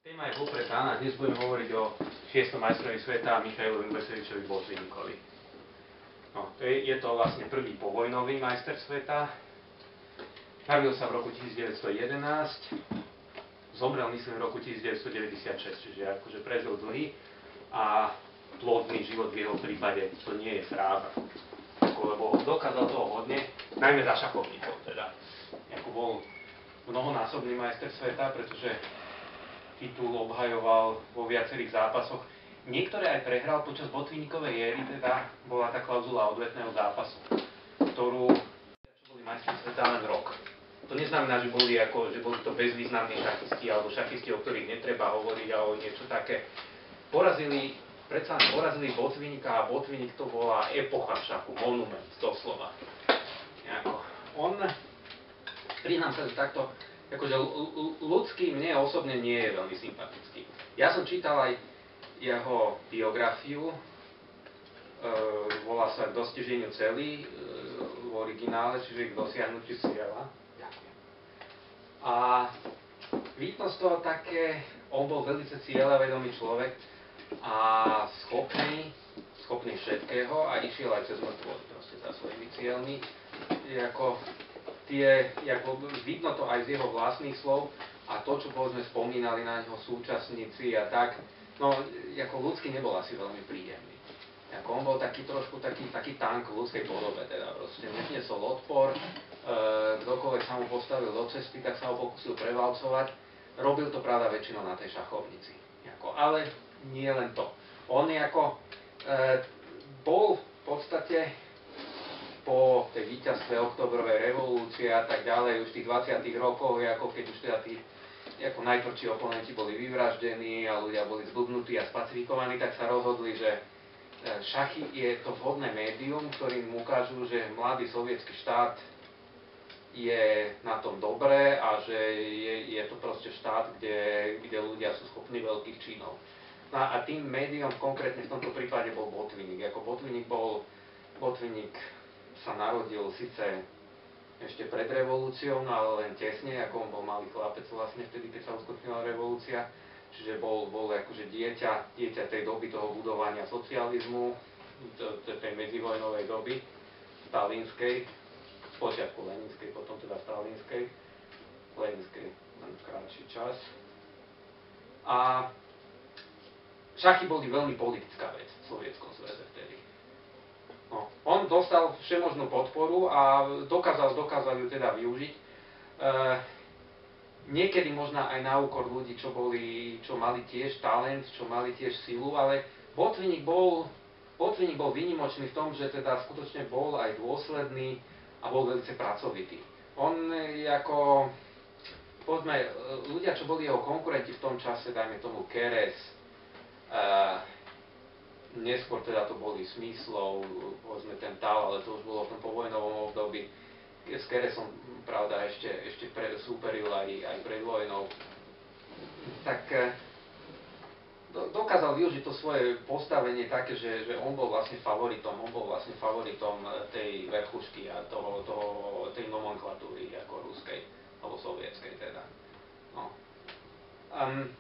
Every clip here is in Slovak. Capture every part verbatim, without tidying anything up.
Téma je popredná a dnes budeme hovoriť o šiestom majstrovi sveta Michailovi Ubesevičovi Botvinníkovi. No, to je, je to vlastne prvý povojnový majster sveta. Narodil sa v roku tisícdeväťsto jedenásť, zomrel myslím v roku tisícdeväťsto deväťdesiatšesť, čiže akože prežil dlhý a plodný život v jeho prípade, to nie je fráza. Lebo dokázal toho hodne, najmä za šachovníkov teda. Ako bol mnohonásobný majster sveta, pretože titul obhajoval vo viacerých zápasoch. Niektoré aj prehral počas Botvinníkovej éry, teda bola tá klauzula odvetného zápasu, ktorú boli majstri sveta len rok. To neznamená, že boli, ako, že boli to bezvýznamní šachisti alebo šachisti, o ktorých netreba hovoriť alebo niečo také. Porazili, predsa len porazili Botvinníka a Botvinník to bola epocha v šachu, monument doslova. Jako, on, priznám sa, že takto akože ľudský mne osobne nie je veľmi sympatický. Ja som čítal aj jeho biografiu, e, volá sa K dostiženiu celý, e, v originále, čiže k dosiahnutiu cieľa. Ďakujem. A vidno z toho také, on bol veľmi cieľavedomý človek a schopný, schopný všetkého a išiel aj cez mŕtvolu proste za svojimi cieľmi. Jako, tie, ako vidno to aj z jeho vlastných slov a to, čo povedzme spomínali na neho súčasníci a tak, no, ako ľudský nebol asi veľmi príjemný. Ako on bol taký trošku taký, taký tank v ľudskej podobe, teda proste nezniesol odpor, e, kdokoľvek sa mu postavil do cesty, tak sa ho pokúsil prevalcovať. Robil to pravda väčšinou na tej šachovnici. Ako, ale nie len to. On ako, e, bol v podstate po tej víťazstve Októbrovej revolúcie a tak ďalej, už v tých dvadsiatych rokoch, ako keď už teda tí ako najtvrdší oponenti boli vyvraždení a ľudia boli zblbnutí a spacifikovaní, tak sa rozhodli, že šachy je to vhodné médium, ktorým ukážu, že mladý sovietský štát je na tom dobré a že je, je to proste štát, kde, kde ľudia sú schopní veľkých činov. No a tým médium konkrétne v tomto prípade bol Botvinník. Ako Botvinník bol, Botvinník sa narodil síce ešte pred revolúciou, no ale len tesne, ako on bol malý chlapec vlastne vtedy, keď sa uskutočnila revolúcia. Čiže bol, bol akože dieťa, dieťa tej doby toho budovania socializmu, tej medzivojnovej doby, stalínskej, spočiatku leninskej, potom teda stalínskej, leninskej len krátší čas. A šachy boli veľmi politická vec v Sovietskom zväze vtedy. No, on dostal všemožnú podporu a dokázal, dokázal ju teda využiť. E, niekedy možno aj na úkor ľudí, čo, boli, čo mali tiež talent, čo mali tiež silu, ale Botvinník bol, Botvinník bol výnimočný v tom, že teda skutočne bol aj dôsledný a bol veľmi pracovitý. On ako, povedzme, ľudia, čo boli jeho konkurenti v tom čase, dajme tomu Keres, e, neskôr teda to boli Smyslov, povedzme ten Tal, ale to už bolo v tom povojnovom období. S Keresom, pravda, ešte, ešte pre, súperil aj, aj pred vojnou. Tak do, dokázal využiť to svoje postavenie také, že, že on bol vlastne favoritom, on bol vlastne favoritom tej verchušky a toho, toho, tej nomenklatúry ako ruskej, alebo sovietskej teda. No. Um,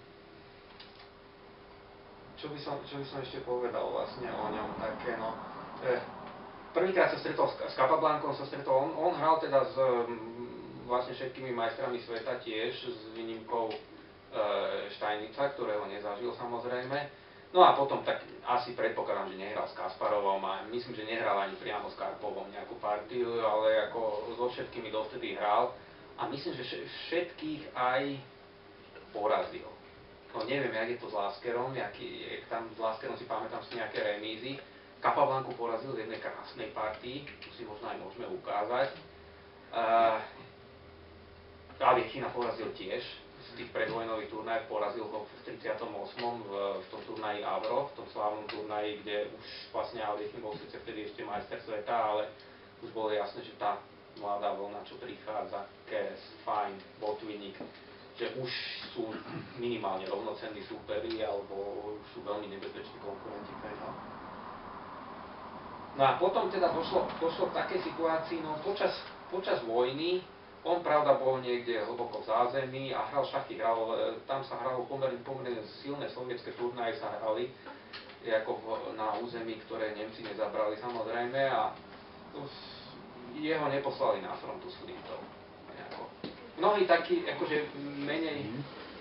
Čo by, som, čo by som ešte povedal vlastne o ňom také, no. E, prvýkrát sa stretol s, s Capablancom, sa stretol, on, on hral teda s m, vlastne všetkými majstrami sveta tiež, s výnimkou e, Steinica, ktorého nezažil samozrejme. No a potom tak asi predpokladám, že nehral s Kasparovom a myslím, že nehral ani priamo s Karpovom nejakú partiu, ale ako so všetkými dovtedy hral. A myslím, že všetkých aj porazil. No neviem, jak je to s Láskerom, jaký, tam s Láskerom si pamätám si nejaké remízy. Capablancu porazil v jednej krásnej partii, tu si možno aj môžeme ukázať. Uh, Aliechina porazil tiež, z tých predvojnových turnajov porazil ho v tridsiatom ôsmom v, v tom turnaji Avro, v tom slávnom turnaji, kde už vlastne Aliechin bol síce vtedy ešte majster sveta, ale už bolo jasné, že tá mladá vlna, čo prichádza, Keres, Fajn, Botvinník, že už sú minimálne rovnocenní súperi alebo sú veľmi nebezpeční konkurenti pre ňo. No a potom teda došlo, došlo k takej situácii, no počas, počas vojny On, pravda, bol niekde hlboko v zázemí a hral šachy, hral, tam sa hralo pomerne, pomerne silné sovietské turnaje sa hrali, ako v, na území, ktoré Nemci nezabrali samozrejme a jeho neposlali na frontu s flintov. Mnohí takí, akože menej,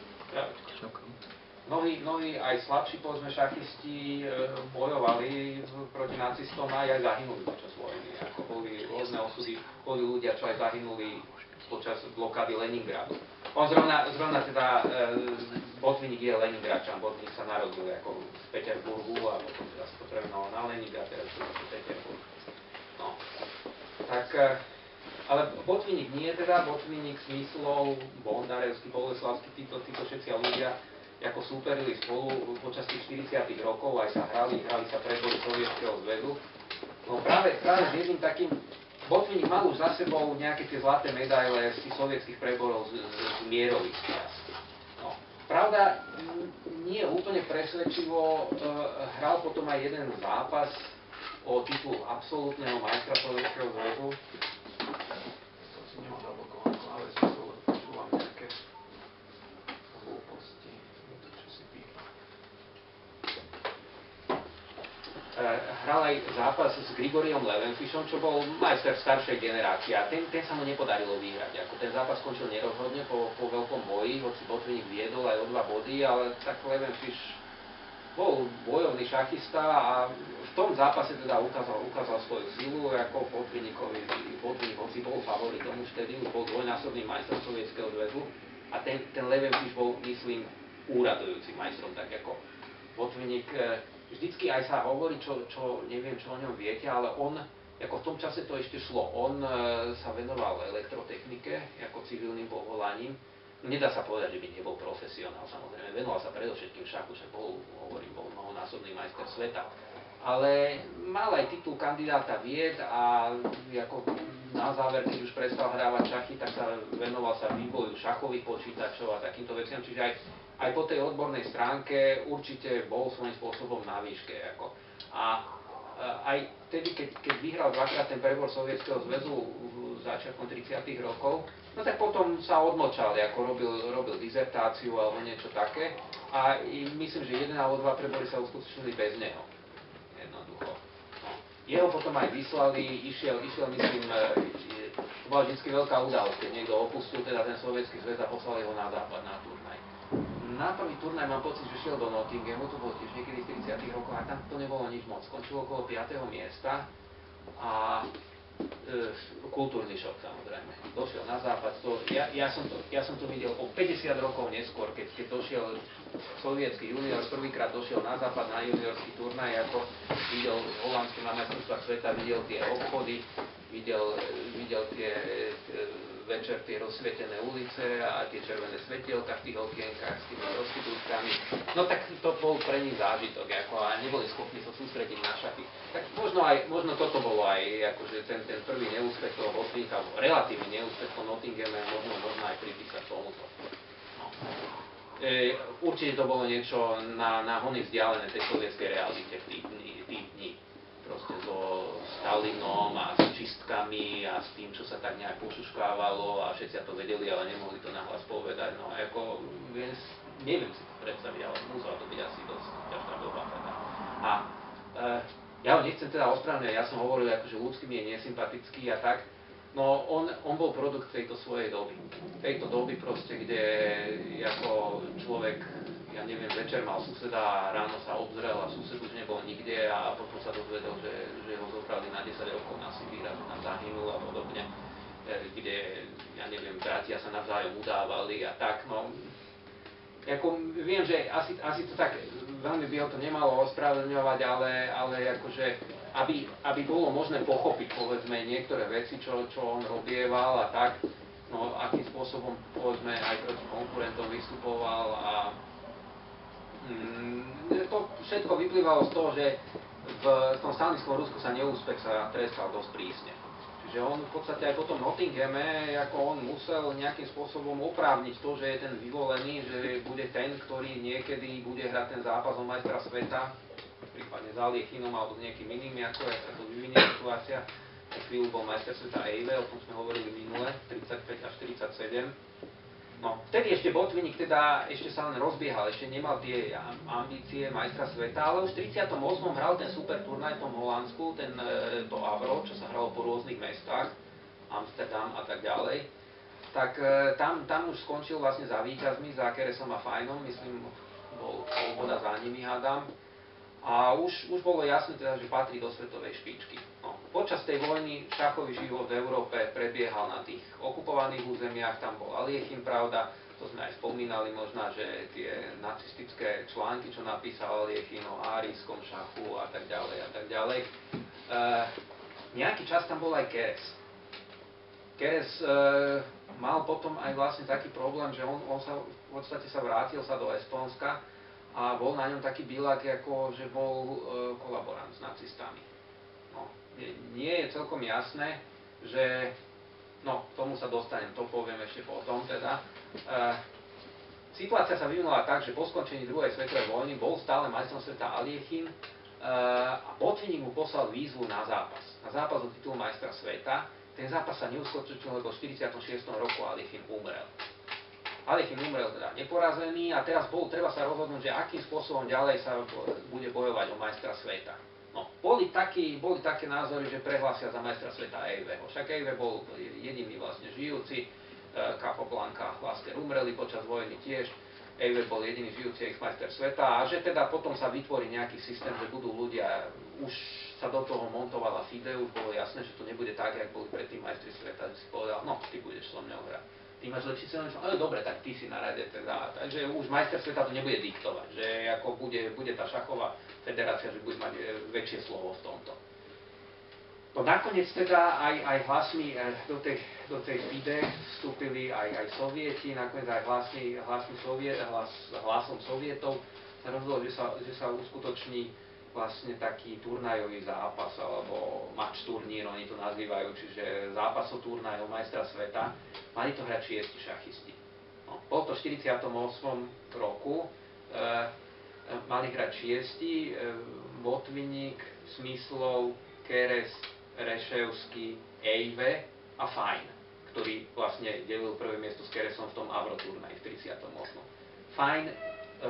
mnohí, mnohí aj slabší, povedzme, šachisti e, bojovali proti nacistom a aj zahynuli počas vojny. Ako boli rôzne osudy, boli ľudia, čo aj zahynuli počas blokády Leningradu. On zrovna, zrovna teda e, Botvinnik je Leningradčan, Botvinnik sa narodil ako v Peterburgu a potom teda sa to premenoval na Leningrad, teraz to je Peterburg. No, tak... E, ale Botvinnik nie teda, Botvinnik, Smyslov, Bondarevský, Boleslavský, títo, títo všetci ľudia ako súperili spolu počas tých štyridsiatych rokov, aj sa hrali, hrali sa prebory Sovietskeho zväzu. No práve, práve s jedným takým, Botvinnik mal už za sebou nejaké tie zlaté medaile z tých sovietských preborov z, z, z mierových čias. No, pravda, nie úplne presvedčivo, e, hral potom aj jeden zápas o titul absolútneho majstra Sovietskeho zväzu. To si nemám zablokované klávesu, lebo počúvam nejaké hlúposti. Čo si pípa. E, hral aj zápas s Grigoriom Levenfišom, čo bol majster staršej generácie a ten, ten sa mu nepodarilo vyhrať. Ako ten zápas skončil nerozhodne po, po veľkom boji, hoci Botvinnik viedol aj o dva body, ale tak Levenfiš bol bojovný šachista a v tom zápase teda ukázal, ukázal svoju silu ako Botvinnikovi. Botvinnik hoci bol favoritom už vtedy, už bol dvojnásobným majstrom Sovietskeho zväzu a ten, ten Levenfiš bol, myslím, úradujúcim majstrom, tak ako Botvinnik. Vždycky aj sa hovorí, čo, čo neviem, čo o ňom viete, ale on, ako v tom čase to ešte šlo, on sa venoval elektrotechnike ako civilným povolaním. Nedá sa povedať, že by nebol profesionál, samozrejme, venoval sa predovšetkým šachu, však bol, hovorím, bol mnohonásobný majster sveta. Ale mal aj titul kandidáta vied a ako na záver, keď už prestal hrávať šachy, tak sa venoval sa vývoju šachových počítačov a takýmto veciam, čiže aj, aj po tej odbornej stránke určite bol svojím spôsobom na výške. Ako. A aj vtedy, keď, keď vyhral dvakrát ten prebor Sovietskeho zväzu začiatkom tridsiatych rokov, no tak potom sa odmlčal, ako robil, robil dizertáciu alebo niečo také a myslím, že jeden alebo dva prebory sa uskutočnili bez neho. Jednoducho. No. Jeho potom aj vyslali, išiel, išiel myslím, to bola vždy veľká udalosť, keď niekto opustil teda ten Sovietsky zväz a poslal jeho na západ, na turnaj. Na prvý turnaj mám pocit, že šiel do Nottinghamu, to bolo tiež niekedy v tridsiatych rokoch a tam to nebolo nič moc. Skončilo okolo piateho miesta a e, kultúrny šok samozrejme. Došiel na západ, to, ja, ja, som to, ja som to videl o päťdesiat rokov neskôr, keď, keď došiel sovietský junior, prvýkrát došiel na západ na juniorský turnaj, ako videl holandské na majstrovstvách sveta, videl tie obchody, videl, videl tie e, večer tie rozsvietené ulice a tie červené svetielka v tých okienkách s tými prostitútkami. No tak to bol pre nich zážitok ako, a neboli schopní sa sústrediť na šachy. Tak možno, aj, možno toto bolo aj akože ten, ten prvý neúspech toho Botvinnika, relatívny neúspech po Nottinghame, možno, možno aj pripísať tomuto. No. E, určite to bolo niečo na, na hony vzdialené tej sovietskej realite v tých dní. Proste so Stalinom a s čistkami a s tým, čo sa tak nejak pošuškávalo a všetci to vedeli, ale nemohli to nahlas povedať. No ako, viem, neviem si to predstaviť, ale musela to byť asi dosť ťažká doba. Teda. A e, ja ho nechcem teda ospravedlňovať, ja som hovoril, akože ľudský mi je nesympatický a tak. No on, on bol produkt tejto svojej doby. Tejto doby proste, kde ako človek, ja neviem, večer mal suseda a ráno sa obzrel a sused už nebol nikde a potom sa dozvedel, že, že ho zobrali na desať rokov na Sibír a že tam zahynul a podobne, kde, ja neviem, bratia sa navzájom udávali a tak, no. Ako, viem, že asi, asi to tak veľmi by ho to nemalo ospravedlňovať, ale, ale akože, aby, aby bolo možné pochopiť, povedzme, niektoré veci, čo, čo on robieval a tak, no, akým spôsobom, povedzme, aj proti konkurentom vystupoval a mm, to všetko vyplývalo z toho, že v tom stalinskom Rusku sa neúspech sa trestal dosť prísne. Čiže on v podstate aj po tom Nottinghame, ako on musel nejakým spôsobom oprávniť to, že je ten vyvolený, že bude ten, ktorý niekedy bude hrať ten zápas o majstra sveta, prípadne s Aliechinom alebo s niekým iným, ako je sa to vyvinie situácia. chvíľu bol majster sveta é í vé, o tom sme hovorili minule, tridsaťpäť až štyridsaťsedem. No, vtedy ešte Botvinnik teda ešte sa len rozbiehal, ešte nemal tie ambície majstra sveta, ale už v tridsiatom ôsmom hral ten super turnaj v tom Holandsku, ten, to Avro, čo sa hralo po rôznych mestách, Amsterdam a tak ďalej. Tak tam, tam už skončil vlastne za víťazmi, za Keresom a Fajnom, myslím, bol voda za nimi, hádam. A už, už bolo jasné teda, že patrí do svetovej špičky. No, počas tej vojny šachový život v Európe prebiehal na tých okupovaných územiach, tam bol Aliechin, pravda, to sme aj spomínali možná, že tie nacistické články, čo napísal Aliechin o árijskom šachu a tak ďalej a tak ďalej. E, nejaký čas tam bol aj Keres. Keres e, mal potom aj vlastne taký problém, že on, on sa v podstate sa vrátil sa do Estónska a bol na ňom taký bilák, ako že bol e, kolaborant s nacistami. No, nie, nie je celkom jasné, že, no, k tomu sa dostanem, to poviem ešte potom, teda. E, situácia sa vyvinula tak, že po skončení druhej svetovej vojny bol stále majstrom sveta Aliechin e, a Botvinnik mu poslal výzvu na zápas. Na zápas o titul majstra sveta. Ten zápas sa neuskutočnil, lebo v štyridsiatom šiestom roku Aliechin umrel. Aliechin umrel teda neporazený a teraz bol, treba sa rozhodnúť, že akým spôsobom ďalej sa bude bojovať o majstra sveta. No, boli, taký, boli také názory, že prehlásia za majstra sveta é í vé. Však é í vé bol jediný vlastne žijúci, Capablanca vlastne umreli počas vojny tiež, é í vé bol jediný žijúci ex-majster sveta a že teda potom sa vytvorí nejaký systém, že budú ľudia, už sa do toho montovala FIDE, už bolo jasné, že to nebude tak, jak boli predtým majstri sveta, že si povedal, no, ty budeš so mňou hrať. Ty máš lepší cenu, ale dobre, tak ty si na rade teda. Takže už majster sveta to nebude diktovať, že ako bude, bude tá šachová federácia, že bude mať väčšie slovo v tomto. No nakoniec teda aj, aj hlasmi do tej, do tej FIDE vstúpili aj, aj sovieti, nakoniec aj hlasmi, hlasmi soviet, hlas, hlasom sovietov sa rozhodlo, že sa, že sa uskutoční vlastne taký turnajový zápas, alebo match turnír, oni to nazývajú, čiže zápasov turnajov majstra sveta. Mali to hrať šiesti šachisti. No, bol to v štyridsiatom ôsmom roku, e, mali hrať šiesti, e, Botvinnik, Smyslov, Keres, Reševský, é í vé a Fajn, ktorý vlastne delil prvé miesto s Keresom v tom Avro turnaji v tridsiatom ôsmom Fajn e,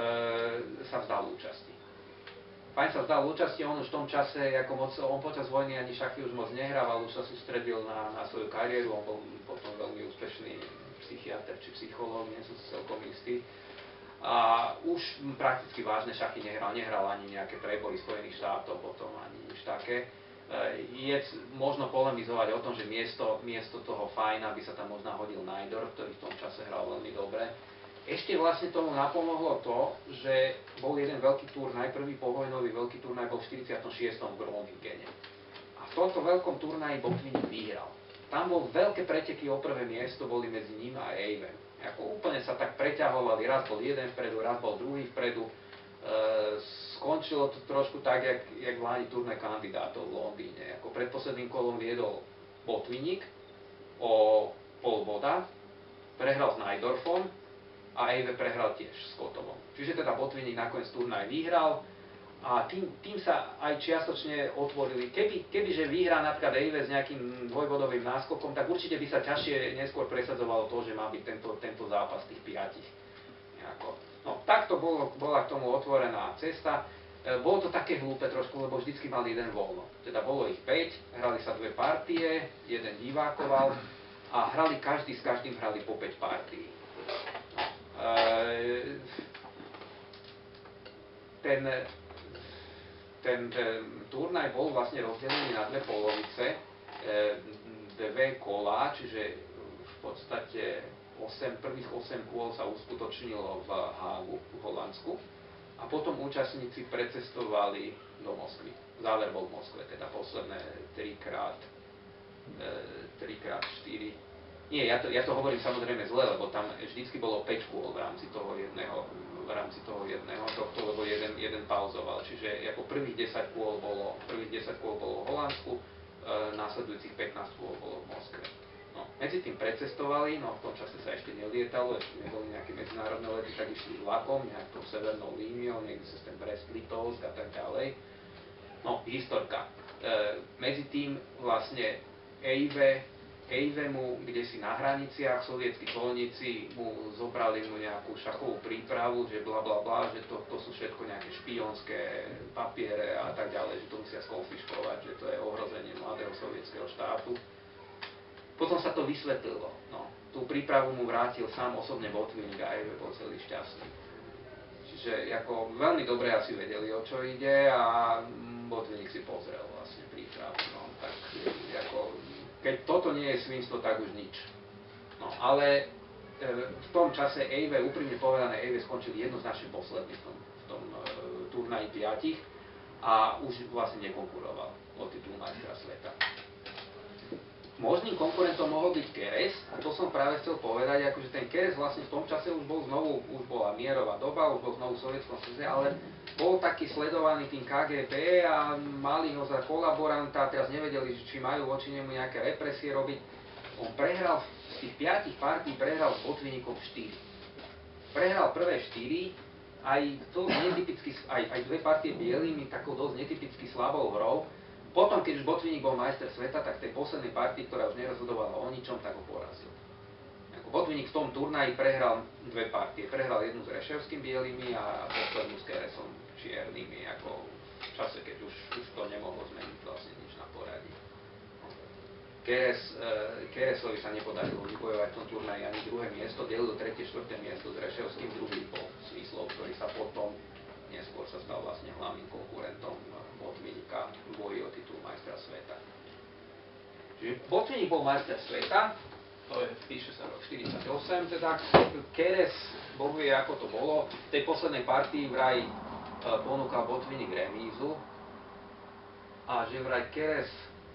sa vzdal účasti. Fajn sa vzdal účasti, on už v tom čase, ako moc, on počas vojny ani šachy už moc nehrával, už sa sústredil na, na svoju kariéru, on bol potom veľmi úspešný psychiatr či psychológ, nie som si celkom istý. A už prakticky vážne šachy nehral, nehral ani nejaké prebory Spojených štátov, potom ani nič také. Je možno polemizovať o tom, že miesto, miesto toho Fajna by sa tam možno hodil Najdor, ktorý v tom čase hral veľmi dobre. Ešte vlastne tomu napomohlo to, že bol jeden veľký turnaj, prvý povojnový veľký turnaj bol v štyridsiatom šiestom v Groningene. A v tomto veľkom turnaji Botvinnik vyhral. Tam bol veľké preteky o prvé miesto, boli medzi ním a é í vé. Ako úplne sa tak preťahovali, raz bol jeden vpredu, raz bol druhý vpredu. E, skončilo to trošku tak, jak, jak vládi turnaj kandidátov v Londýne. Ako predposledným kolom viedol Botvinnik o pol boda, prehral s Najdorfom, a é í vé prehral tiež s Kotovom. Čiže teda Botvinnik nakoniec turnaj vyhral a tým, tým sa aj čiastočne otvorili. Keby, kebyže vyhrá napríklad é í vé s nejakým dvojbodovým náskokom, tak určite by sa ťažšie neskôr presadzovalo to, že má byť tento, tento zápas tých piatich. Nejako. No, takto bolo, bola k tomu otvorená cesta. E, bolo to také hlúpe trošku, lebo vždycky mali jeden voľno. Teda bolo ich päť, hrali sa dve partie, jeden divákoval a hrali každý s každým hrali po päť partií. Ten, ten, ten turnaj bol vlastne rozdelený na dve polovice, dve kolá, čiže v podstate osem, prvých osem kôl sa uskutočnilo v Hágu, v Holandsku a potom účastníci precestovali do Moskvy. Záver bol v Moskve, teda posledné trikrát, trikrát štyri. Nie, ja to, ja to hovorím samozrejme zle, lebo tam vždycky bolo päť kôl v rámci toho jedného, v rámci toho jedného tohto, lebo jeden, jeden pauzoval. Čiže ako prvých desať kôl bolo, prvých desať kôl bolo v Holandsku, e, následujúcich pätnásť kôl bolo v Moskve. No, medzi tým precestovali, no v tom čase sa ešte nelietalo, ešte neboli nejaké medzinárodné lety, tak išli vlakom, nejakou severnou líniou, niekde cez ten Brest-Litovsk a tak ďalej. No, historka. E, medzi tým vlastne Ejve, Ejve mu, kde si na hraniciach, sovietskí colníci mu zobrali mu nejakú šachovú prípravu, že bla bla bla, že to, to sú všetko nejaké špionské papiere a tak ďalej, že to musia skonfiškovať, že to je ohrozenie mladého sovietskeho štátu. Potom sa to vysvetlilo. No, tú prípravu mu vrátil sám osobne Botvinnik a Ejve bol celý šťastný. Čiže ako veľmi dobre asi vedeli, o čo ide a Botvinnik si pozrel vlastne prípravu. No, tak ako, keď toto nie je svinstvo, tak už nič. No, ale e, v tom čase Ejve, úprimne povedané, Ejve skončil jednoznačne posledný v tom, v tom e, turnaji piatich a už vlastne nekonkuroval o titul majstra sveta. Možným konkurentom mohol byť Keres, a to som práve chcel povedať, akože ten Keres vlastne v tom čase už bol znovu, už bola mierová doba, už bol znovu v Sovietskom zväze, ale bol taký sledovaný tým ká gé bé a mali ho za kolaboranta, teraz nevedeli, či majú voči nemu nejaké represie robiť. On prehral, z tých piatich partí prehral s Botvinnikom štyri. Prehral prvé štyri, aj, to netypicky, aj, aj dve partie bielými, takou dosť netypicky slabou hrou. Potom, keď už Botvinnik bol majster sveta, tak v tej poslednej partii, ktorá už nerozhodovala o ničom, tak ho porazil. Ako Botvinnik v tom turnaji prehral dve partie. Prehral jednu s Reševským bielými a poslednú s Keresom čiernymi, ako v čase, keď už, už to nemohlo zmeniť vlastne nič na poradí. Keres, e, Keresovi sa nepodarilo vybojovať v tom turnaji ani druhé miesto, delil tretie, štvrté miesto s Reševským, druhý bol Svislov, ktorý sa potom neskôr sa stal vlastne hlavným konkurentom Botvinnika v boji o titul majstra sveta. Čiže Botvinnik bol majster sveta, to je, píše sa rok štyridsaťosem, teda Keres, Boh vie, ako to bolo. V tej poslednej partii vraj e, ponúkal Botvinnik remízu a že vraj Keres,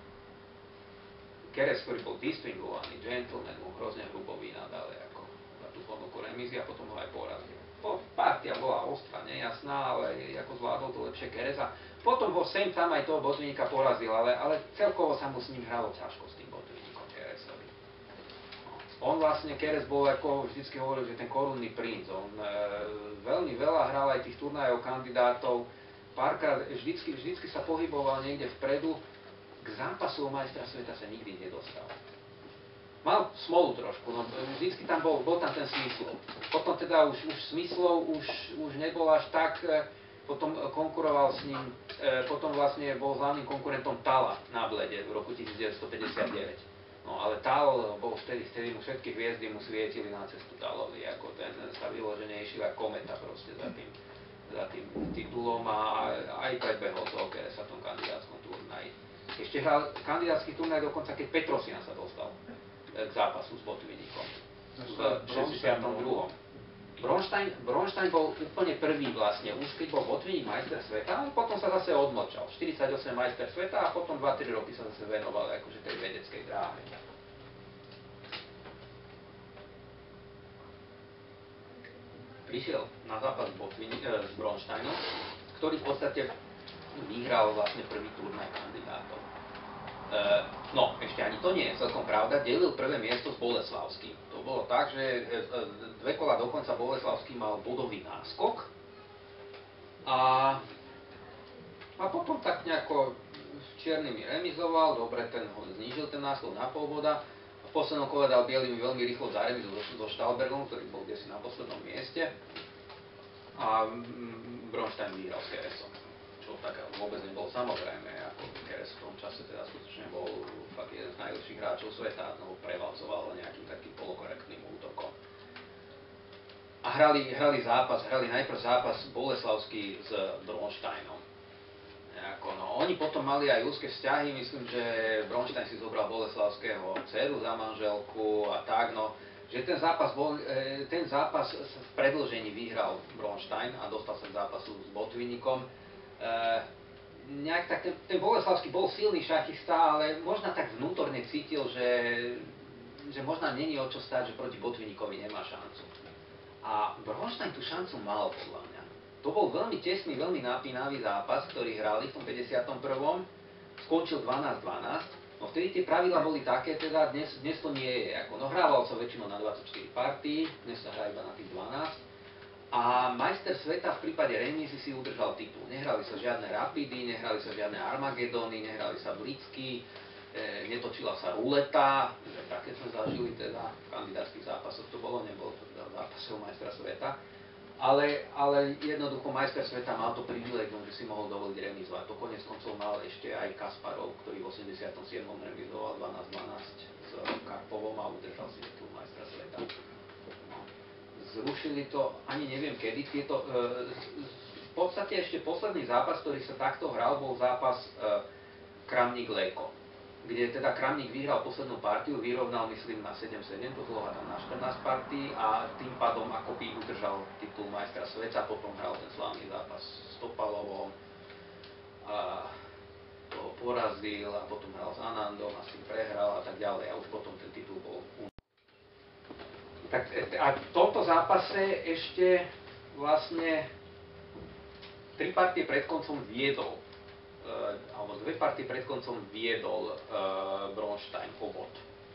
Keres, ktorý bol distingovaný gentleman, mu hrozne hrubo vynadal ako za tú ponuku remízy a potom ho aj porazil. Partia bola ostrá, nejasná, ale ako zvládol to lepšie Keres a potom ho sem tam aj toho Botvinnika porazil, ale, ale celkovo sa mu s ním hralo ťažko s tým Botvinnikom Keresovi. On vlastne, Keres bol, ako vždycky hovoril, že ten korunný princ, on e, veľmi veľa hral aj tých turnajov kandidátov, párkrát vždycky, vždycky sa pohyboval niekde vpredu, k zápasu o majstra sveta sa nikdy nedostal. Mal smolu trošku, no vždycky tam bol, bol tam ten Smyslov. Potom teda už, už Smyslov už, už nebol až tak, e, potom konkuroval s ním, e, potom vlastne bol hlavným konkurentom Tala na Blede v roku devätnásťstopäťdesiatdeväť. No ale Tal bol vtedy, vtedy mu všetky hviezdy mu svietili na cestu Talovi, ako ten sa vyložene išiel ako kometa proste za tým, za tým titulom a aj predbehol toho Keresa v tom kandidátskom turnaji. Ešte hral kandidátsky turnaj dokonca, keď Petrosina sa dostal k zápasu s Botvinnikom v šesťdesiatom druhom. Bronstein, Bronstein bol úplne prvý vlastne, už keď bol Botvinnik majster sveta, ale potom sa zase odmlčal. štyridsaťosem majster sveta a potom dva tri roky sa zase venoval akože tej vedeckej dráhe. Prišiel na zápas Botvinnik, e, s Bronsteinom, ktorý v podstate vyhral vlastne prvý turnaj kandidátov. Uh, no, ešte ani to nie je celkom pravda, delil prvé miesto s Boleslavským. To bolo tak, že dve kola dokonca Boleslavský mal bodový náskok a, a potom tak nejako s čiernymi remizoval, dobre, ten ho znížil ten náskok na pol boda. V poslednom kole dal bielými veľmi rýchlo za remizu so Stallbergom, ktorý bol kdesi na poslednom mieste a Bronstein vyhral s Keresom. Čo tak vôbec nebolo samozrejme, ako Keres v tom čase teda skutočne bol fakt jeden z najlepších hráčov sveta, no prevalcoval nejakým takým polokorektným útokom. A hrali, hrali zápas, hrali najprv zápas Boleslavský s Bronsteinom. Ako, no, oni potom mali aj úzke vzťahy, myslím, že Bronstein si zobral Boleslavského dceru za manželku a tak, no, že ten zápas, bol, ten zápas v predĺžení vyhral Bronstein a dostal sa k zápasu s Botvinnikom. Uh, nejak tak ten, ten Boleslavský bol silný šachista, ale možno tak vnútorne cítil, že, že možno není o čo stáť, že proti Botvinnikovi nemá šancu. A Bronstein tú šancu mal, podľa mňa. To bol veľmi tesný, veľmi napínavý zápas, ktorý hrali v tom päťdesiatom prvom Skončil dvanásť dvanásť. No vtedy tie pravidlá boli také, teda dnes, dnes to nie je. Ako, no hrával sa väčšinou na dvadsaťštyri partí, dnes sa hrá iba na tých dvanásť. A majster sveta v prípade remízy si udržal titul. Nehrali sa žiadne rapidy, nehrali sa žiadne armagedóny, nehrali sa blitzky. e, netočila sa ruleta, že také sme zažili teda v kandidátskych zápasoch, to bolo, nebolo to teda v zápase o majstra sveta. Ale, ale jednoducho majster sveta mal to privilegium, že si mohol dovoliť remizovať. To konec koncov mal ešte aj Kasparov, ktorý v osemdesiatom siedmom remizoval dvanásť dvanásť s Karpovom a udržal si titul majstra sveta. No. Zrušili to, ani neviem kedy, tieto, e, v podstate ešte posledný zápas, ktorý sa takto hral, bol zápas e, Kramník-Léko, kde teda Kramník vyhral poslednú partiu, vyrovnal myslím na sedem sedem, to bolo tam na štrnásť partí a tým pádom akoby udržal titul majstra sveta, potom hral ten slávny zápas s Topalovom, a to porazil a potom hral s Anandom a s tým prehral a tak ďalej a už potom ten titul bol. Tak a v tomto zápase ešte vlastne tri partie pred koncom viedol Uh, alebo dve partie pred koncom viedol uh, Bronstein o bod.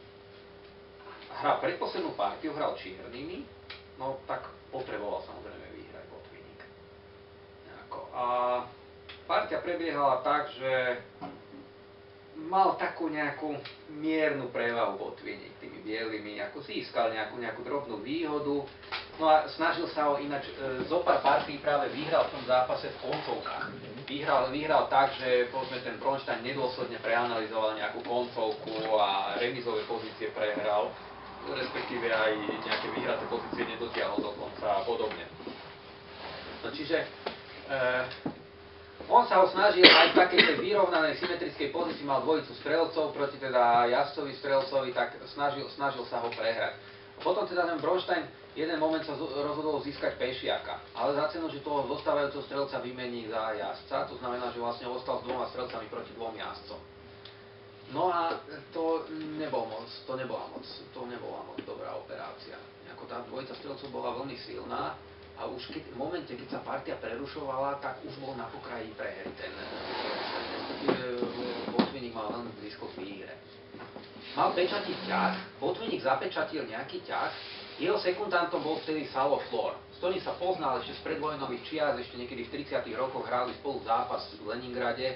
Hral predposlednú partiu, hral čiernymi, no tak potreboval samozrejme vyhrať Botvinník. A partia prebiehala tak, že mal takú nejakú miernu prevahu Botvinník tými bielými, ako získal nejakú, nejakú drobnú výhodu. No a snažil sa ho ináč, e, zo pár partí práve vyhral v tom zápase v koncovkách. Vyhral, vyhral tak, že povedzme ten Bronstein nedôsledne preanalizoval nejakú koncovku a remizové pozície prehral, respektíve aj nejaké vyhraté pozície nedotiahol dokonca a podobne. No čiže e, on sa ho snažil aj v takej tej vyrovnanej symetrickej pozícii, mal dvojicu strelcov proti teda jazdcovi strelcovi, tak snažil, snažil sa ho prehrať. Potom teda ten Bronstein jeden moment sa rozhodol získať pešiaka, ale za cenu, že toho zostávajúceho strelca vymení za jazdca, to znamená, že vlastne ostal s dvoma strelcami proti dvom jazdcom. No a to nebol moc, to nebola moc, to nebola moc dobrá operácia. Ako tá dvojica strelcov bola veľmi silná a už keď, v momente, keď sa partia prerušovala, tak už bol na pokraji prehry ten Botvinník mal veľmi blízko k výhre. Mal pečatiť ťah, Botvinník zapečatil nejaký ťah, jeho sekundantom bol vtedy Salo Flor, s ktorým sa poznal ešte z predvojnových čias, ešte niekedy v tridsiatych rokoch hrali spolu zápas v Leningrade.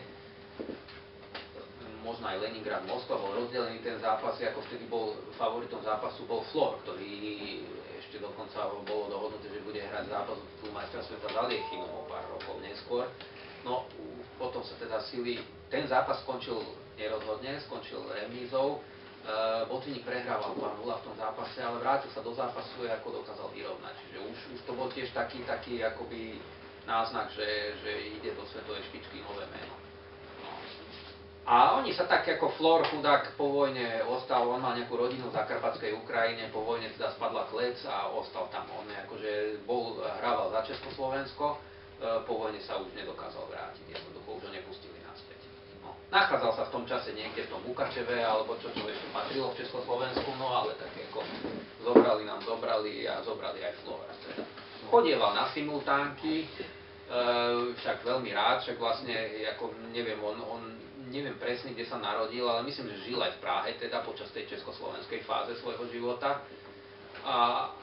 Možno aj Leningrad, Moskva, bol rozdelený ten zápas, ako vtedy bol favoritom zápasu bol Flor, ktorý ešte dokonca bolo dohodnuté, že bude hrať zápas o titul majstra sveta za Liechinom o pár rokov neskôr. No, potom sa teda sily, ten zápas skončil nerozhodne, skončil remízou. Uh, Botvinník prehrával dva nula v tom zápase, ale vrátil sa do zápasu a ako dokázal vyrovnať. Čiže už, už to bol tiež taký, taký akoby náznak, že, že ide do svetovej špičky nové meno. No. A oni sa tak ako Flor chudák po vojne ostal, on mal nejakú rodinu v Zakarpatskej Ukrajine, po vojne teda spadla klec a ostal tam. On akože bol, hrával za Československo, uh, po vojne sa už nedokázal vrátiť, jednoducho už ho nepustili naspäť. Nachádzal sa v tom čase niekde v tom Mukačeve, alebo čo, čo ešte patrilo v Československu, no ale tak ako zobrali nám, zobrali a zobrali aj Flora. Chodieval na simultánky, e, však veľmi rád, však vlastne, ako neviem, on, on neviem presne, kde sa narodil, ale myslím, že žil aj v Prahe, teda počas tej československej fáze svojho života. A,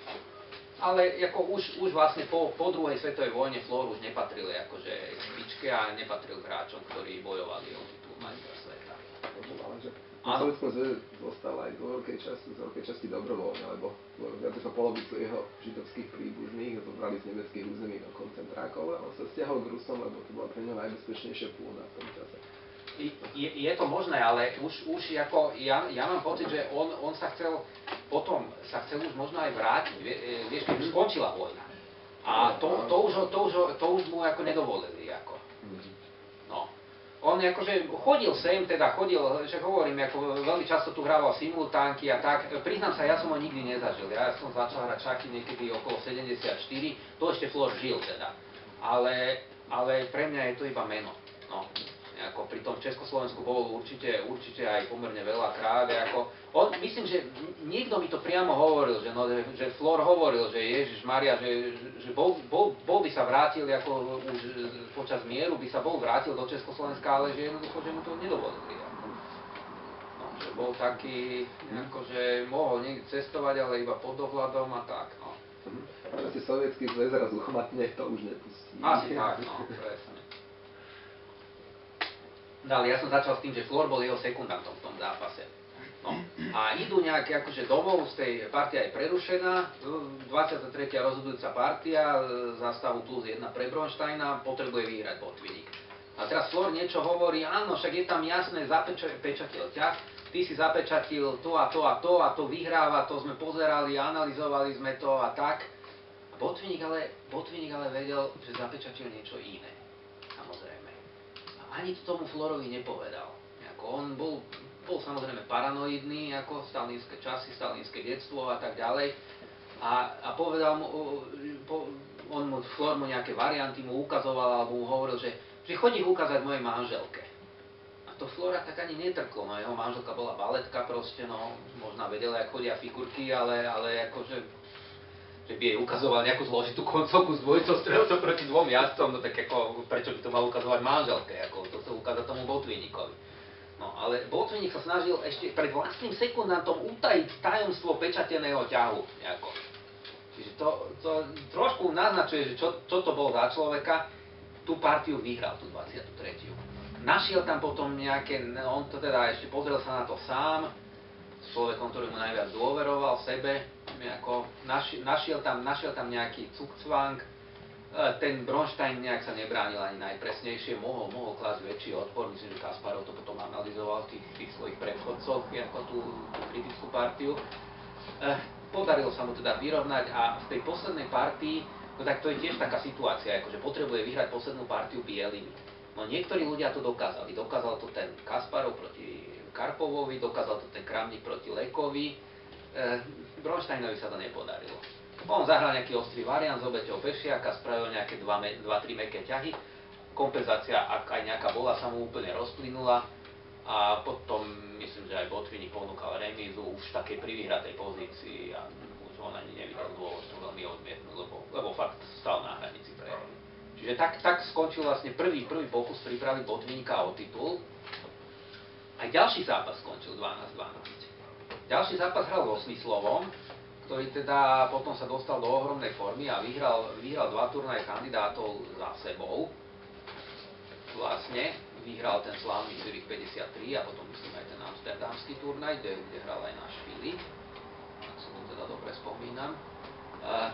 ale ako už, už vlastne po, po druhej svetovej vojne Flor už nepatril akože k špičke a nepatril k hráčom, ktorí bojovali o titul majstra sveta. Ale že v Sovjetskom zväze zostal aj z veľkej časti, z veľkej časti dobrovoľne, lebo viac ako polovicu jeho židovských príbuzných zobrali z nemeckých území do koncentrákov a on sa stiahol k Rusom, lebo to bola pre ňa najbezpečnejšia pôda v tom čase. Je, je to možné, ale už, už ako, ja, ja mám pocit, že on, on sa chcel, potom sa chcel už možno aj vrátiť, vieš, keď už skončila vojna. A to, to, už, to, už, to už mu ako nedovolili, ako. No. On akože chodil sem, teda chodil, však hovorím, ako veľmi často tu hrával simultánky a tak. Priznám sa, ja som ho nikdy nezažil. Ja som začal hrať šachy niekedy okolo sedemdesiatštyri, to ešte Flor žil teda. Ale, ale pre mňa je to iba meno. No. Ako pri tom Československu bol určite, určite aj pomerne veľa krát. Ako, on, myslím, že niekto mi to priamo hovoril, že, no, že Flor hovoril, že Ježiš Maria, že, že bol, bol, bol by sa vrátil, ako už počas mieru by sa bol vrátil do Československa, ale že jednoducho, že mu to nedovolili. Ako. No, že bol taký, ako, že mohol niekde cestovať, ale iba pod dohľadom a tak. No. Proste sovietský zväz raz uchmatne, to už nepustí. Asi tak, no, presne. dali, ja som začal s tým, že Flor bol jeho sekundantom v tom zápase. No. A idú nejaké akože domov, z tej partia je prerušená, dvadsiata tretia rozhodujúca partia, za stavu plus jedna pre Bronsteina, potrebuje vyhrať Botvinnik. A teraz Flor niečo hovorí, áno, však je tam jasné, zapečatil ťah, ty si zapečatil to a to a to a to vyhráva, to sme pozerali, analyzovali sme to a tak. A Botvinnik ale, Botvinnik ale vedel, že zapečatil niečo iné, samozrejme. A ani to tomu Florovi nepovedal. Ako on bol, bol samozrejme paranoidný, ako stalínske časy, stalínske detstvo a tak ďalej. A, a povedal mu, po, on mu, Flor mu nejaké varianty mu ukazoval, alebo mu hovoril, že, že chodí ukázať mojej manželke. A to Flora tak ani netrklo, no jeho manželka bola baletka proste, no možná vedela, jak chodia figurky, ale, ale akože, že by jej ukazoval nejakú zložitú koncovku s dvojicou strelcov proti dvom jazdcom, no tak ako, prečo by to mal ukazovať manželke, ako to chcel ukázať tomu Botvinnikovi. No ale Botvinnik sa snažil ešte pred vlastným sekundantom utajiť tajomstvo pečateného ťahu. Nejako. Čiže to, to trošku naznačuje, že čo, čo to bol za človeka. Tú partiu vyhral, tú dvadsiatu tretiu Našiel tam potom nejaké, on to teda ešte pozrel sa na to sám, s človekom, ktorý mu najviac dôveroval sebe, nejako, naši, našiel, tam, našiel tam nejaký cukcvang. Ten Bronstein nejak sa nebránil ani najpresnejšie, mohol, mohol klásť väčší odpor, myslím, že Kasparov to potom analyzoval v tých, tých svojich predchodcoch, ako tú, tú kritickú partiu. Eh, podarilo sa mu teda vyrovnať a v tej poslednej partii, no tak to je tiež taká situácia, akože potrebuje vyhrať poslednú partiu bielými. No niektorí ľudia to dokázali, dokázal to ten Kasparov proti Karpovovi, dokázal to ten Kramnik proti Lekovi, eh, Bronsteinovi sa to nepodarilo. On zahral nejaký ostrý variant z obeťou Pešiaka, spravil nejaké dva tri mäkké ťahy. Kompenzácia, ak aj nejaká bola, sa mu úplne rozplynula. A potom, myslím, že aj Botvinnik ponúkal remízu už v takej privyhratej pozícii a už on ani nevidel dôvod to veľmi odmietnúť, lebo, lebo fakt stal na hranici prehry. Čiže tak, tak skončil vlastne prvý, prvý pokus pripraviť Botvinnika o titul. Aj ďalší zápas skončil dvanásť dvanásť. Ďalší zápas hral v Osmyslovom, ktorý teda potom sa dostal do ohromnej formy a vyhral, vyhral dva turnaje kandidátov za sebou. Vlastne vyhral ten slávny Zürich päťdesiattri a potom myslím aj ten amsterdamský turnaj, kde, kde hral aj náš Filip, ak sa to teda dobre spomínam. Uh,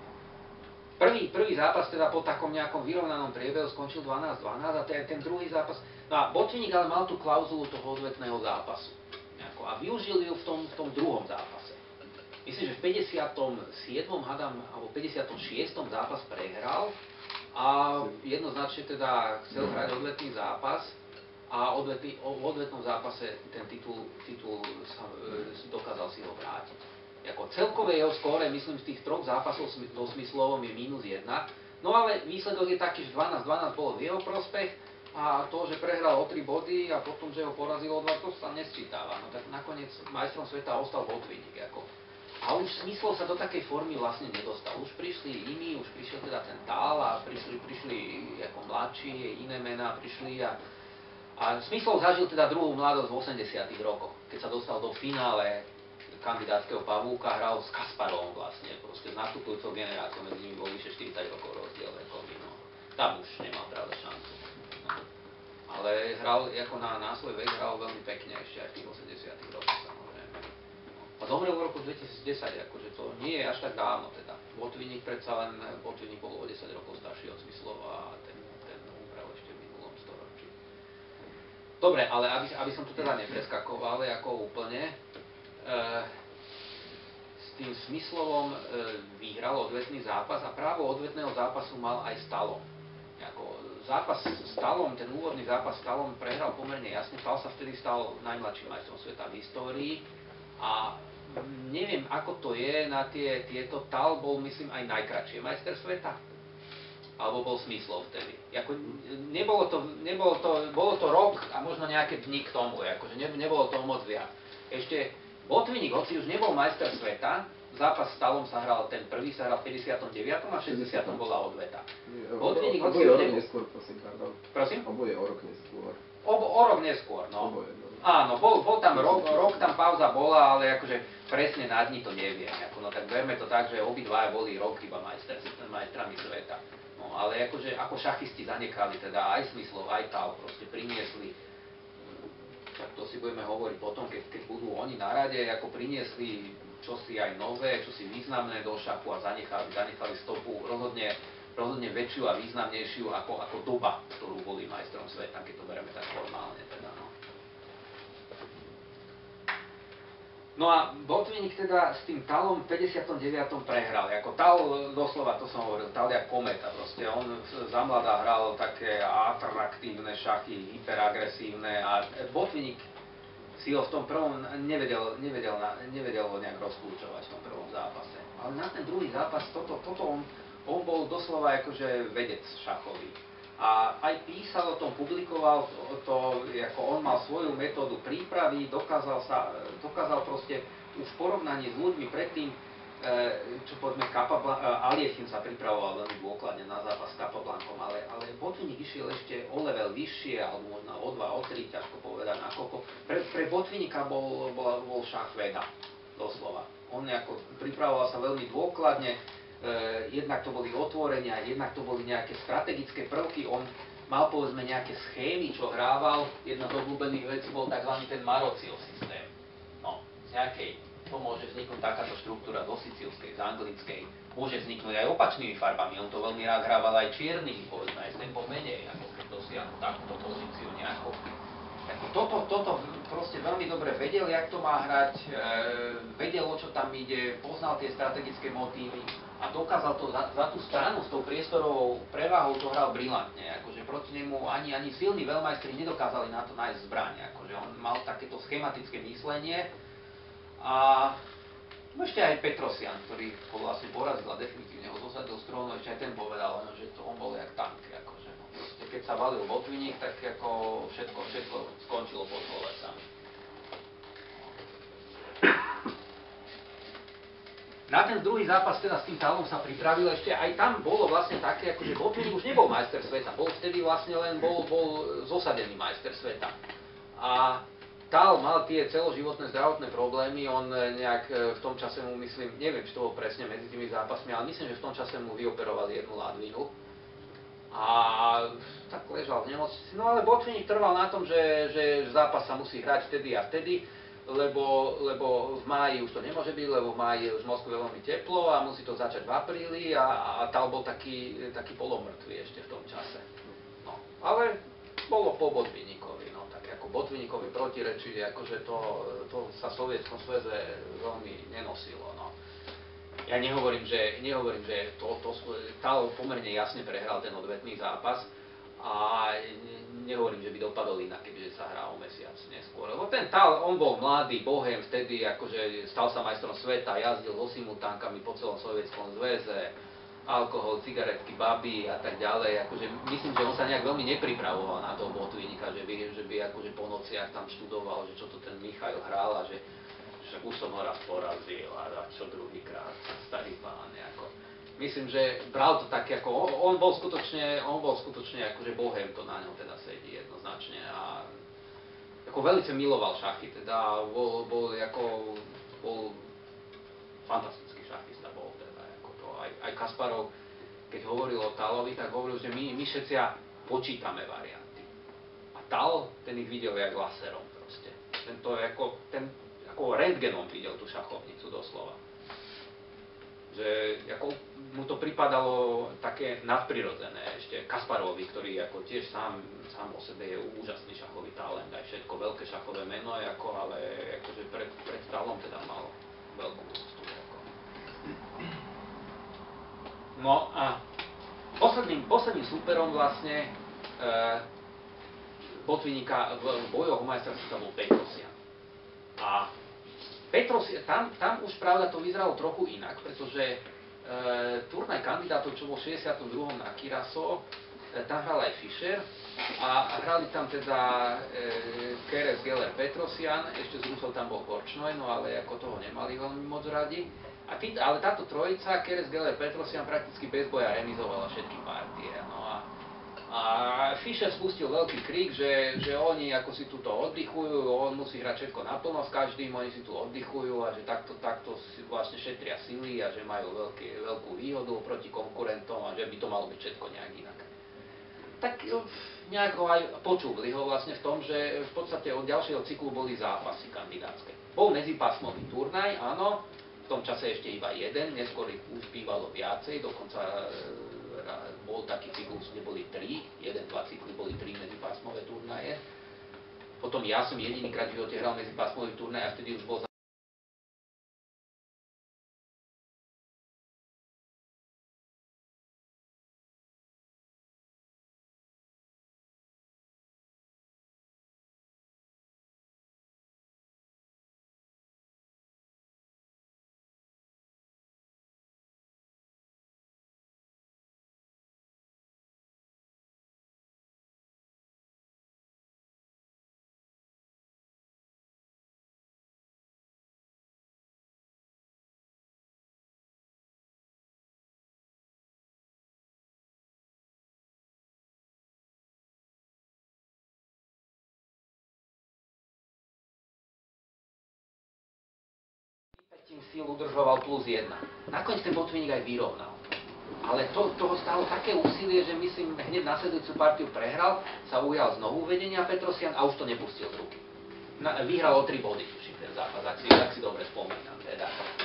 prvý, prvý zápas teda po takom nejakom vyrovnanom priebehu skončil dvanásť dvanásť a ten, ten druhý zápas, no a Botvinnik ale mal tú klauzulu toho odvetného zápasu. Nejako, a využil ju v tom, v tom druhom zápase. Myslím, že v päťdesiatom siedmom hadam, alebo päťdesiatom šiestom zápas prehral a jednoznačne teda chcel hrať odvetný zápas a odvetný, v odvetnom zápase ten titul, titul sa, e, dokázal si ho vrátiť. Jako celkové jeho skóre, myslím, z tých troch zápasov s Osmyslovom je mínus jedna, no ale výsledok je taký, že dvanásť dvanásť bolo v jeho prospech a to, že prehral o tri body a potom, že ho porazilo o dva, to sa nesčítava. No tak nakoniec majstrom sveta ostal Botvinnik. Ako. A už Smyslov sa do takej formy vlastne nedostal. Už prišli iní, už prišiel teda ten Tál a prišli, prišli ako mladší, iné mená prišli a, a Smyslov zažil teda druhú mladosť v osemdesiatych rokoch, keď sa dostal do finále kandidátskeho pavúka, hral s Kasparovom vlastne, proste s nastupujúcou generáciou, medzi nimi bol vyše štyridsať rokov rozdiel vekový, no. Tam už nemal pravda šancu. No. Ale hral, ako na, na svoj vek, hral veľmi pekne ešte aj v tých osemdesiatych rokoch, samozrejme. A zomrel v roku dvetisícdesať, akože to nie je až tak dávno teda. Botvinnik predsa len, Botvinnik bol o desať rokov starší od Smyslova a ten, ten umrel ešte v minulom storočí. Dobre, ale aby, aby som tu teda nepreskakoval ako úplne, e, s tým Smyslovom e, vyhral odvetný zápas a právo odvetného zápasu mal aj Stallom. Ako zápas s Stallom, ten úvodný zápas s Stallom prehral pomerne jasne, Stall sa vtedy stal najmladším majstrom sveta v histórii a neviem, ako to je na tie, tieto, Tál bol, myslím, aj najkratšie majster sveta. Alebo bol Smyslov vtedy. Jako, nebolo, to, nebolo to, bolo to rok a možno nejaké dni k tomu, akože ne, nebolo to moc viac. Ešte Botvinnik, hoci už nebol majster sveta, zápas s Tálom sa hral, ten prvý sa hral v päťdesiatom deviatom a v šesťdesiatom bola odveta. Botvinnik, hoci už nebol... neskôr, prosím, pardon. Prosím? Oboje o rok neskôr. O, o rok neskôr, no. Oboje, no. Áno, bol, bol tam rok, rok tam pauza bola, ale akože presne na dni to neviem. Ako, no tak berme to tak, že obidvaja boli rok iba majster, majstrami sveta. No ale akože ako šachisti zanechali teda aj Smyslov, aj Tál, proste priniesli tak to si budeme hovoriť potom, keď, keď budú oni na rade, ako priniesli čosi aj nové, čosi významné do šachu a zanechali, zanechali stopu rozhodne, rozhodne väčšiu a významnejšiu ako, ako doba, ktorú boli majstrom sveta, keď to bereme tak formálne teda, no. No a Botvinnik teda s tým Talom v päťdesiatom deviatom prehral. Ako Tal, doslova to som hovoril, Tal jak kometa proste. On za mladá hral také atraktívne šachy, hyperagresívne a Botvinnik si ho v tom prvom nevedel, nevedel, nevedel ho nejak rozklúčovať v tom prvom zápase. Ale na ten druhý zápas, toto, toto on, on bol doslova akože vedec šachový. A aj písal o tom, publikoval to, to, ako on mal svoju metódu prípravy, dokázal sa, dokázal proste už v porovnaní s ľuďmi predtým, e, čo povedzme, Aliechin sa pripravoval veľmi dôkladne na zápas s Capablancom, ale, ale Botvinnik išiel ešte o level vyššie, alebo možno o dva, o tri, ťažko povedať nakoľko. Pre, pre Botvinnika bol, bol, bol šach veda, doslova. On ako pripravoval sa veľmi dôkladne, Uh, jednak to boli otvorenia, jednak to boli nejaké strategické prvky, on mal povedzme nejaké schémy, čo hrával, jedna z obľúbených vecí bol tzv. Ten Marociel systém. No, z nejakej, to môže vzniknúť takáto štruktúra do sicílskej, z anglickej, môže vzniknúť aj opačnými farbami, on to veľmi rád hrával aj čiernymi, povedzme, aj s tempom menej, ako keď dosiahnu takúto pozíciu nejakú. Toto, toto proste veľmi dobre vedel, jak to má hrať, e, vedel, o čo tam ide, poznal tie strategické motívy a dokázal to za, za tú stranu s tou priestorovou prevahou to hral brilantne. Akože proti nemu ani, ani silní veľmajstri nedokázali na to nájsť zbraň. Akože on mal takéto schematické myslenie a no ešte aj Petrosian, ktorý ho vlastne porazil a definitívne ho zosadil z trónu, ešte aj ten povedal, no, že to on bol jak tank. Akože, no, proste, keď sa valil Botvinnik, tak ako všetko, všetko skončilo pod kolesami. Na ten druhý zápas teda s tým Talom sa pripravil, ešte aj tam bolo vlastne také, akože Botvinnik už nebol majster sveta, bol vtedy vlastne len bol, bol zosadený majster sveta. A Tal mal tie celoživotné zdravotné problémy, on nejak v tom čase mu myslím, neviem, či to bolo presne medzi tými zápasmi, ale myslím, že v tom čase mu vyoperovali jednu ladvinu. A tak ležal v nemocnici. No ale Botvinnik trval na tom, že, že zápas sa musí hrať vtedy a vtedy, lebo, lebo v máji už to nemôže byť, lebo v máji je už v Moskve veľmi teplo a musí to začať v apríli a, a Tal bol taký, taký polomrtvý ešte v tom čase. No, ale bolo po Botvinnikovi, no tak ako Botvinnikovi protirečiť, akože to, to sa v Sovietskom zväze veľmi nenosilo, no. Ja nehovorím, že, nehovorím, že to, to, Tal pomerne jasne prehral ten odvetný zápas a nehovorím, že by dopadol inak, kebyže sa hrá o mesiac neskôr. Lebo ten Tal, on bol mladý, bohem vtedy, akože stal sa majstrom sveta, jazdil so simultánkami po celom Sovietskom zväze, alkohol, cigaretky, baby a tak ďalej. Akože myslím, že on sa nejak veľmi nepripravoval na toho Botvinnika, že by, že by akože po nociach tam študoval, že čo to ten Michail hral a že však už som ho raz porazil a čo druhýkrát, starý pán, ako. Myslím, že bral to tak, ako, on, on bol skutočne, on bol skutočne akože bohem, to na ňom teda sedí jednoznačne a ako veľmi miloval šachy, teda bol, bol ako, bol fantastický šachista, bol teda, ako to, aj, aj Kasparov, keď hovoril o Talovi, tak hovoril, že my, my všetci počítame varianty. A Tal, ten ich videl jak laserom proste. Ten to je ako, ten, ako rentgenom videl tú šachovnicu doslova. Že ako, mu to pripadalo také nadprirodzené ešte Kasparovi, ktorý ako tiež sám, sám o sebe je úžasný šachový talent, aj všetko veľké šachové meno, ako, ale akože pred, pred Talom teda mal veľkú úctu. Ako. No a posledným, posledným súperom vlastne e, Botvinnika v bojoch o majstrovstvá bol Petrosian. A Petrosian, tam, tam už pravda to vyzeralo trochu inak, pretože e, turnaj kandidátov, čo bol v šesťdesiatom druhom na Kiraso, e, tam hral aj Fischer a hrali tam teda e, Keres, Geller, Petrosian, ešte z Rusov tam bol Korčnoj, no ale ako toho nemali veľmi moc radi. A tí, ale táto trojica, Keres, Geller, Petrosian, prakticky bez boja remizovala všetky partie. No a, a Fischer spustil veľký krík, že, že oni ako si tuto oddychujú, on musí hrať všetko naplno s každým, oni si tu oddychujú a že takto, takto si vlastne šetria sily a že majú veľký, veľkú výhodu proti konkurentom a že by to malo byť všetko nejak inak. Tak nejak ho aj počúvali ho vlastne v tom, že v podstate od ďalšieho cyklu boli zápasy kandidátske. Bol medzipásmový turnaj, áno, v tom čase ešte iba jeden, neskôr ich už bývalo viacej, dokonca e, bol taký cyklus, kde boli tri, jeden, dva cykly, boli tri medzipásmové turnaje. Potom ja som jedinýkrát v živote hral medzipásmový turnaj a vtedy už bol síl udržoval plus jedna. Nakoniec ten Botvinnik aj vyrovnal. Ale to, toho stálo také úsilie, že myslím, hneď nasledujúcu partiu prehral, sa ujal znovu vedenia Petrosyan a už to nepustil z ruky. Na, vyhral o tri body, tuším, ten zápas, ak si, ak si dobre spomínam. Teda.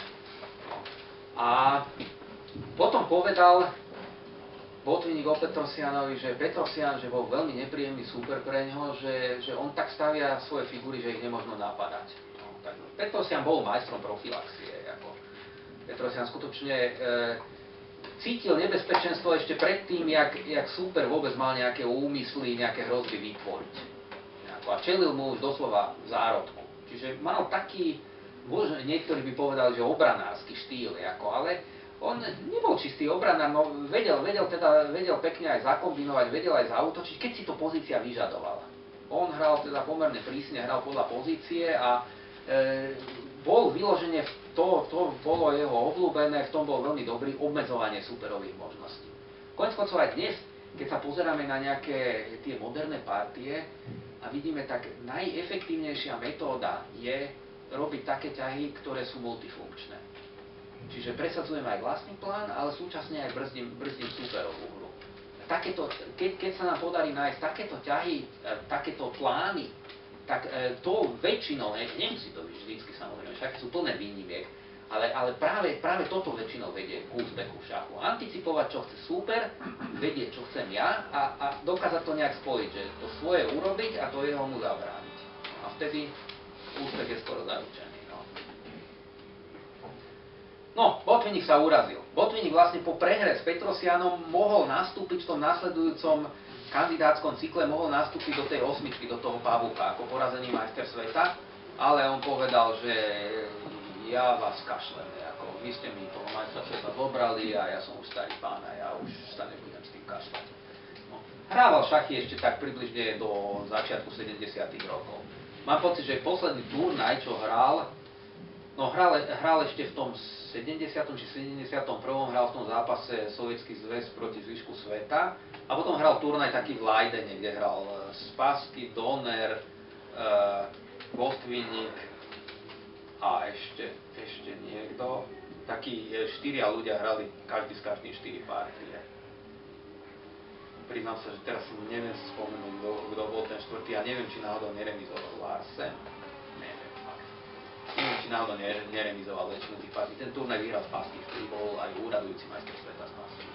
A potom povedal Botvinnik o Petrosyanovi, že Petrosyan, že bol veľmi nepríjemný súper pre ňoho, že, že on tak stavia svoje figury, že ich nemožno napadať. Petrosyan bol majstrom profilaxie. Ako. Petrosyan skutočne e, cítil nebezpečenstvo ešte predtým, jak, jak súper vôbec mal nejaké úmysly, nejaké hrozby vytvoriť. Ako, a čelil mu už doslova v zárodku. Čiže mal taký, možno niektorí by povedali, že obranársky štýl, ako, ale on nebol čistý obranár, no vedel, vedel, teda, vedel pekne aj zakombinovať, vedel aj zaútočiť, keď si to pozícia vyžadovala. On hral teda pomerne prísne, hral podľa pozície a E, bol vyloženie, to, to bolo jeho obľúbené, v tom bol veľmi dobrý, obmedzovanie superových možností. Koniec koncov aj dnes, keď sa pozeráme na nejaké tie moderné partie a vidíme, tak najefektívnejšia metóda je robiť také ťahy, ktoré sú multifunkčné. Čiže presadzujeme aj vlastný plán, ale súčasne aj brzdím, brzdím superovú hru. Takéto, keď, keď sa nám podarí nájsť takéto ťahy, takéto plány, tak e, to väčšinou, ne, nemusí to byť vždycky samozrejme, však sú plné výnimiek, ale, ale práve, práve toto väčšinou vedie k úspechu v šachu. Anticipovať, čo chce súper, vedieť, čo chcem ja a, a dokázať to nejak spojiť, že to svoje urobiť a to jeho mu zabrániť. A vtedy úspech je skoro zaručený. No, no Botvinnik sa urazil. Botvinnik vlastne po prehre s Petrosyanom mohol nastúpiť v tom nasledujúcom kandidátskom cykle, mohol nastúpiť do tej osmičky, do toho pavúka, ako porazený majster sveta, ale on povedal, že ja vás kašlem, ako vy ste mi toho majstra sveta zobrali a ja som už starý pán a ja už sa nebudem s tým kašľať. No. Hrával šachy ešte tak približne do začiatku sedemdesiatych rokov. Mám pocit, že posledný turnaj, čo hral, no hral, hral ešte v tom sedemdesiatom či sedemdesiatom prvom hral v tom zápase Sovietský zväz proti zvyšku sveta. A potom hral turnaj taký v Leidene, kde hral Spassky, Donner, uh, Botvinnik a ešte, ešte niekto. Takí štyria ľudia hrali, každý s každým štyri partie. Priznám sa, že teraz si neviem spomenúť, kto, kto bol ten štvrtý a neviem, či náhodou neremizoval Larsen. Neviem. Neviem, či náhodou neremizoval väčšinu tých partí. Ten turnaj vyhral Spassky, ktorý bol aj úradujúci majster sveta Spassky.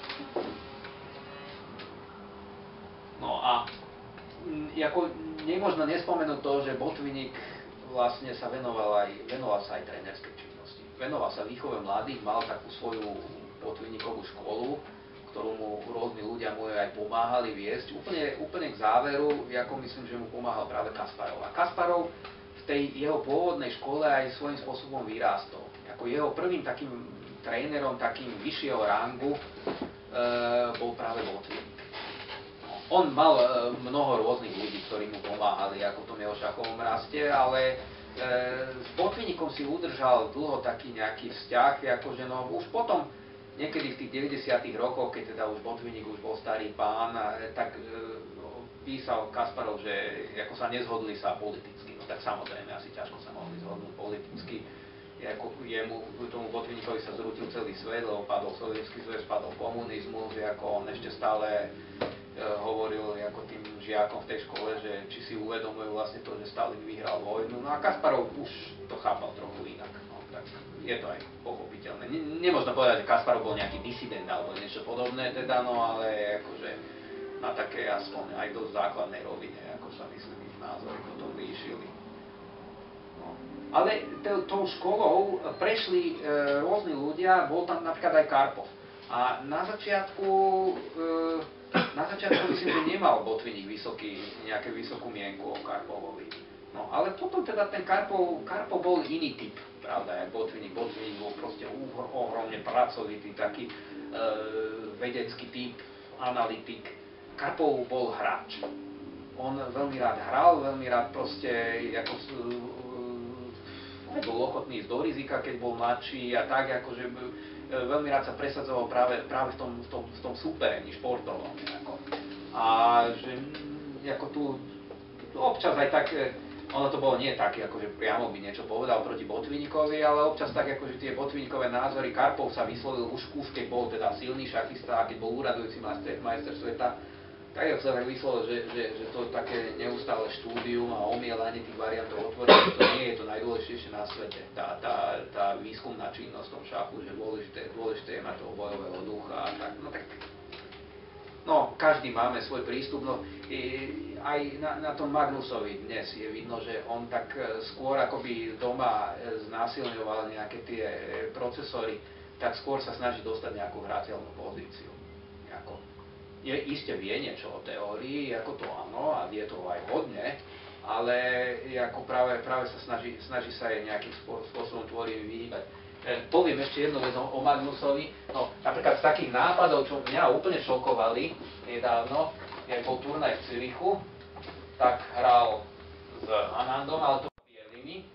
No a m, ako nemožno nespomenúť to, že Botvinnik vlastne sa venoval, aj, venoval sa aj trénerskej činnosti. Venoval sa výchove mladých, mal takú svoju Botvinnikovú školu, ktorú mu rôzni ľudia mu aj pomáhali viesť. Úplne, úplne k záveru, ako myslím, že mu pomáhal práve Kasparov. A Kasparov v tej jeho pôvodnej škole aj svojím spôsobom vyrástol. Ako jeho prvým takým trénerom, takým vyššieho rangu e, bol práve Botvinnik. On mal e, mnoho rôznych ľudí, ktorí mu pomáhali ako v tom jeho šachovom raste, ale e, s Botvinnikom si udržal dlho taký nejaký vzťah, akože no už potom, niekedy v tých deväťdesiatych rokoch, keď teda už Botvinnik už bol starý pán, e, tak e, písal Kasparov, že ako sa nezhodli sa politicky. No tak samozrejme, asi ťažko sa mohli zhodnúť politicky. Ako jemu, tomu Botvinnikovi sa zrútil celý svet, lebo padol Sovietský zväz, padol komunizmus, ako on ešte stále hovoril ako tým žiakom v tej škole, že či si uvedomujú vlastne to, že Stalin vyhral vojnu. No a Kasparov už to chápal trochu inak. No, tak je to aj pochopiteľné. Nemôžno povedať, že Kasparov bol nejaký disident alebo niečo podobné, teda, no ale akože na také aspoň aj dosť základnej rovine, ako sa myslím, ich názory potom líšili. No. Ale tou školou prešli e, rôzni ľudia, bol tam napríklad aj Karpov. A na začiatku, e, na začiatku myslím, že nemal Botvinník vysoký, nejakú vysokú mienku o Karpovovi. No ale potom teda ten Karpov, Karpov bol iný typ, pravda, jak Botvinník. Botvinník bol proste ohromne pracovitý, taký e, vedecký typ, analytik. Karpov bol hráč. On veľmi rád hral, veľmi rád proste, ako e, bol ochotný ísť do rizika, keď bol mladší a tak, akože veľmi rád sa presadzoval práve, práve v tom, v tom, v tom súperení športovom. Nejako. A že ako tu občas aj tak, ono to bolo nie tak, akože priamo by niečo povedal proti Botvinníkovi, ale občas tak, akože tie Botvinníkové názory, Karpov sa vyslovil už, už keď bol teda silný šachista a keď bol úradujúci majster, majster sveta, tak ako sa tak vyslovil, že, že, že to také neustále štúdium a omielanie tých variantov otvorených, to nie je to najdôležitejšie na svete. Tá, tá, tá výskumná činnosť v tom šachu, že dôležité, dôležité je mať toho bojového ducha a tak, no tak, no každý máme svoj prístup, no i, aj na, na tom Magnusovi dnes je vidno, že on tak skôr akoby doma znásilňoval nejaké tie procesory, tak skôr sa snaží dostať nejakú hrateľnú pozíciu. Nejako. Je, iste vie niečo o teórii, ako to áno, a vie to aj hodne, ale ako práve, práve sa snaží, snaží sa jej nejakým spôsobom tvorivým vyhýbať. E, poviem ešte jednu vec o, o Magnusovi. No, napríklad z takých nápadov, čo mňa úplne šokovali nedávno, keď bol turnaj v Cirichu, tak hral s Anandom, ale to bielými.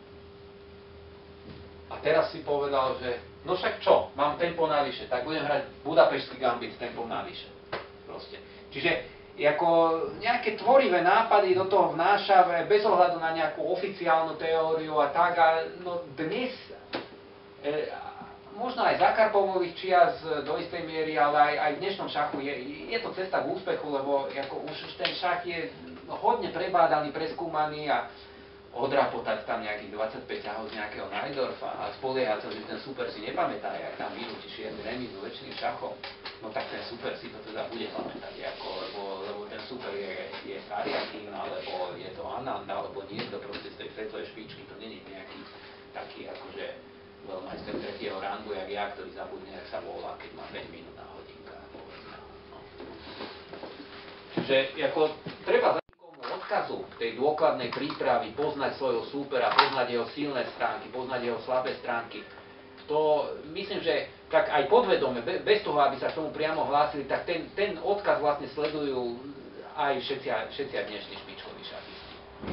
A teraz si povedal, že no však čo, mám tempo navyše, tak budem hrať Budapešský gambit s tempom navyše. Proste. Čiže ako nejaké tvorivé nápady do toho vnáša bez ohľadu na nejakú oficiálnu teóriu a tak. A no dnes, e, možno aj za Karpovových čias do istej miery, ale aj, aj v dnešnom šachu je, je to cesta k úspechu, lebo ako už ten šach je hodne prebádaný, preskúmaný a odrapotať tam nejakých dvadsaťpäť ťahov z nejakého Najdorfa a spoliehať sa, že ten super si nepamätá, jak tam vynúti šiedmy remizu väčšným šachom, no tak ten super si to teda bude pamätať, ako, lebo, lebo ten super je, je Kariakin, alebo je to Anand, alebo niekto proste z tej svetovej špičky, to nie je nejaký taký akože veľmajster tretieho rangu, jak ja, ktorý zabudne, jak sa volá, keď má päť minút na hodinka, povedzme. No. Čiže ako treba odkazu tej dôkladnej prípravy, poznať svojho súpera, poznať jeho silné stránky, poznať jeho slabé stránky. To myslím, že tak aj podvedome, bez toho, aby sa k tomu priamo hlásili, tak ten, ten odkaz vlastne sledujú aj všetci, všetci dnešní špičkoví šachisti.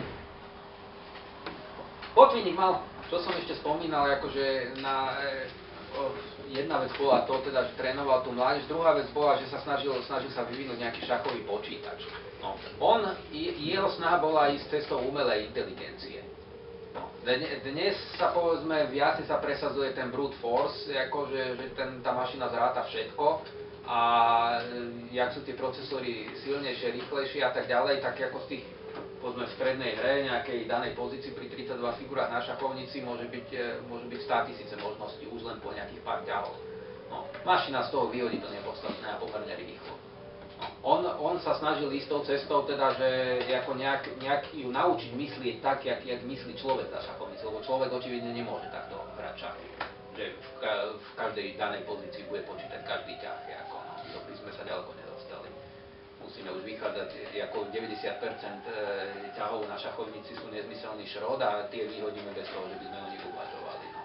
Botvinník mal, čo som ešte spomínal, akože na, o, jedna vec bola to, teda, že trénoval tú mládež, druhá vec bola, že sa snažil, snažil sa vyvinúť nejaký šachový počítač. No, on, jeho snaha bola ísť cestou umelej inteligencie. No, dnes sa povedzme, viac sa presadzuje ten brute force, ako že, že ten, tá mašina zráta všetko a jak sú tie procesory silnejšie, rýchlejšie a tak ďalej, tak ako z tých, povedzme, v strednej hre, nejakej danej pozícii pri tridsaťdva figurách na šachovnici môže byť, môže byť státisíce možností už len po nejakých pár ťahoch. No, mašina z toho vyhodí to nepodstatné a pomerne rýchlo. On, on sa snažil ísť tou cestou, teda, že ako nejak, nejak ju naučiť myslieť tak, jak, jak myslí človek za šachovnici, lebo človek očividne nemôže takto hrať šach. Že v, ka, v každej danej pozícii bude počítať každý ťah, ako, no, dokedy sme sa ďaleko nedostali. Musíme už vychádzať, ako deväťdesiat percent ťahov na šachovnici sú nezmyselný šrod a tie vyhodíme bez toho, že by sme o nich uvažovali. No.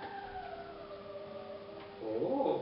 Oh.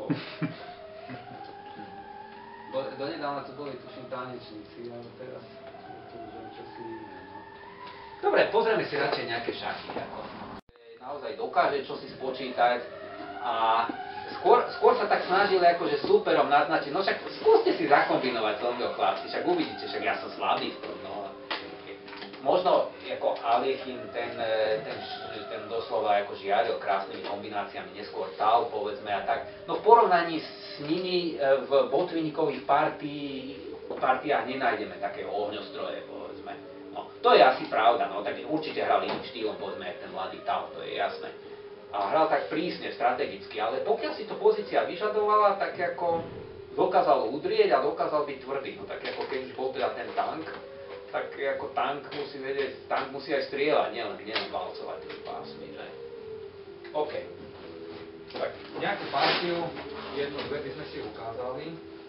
Donedávna to boli, tuším, tanečníci, ale teraz to už je čosi iné. No. Dobre, pozrieme si radšej nejaké šachy. Ako. Naozaj dokáže čo si spočítať a skôr, skôr sa tak snažili akože súperom naznačiť, no však skúste si zakombinovať celého chlapci, však uvidíte, však ja som slabý v tom. No. Možno ako Aliechin, ten, ten, ten doslova ako žiaril krásnymi kombináciami, neskôr Tal, povedzme a tak. No v porovnaní s nimi v Botvinníkových partii partiách nenájdeme také ohňostroje, povedzme. No, to je asi pravda, no, tak určite hral iným štýlom, povedzme, ten mladý Tal, to je jasné. A hral tak prísne, strategicky, ale pokiaľ si to pozícia vyžadovala, tak ako dokázal udrieť a dokázal byť tvrdý. No tak ako keď už bol teda ten tank, tak ako tank musí vedieť, tank musí aj strieľať, nielen, nielen valcovať tými pásmi, že? OK. Tak nejakú partiu, jednu, dve by sme si ukázali.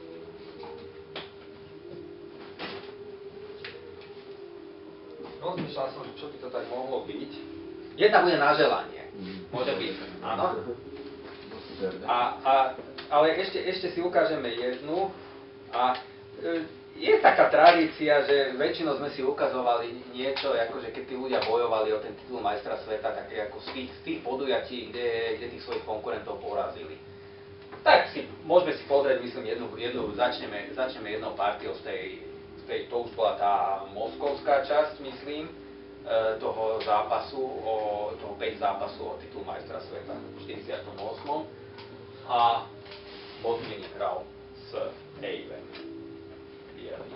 Rozmýšľal som, čo by to tak mohlo byť. Jedna bude na želanie. Môže byť, áno? A, a, ale ešte, ešte si ukážeme jednu. A e, je taká tradícia, že väčšinou sme si ukazovali niečo, akože keď tí ľudia bojovali o ten titul majstra sveta, také ako z tých, z tých podujatí, kde, kde tých svojich konkurentov porazili. Tak si, môžeme si pozrieť, myslím, jednu, jednu začneme, začneme jednou partiou z tej, z tej, to už bola tá moskovská časť, myslím, toho zápasu, o, toho päť zápasu o titul majstra sveta v štyridsiatom ôsmom a Botvinnik hral s Eivem. Bielý.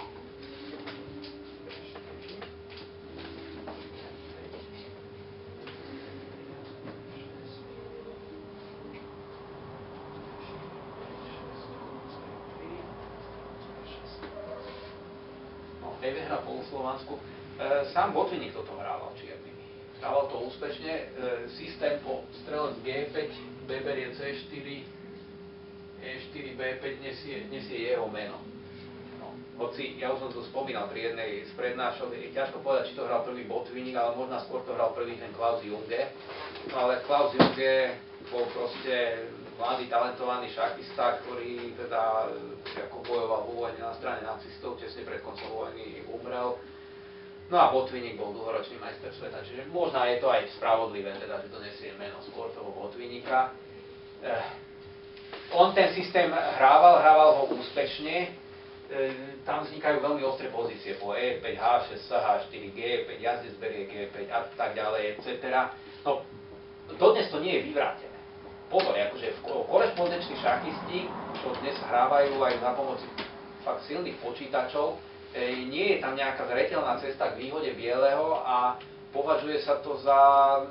No, Eive hra po Slovansku. Sám Botvinnik toto hrával čiernymi. Hrával to úspešne. E, systém po strelec gé päť, B berie cé štyri, é štyri, bé päť nesie, nesie jeho meno. No, hoci, ja už som to spomínal pri jednej z prednášok, je ťažko povedať, či to hral prvý Botvinnik, ale možno skôr to hral prvý ten Klaus Junge. No ale Klaus Junge bol proste mladý, talentovaný šachista, ktorý teda ako bojoval vo vojne na strane nacistov, tesne pred koncom vojny umrel. No a Botvinnik bol dlhoročný majster sveta, čiže možno je to aj spravodlivé, teda, že to nesie meno skôr toho Botvinnika. Eh, on ten systém hrával, hrával ho úspešne, eh, tam vznikajú veľmi ostré pozície po é päť, há šesť, há štyri, gé päť, jazdec berie gé päť a tak ďalej, et cetera. No, dodnes to nie je vyvrátené. Pozor, akože korešpondenční šachisti, čo dnes hrávajú aj za pomoci fakt silných počítačov, nie je tam nejaká zreteľná cesta k výhode bieleho a považuje sa to za,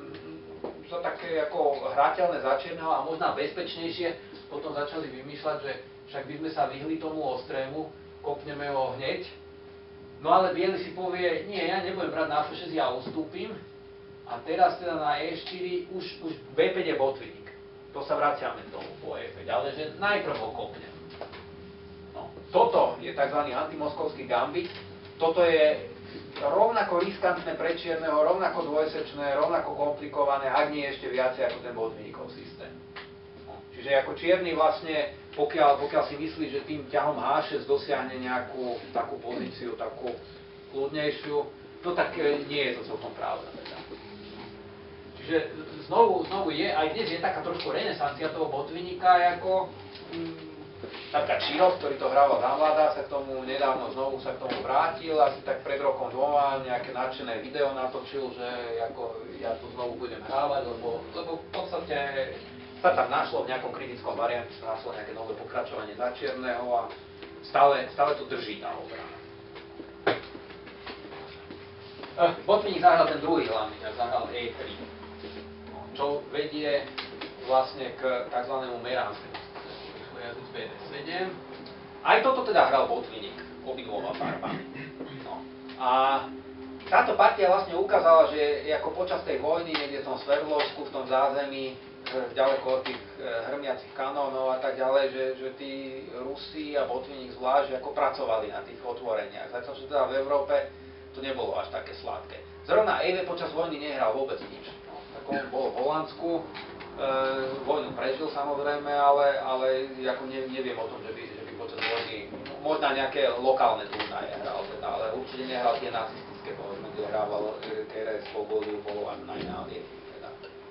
za také ako hrateľné za čierneho a možno bezpečnejšie. Potom začali vymýšľať, že však by sme sa vyhli tomu ostrému, kopneme ho hneď. No ale biely si povie, nie, ja nebudem brať na ef šesť, ja ustúpim. A teraz teda na é štyri už, už bé päť je Botvinnik. To sa vraciame k tomu po é päť, ale že najprv ho kopnem. Toto je tzv. Antimoskovský gambit. Toto je rovnako riskantné pre čierneho, rovnako dvojsečné, rovnako komplikované, ak nie ešte viacej ako ten Botvinnikov systém. No. Čiže ako čierny vlastne, pokiaľ, pokiaľ si myslí, že tým ťahom há šesť dosiahne nejakú takú pozíciu, takú kľudnejšiu, no tak nie je to celkom pravda. Teda. Čiže znovu, znovu je, aj dnes je taká trošku renesancia toho Botvinnika, ako... Mm, Napríklad Čirov, ktorý to hrával za mladá, sa k tomu nedávno znovu sa k tomu vrátil, asi tak pred rokom dvoma nejaké nadšené video natočil, že ako ja to znovu budem hrávať, lebo, lebo v podstate sa tam našlo v nejakom kritickom variante, sa našlo nejaké nové pokračovanie za čierneho a stále, stále to drží tá obrana. Eh, Botvinnik zahral ten druhý hlavný, zahral é tri, čo vedie vlastne k tzv. Meránskému. bé dé sedem. Aj toto teda hral Botvinnik obidvoma farbami. No. A táto partia vlastne ukázala, že ako počas tej vojny, niekde v tom Sverdlovsku, v tom zázemí, ďaleko od tých hrmiacich kanónov a tak ďalej, že, že tí Rusi a Botvinnik zvlášť ako pracovali na tých otvoreniach. Zatiaľ, že teda v Európe to nebolo až také sladké. Zrovna Eive počas vojny nehral vôbec nič. No, tak on bol v Holandsku, E, vojnu prežil samozrejme, ale, ale ako ne, neviem o tom, že by, že by počas vojny možno nejaké lokálne turnaje hral, teda, ale určite nehral tie nacistické, povedzme, kde hrával Keres, Pogoliu, bolo až najnáviek. Teda.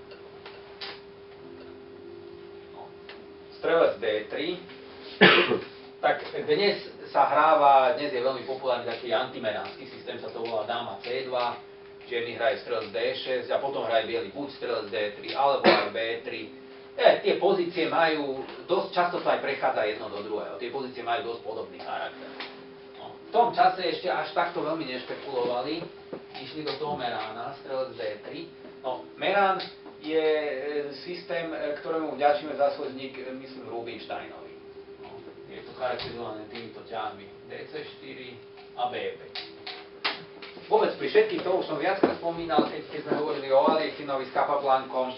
No. Strelec dé tri. Tak dnes sa hráva, dnes je veľmi populárny taký antimeránsky systém, sa to volá dáma cé dva. Čierny hraje strelec dé šesť a potom hraje biely buď strelec dé tri alebo aj bé tri. E, tie pozície majú, dosť často to aj prechádza jedno do druhého, tie pozície majú dosť podobný charakter. v tom čase ešte až takto veľmi nešpekulovali, išli do toho Merána, strelec dé tri. No, Merán je systém, ktorému vďačíme za svoj vznik, myslím, Rubinsteinovi. No, je to charakterizované týmito ťahmi dé cé štyri a bé päť. Vôbec pri všetkých, to už som viackrát spomínal, keď, keď sme hovorili o Alekhinovi s Capablancom.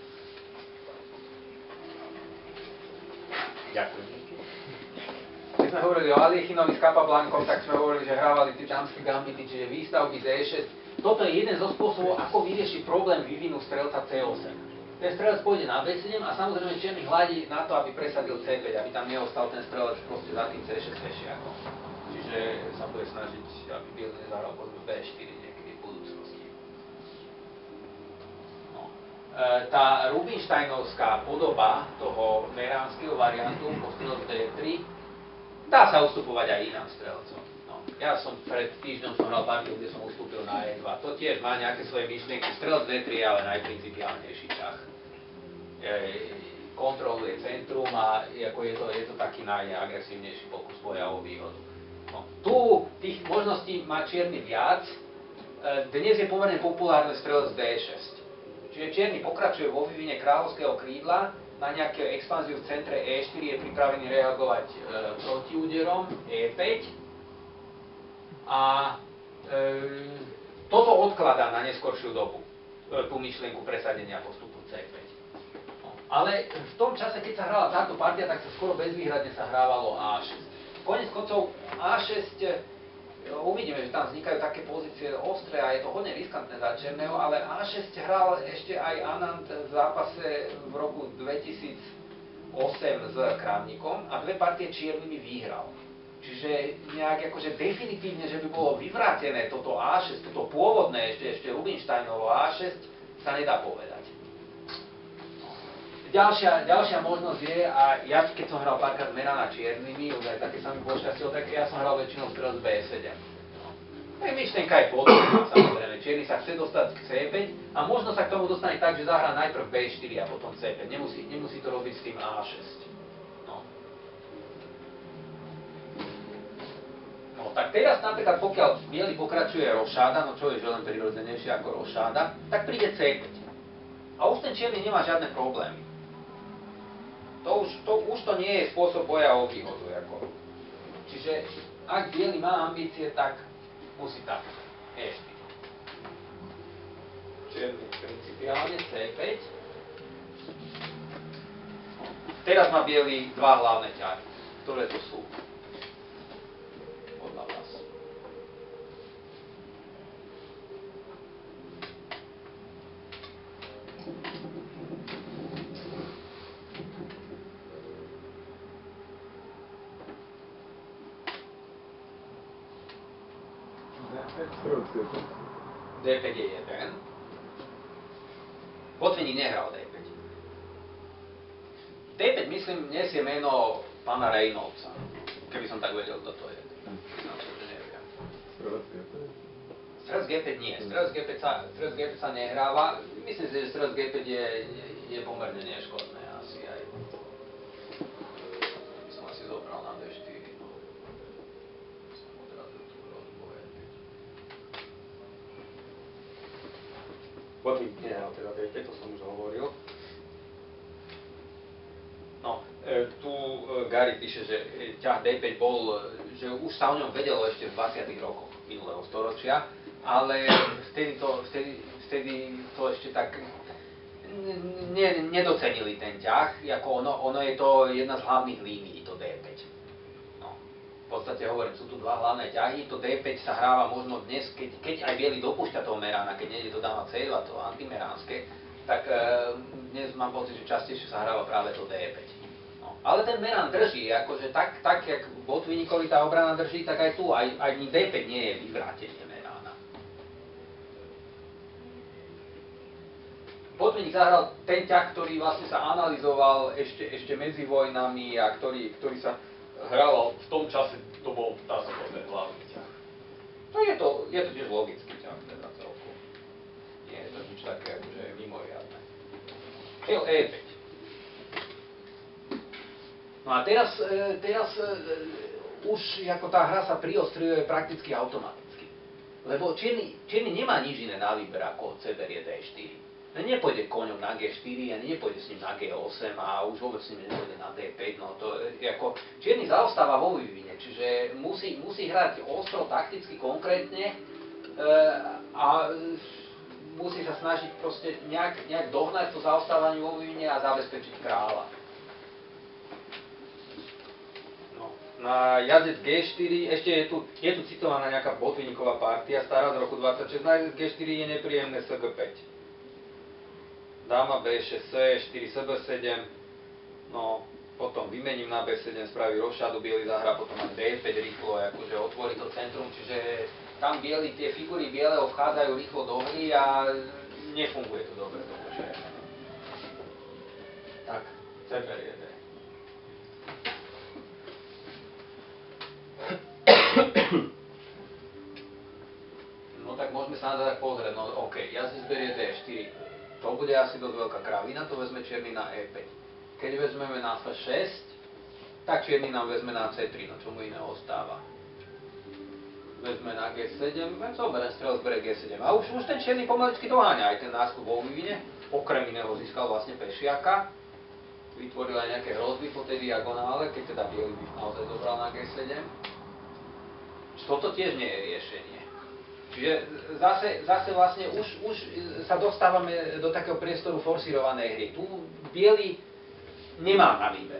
Ďakujem. Keď sme hovorili o Alekhinovi s Capablancom, tak sme hovorili, že hrávali tie dámske gambity, čiže výstavby dé šesť. Toto je jeden zo spôsobov, ako vyriešiť problém vývinu strelca cé osem. Ten strelec pôjde na bé sedem a samozrejme čierny hľadí na to, aby presadil cé päť, aby tam neostal ten strelec proste za tým cé šesť pešiakom. Čiže sa bude snažiť, aby bielý nezahral povedzme bé štyri niekedy v budúcnosti. No. E, tá Rubinsteinovská podoba toho meránskeho variantu po strelcu dé tri, dá sa ustupovať aj inám strelcom. No. Ja som pred týždňom som hral partiu, kde som ustúpil na é dva. To tiež má nejaké svoje myšlienky. Strelec dé tri je ale najprincipiálnejší ťah. E, kontroluje centrum a ako je, to, je to taký najagresívnejší pokus boja o výhodu. No, tu tých možností má čierny viac. Dnes je pomerne populárny strelec dé šesť. Čiže čierny pokračuje vo vývine kráľovského krídla, na nejakú expanziu v centre é štyri je pripravený reagovať e, protiúderom é päť a e, toto odkladá na neskoršiu dobu e, tú myšlienku presadenia postupu cé päť. No, ale v tom čase, keď sa hrala táto partia, tak sa skoro bezvýhradne sa hrávalo á šesť. Konec koncov á šesť, uvidíme, že tam vznikajú také pozície ostré a je to hodne riskantné za čierneho, ale á šesť hral ešte aj Anand v zápase v roku dvetisícosem s Kramnikom a dve partie čiernymi vyhral. Čiže nejak akože definitívne, že by bolo vyvrátené toto á šesť, toto pôvodné ešte, ešte Rubinsteinovo á šesť, sa nedá povedať. Ďalšia, ďalšia možnosť je, a ja keď som hral párkrát Merána čiernymi, už aj také sa mi pošťastilo, tak ja som hral väčšinou strelec bé sedem. No. Tak myšlienka je podobná, samozrejme. Čierny sa chce dostať k cé päť a možno sa k tomu dostane tak, že zahrá najprv bé štyri a potom cé päť. Nemusí, nemusí to robiť s tým á šesť. No. No tak teraz napríklad, pokiaľ biely pokračuje rošáda, no čo je že len prirodzenejšie ako rošáda, tak príde cé päť. A už ten čierny nemá žiadne problémy. To už, to už to nie je spôsob boja o výhodu. Ako. Čiže ak biely má ambície, tak musí tak. é štyri. Čierny principiálne cé päť. Teraz má biely dva hlavné ťahy. Ktoré to sú? Podľa vás. dé päť je jeden. Botvinník nehral dé päť. dé päť, myslím, nesie meno pána Reynoldsa. Keby som tak vedel, kto to je. Strelec gé päť nie. Strelec gé päť sa, strelec gé päť sa nehráva. Myslím si, že strelec gé päť je, je pomerne neškodné. Asi aj. Som asi zobral na dé štyri. Botvinník nehral teda dé päť, to som už hovoril. No, e, tu e, Gary píše, že ťah dé päť bol, že už sa o ňom vedelo ešte v dvadsiatych rokoch minulého storočia, ale vtedy to, vtedy, vtedy to ešte tak ne, nedocenili ten ťah, ako ono, ono je to jedna z hlavných línií, to dé päť. No, v podstate hovorím, sú tu dva hlavné ťahy, to dé päť sa hráva možno dnes, keď, keď aj biely dopúšťa toho Merána, keď nejde to dáma cé dva, to antimeránske, tak e, dnes mám pocit, že častejšie sa hráva práve to dé päť. No, ale ten Merán drží, akože tak, tak jak Botvinníkovi tá obrana drží, tak aj tu, aj, aj dé päť nie je vyvrátenie Merána. Botvinník zahral ten ťah, ktorý vlastne sa analyzoval ešte, ešte medzi vojnami a ktorý, ktorý sa hral v tom čase, to bol, dá sa povedať, hlavný ťah. No je to, je to tiež logický ťah, teda celku. Nie je to nič také, akože mimoriadne. Šiel é päť. No a teraz, teraz už ako tá hra sa priostruje prakticky automaticky. Lebo čierny, čierny nemá nič iné na výber ako C berie D štyri. Nepôjde koňom na G štyri, ani nepôjde s ním na G osem a už vôbec s ním nepôjde na D päť. No to je ako, čierny zaostáva vo vývine, čiže musí, musí hrať ostro, takticky, konkrétne e, a musí sa snažiť proste nejak, nejak dohnať to zaostávanie vo vývine a zabezpečiť kráľa. No, na jazdec G štyri, ešte je tu, je tu citovaná nejaká botvinníková partia, stará z roku dvadsaťšesť, na jazdec G štyri je nepríjemné S G päť. Dáma B šesť, C štyri, S B sedem, no potom vymením na B sedem, spraví rošádu, biely zahra, potom aj D päť rýchlo, akože otvorí to centrum, čiže tam bieli, tie figúry bieleho vchádzajú rýchlo do hry a nefunguje to dobre, takže tak, C berie D. No tak môžeme sa na to tak pozrieť, no OK, jazdec berie D štyri. To bude asi dosť veľká kravina, to vezme čierny na E päť. Keď vezmeme na F šesť, tak čierny nám vezme na C tri, no čo mu iné ostáva. Vezme na G sedem, zoberiem strelec, berie G sedem. A už, už ten čierny pomaličky doháňa aj ten náskok vo vývine. Okrem iného získal vlastne pešiaka. Vytvoril aj nejaké hrozby po tej diagonále, keď teda biely by naozaj zobral na G sedem. Toto tiež nie je riešenie. Čiže zase, zase vlastne už, už sa dostávame do takého priestoru forsírovanej hry. Tu biely nemá na výber.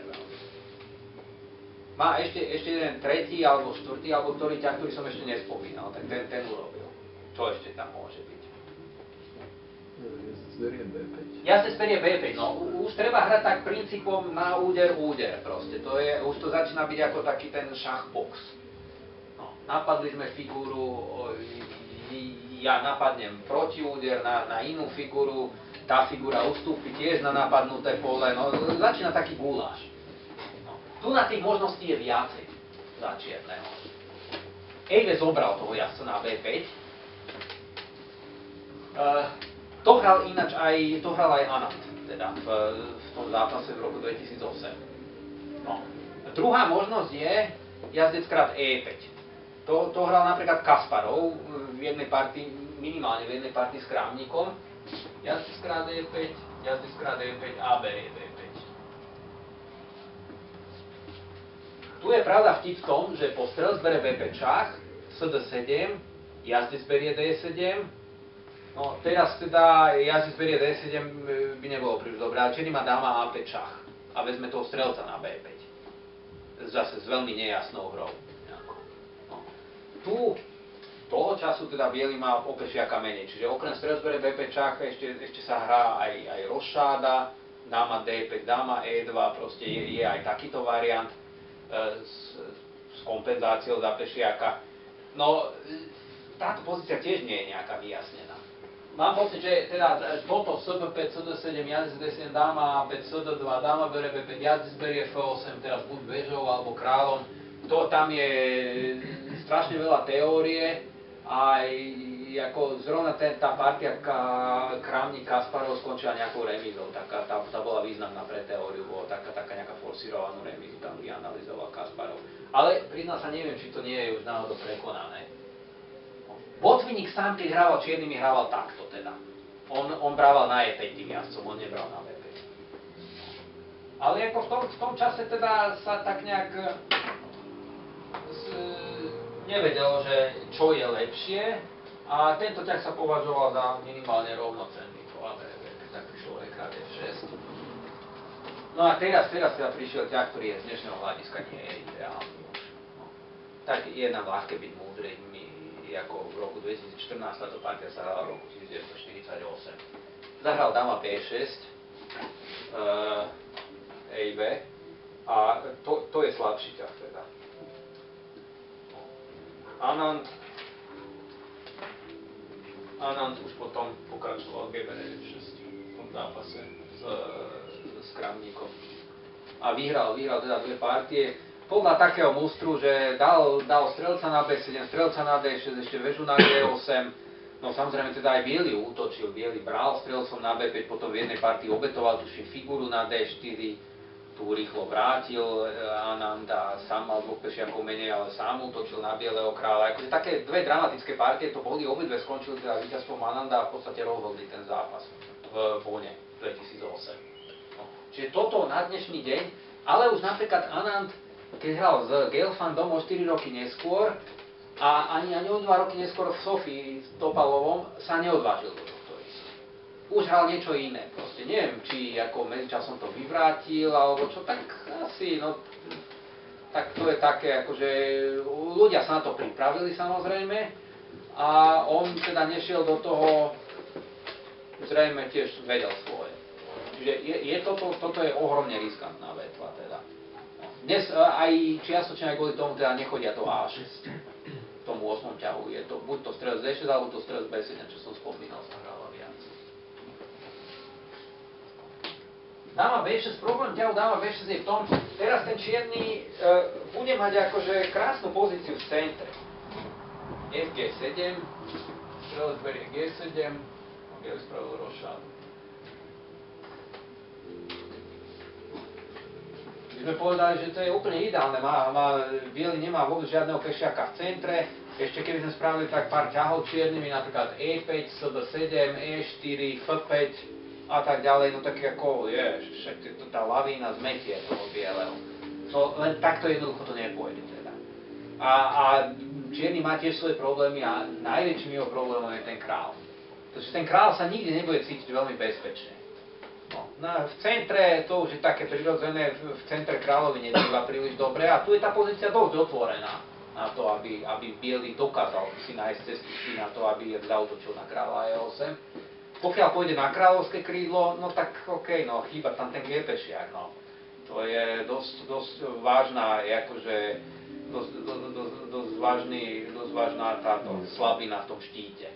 Má ešte, ešte jeden tretí, alebo štvrtý, alebo ktorý ťah, ktorý som ešte nespomínal, tak ten, ten urobil. Čo ešte tam môže byť? Jazdec berie B päť. Jazdec berie B päť, no už treba hrať tak princípom na úder, úder proste. To je, už to začína byť ako taký ten šachbox. No, napadli sme figúru, ja napadnem protiúder na, na inú figúru, tá figúra ustúpi tiež na napadnuté pole, no začína taký guláš. No, tu na tých možností je viacej za čierneho. Ejve zobral toho jazdca na B päť. Uh, to hral ináč aj, to hral aj Anand, teda v, v tom zápase v roku dvetisícosem. No. Druhá možnosť je jazdec krát E päť. To, to hral napríklad Kasparov v jednej partii, minimálne v jednej partii s Kramníkom. Jazdec krát E päť, jazdec krát E päť a berie B päť. Tu je pravda vtip v tom, že po strelec berie B päť šach, S D sedem, jazdec berie D sedem. No teraz teda jazdec berie D sedem by nebolo príliš dobré, ale čierny má dáma A päť šach a vezme toho strelca na B päť. Zase s veľmi nejasnou hrou. Tu toho času teda biely má o pešiaka menej, čiže okrem strelec berie B päť šach ešte, ešte sa hrá aj, aj rošáda, dáma D päť, dáma E dva, proste je, je aj takýto variant e, s, s kompenzáciou za pešiaka. No, táto pozícia tiež nie je nejaká vyjasnená. Mám pocit, že teda toto S B päť, S D sedem, jazdec D sedem, dáma A päť, S D dva, dáma berie B päť, jazdec berie F osem, teraz buď vežou alebo kráľom. To tam je strašne veľa teórie, aj ako zrovna ten, tá partia Kramník Kasparov skončila nejakou remízou, taká, tá, tá bola významná pre teóriu, bola taká, taká nejaká forsírovanú remízu, tam vyanalyzoval Kasparov. Ale priznal sa, neviem, či to nie je už náhodou prekonané. Botvinník sám, keď hrával čiernymi, hrával takto teda. On, on brával na E päť tým jazdcom, on nebral na B päť. Ale ako v tom, v tom čase teda sa tak nejak nevedelo, že čo je lepšie a tento ťah sa považoval za minimálne rovnocenný. Tak prišiel aj krát F šesť. No a teraz, teraz teda prišiel ťah, ktorý je z dnešného hľadiska nie je ideálny už. No. Tak je nám ľahké byť múdry, my ako v roku dvetisícštrnásť táto partia sa hrala v roku devätnásťstoštyridsaťosem. Zahral dáma P šesť, uh, Ejve a to, to je slabší ťah teda. Anand, Anand už potom pokračoval G B šesť v tom zápase s, s Kramníkom. A vyhral, vyhral teda dve partie. Podľa takého mústru, že dal, dal strelca na B sedem, strelca na D šesť, ešte väžu na G osem. No samozrejme teda aj biely útočil, biely bral strelcom na B päť, potom v jednej partii obetoval tuším figúru na D štyri. tu rýchlo vrátil, Ananda sám mal dvoch pešiakov menej, ale sám útočil na bieleho kráľa. Akože také dve dramatické partie to boli, obidve skončili teda víťazstvom Ananda a v podstate rozhodli ten zápas v Bone dvetisícosem. No. Čiže toto na dnešný deň, ale už napríklad Anand, keď hral s Gelfandom o štyri roky neskôr a ani, ani o dva roky neskôr v Sofii s Topalovom sa neodvážil do tohto ísť. Už hral niečo iné, proste neviem, či ako medzičasom to vyvrátil alebo čo, tak asi, no tak to je také, akože ľudia sa na to pripravili samozrejme a on teda nešiel do toho, zrejme tiež vedel svoje. Čiže je, je toto, toto je ohromne riskantná vetva teda. Dnes aj čiastočne aj kvôli tomu teda nechodia to á šesť, tomu ôsmom ťahu. Je to buď to strelec dé šesť alebo to strelec bé sedem, čo som spomínal, sa hráva viac. Dáma bé šesť, problém ťahu dáma bé šesť je v tom, teraz ten čierny e, bude mať akože krásnu pozíciu v centre. ef gé sedem, strelec berie gé sedem, a bielý spravil rošádu. My sme povedali, že to je úplne ideálne. Má, má, biely nemá vôbec žiadneho pešiaka v centre. Ešte keby sme spravili tak pár ťahov čiernymi, napríklad é päť, es bé sedem, é štyri, ef päť a tak ďalej, no tak ako, jež, však to, tá lavína zmetie toho bieleho. To, len takto jednoducho to nepôjde teda. A, a čierny má tiež svoje problémy a najväčším jeho problémom je ten král. Pretože ten král sa nikdy nebude cítiť veľmi bezpečne. No, v centre to už je také prirodzené, v centre kráľovi nebýva príliš dobre a tu je tá pozícia dosť otvorená na to, aby, aby biely dokázal si nájsť cestu na to, aby zautočil na kráľa é osem. Pokiaľ pôjde na kráľovské krídlo, no tak okej, okay, no chýba tam ten gé pešiak, no. To je dosť, dosť vážna, je akože dosť, dosť, dosť, dosť, vážny, dosť vážna táto slabina v tom štíte.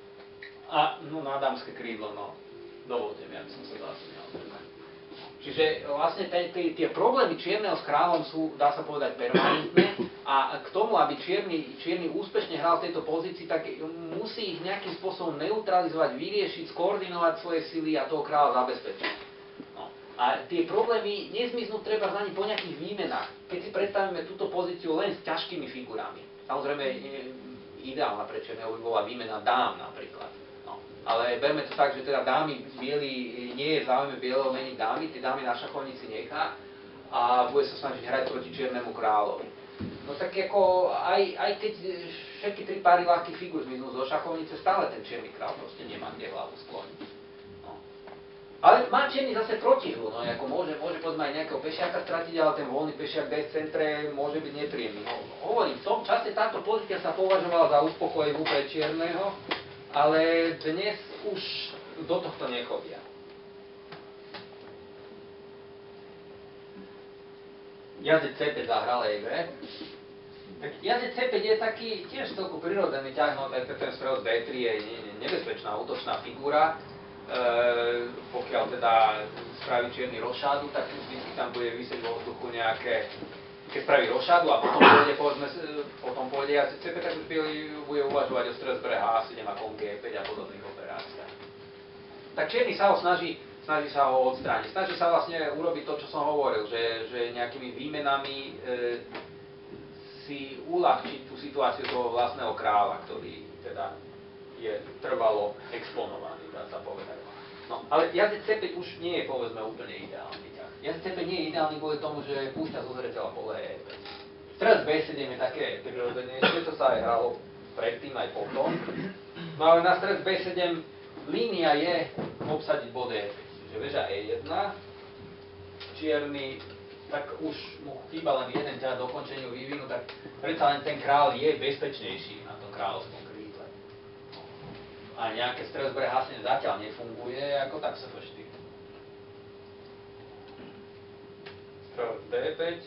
A no na dámske krídlo, no. Dovolte mi, aby som sa zásmial. Čiže vlastne tie problémy čierneho s kráľom sú, dá sa povedať, permanentné a k tomu, aby čierny, čierny úspešne hral v tejto pozícii, tak musí ich nejakým spôsobom neutralizovať, vyriešiť, skoordinovať svoje sily a toho kráľa zabezpečiť. No. A tie problémy nezmiznú treba ani po nejakých výmenách. Keď si predstavíme túto pozíciu len s ťažkými figurami, samozrejme ideálna pre čierneho by bola výmena dám napríklad. Ale berme to tak, že teda dámy biely, nie je záujme bieleho meniť dámy, tie dámy na šachovnici nechá a bude sa snažiť hrať proti čiernemu kráľovi. No tak ako aj, aj keď všetky tri páry ľahkých figur zmiznú zo šachovnice, stále ten čierny kráľ proste nemá kde hlavu skloniť. No. Ale má čierny zase protihru, no ako môže, môže povedzme aj nejakého pešiaka stratiť, ale ten voľný pešiak v centre môže byť nepríjemný. No, hovorím, v tom čase táto pozícia sa považovala za uspokojivú pre čierneho, ale dnes už do tohto nechodia. Jazdec cé päť zahral é bé. Tak jazdec cé päť je taký tiež celku prirodzený ťah, no ten strelec dé tri je nebezpečná útočná figura. E, pokiaľ teda spraví čierny rošádu, tak vždy tam bude vysieť vo vzduchu nejaké. Keď spraví rošádu a potom pôjde, povedzme, potom pôjde jazdec cé päť, tak už bude uvažovať o strelec bre há sedem a kon gé päť a podobných operáciách. Tak čierny sa ho snaží, snaží sa ho odstrániť. Snaží sa vlastne urobiť to, čo som hovoril, že, že nejakými výmenami e, si uľahčiť tú situáciu toho vlastného kráľa, ktorý teda je trvalo exponovaný, dá sa povedať. No, ale jazdec cé päť už nie je, povedzme, úplne ideálny. Jazdec cé päť nie je ideálny kvôli tomu, že púšťa zo zreteľa pole é päť. Strelec bé sedem je také prirodzenejšie, to sa aj hralo predtým aj potom. No ale na strelec bé sedem línia je obsadiť bod é päť. Čiže väža é jedna, čierny, tak už mu chýba len jeden ťah dokončeniu vývinu, tak predsa len ten král je bezpečnejší na tom kráľovskom krídle. A nejaké strelec bé há sedem zatiaľ nefunguje, ako tak sa štyri. Strelec dé päť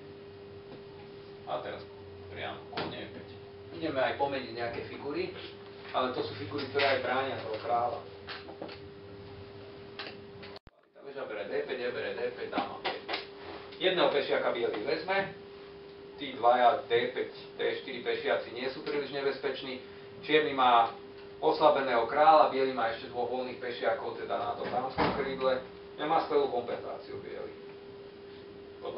a teraz priamo kon é päť. Ideme aj pomeniť nejaké figury, ale to sú figury, ktoré aj bránia toho kráľa. Tá väža bere dé päť, ja bere dé päť, dáma päť. Jedného pešiaka bielý vezme, tí dvaja dé päť, dé štyri pešiaci nie sú príliš nebezpeční. Čierny má oslabeného kráľa, bielý má ešte dvoch voľných pešiakov, teda na tom dámskom krídle. Nemá skvelú kompenzáciu bielý.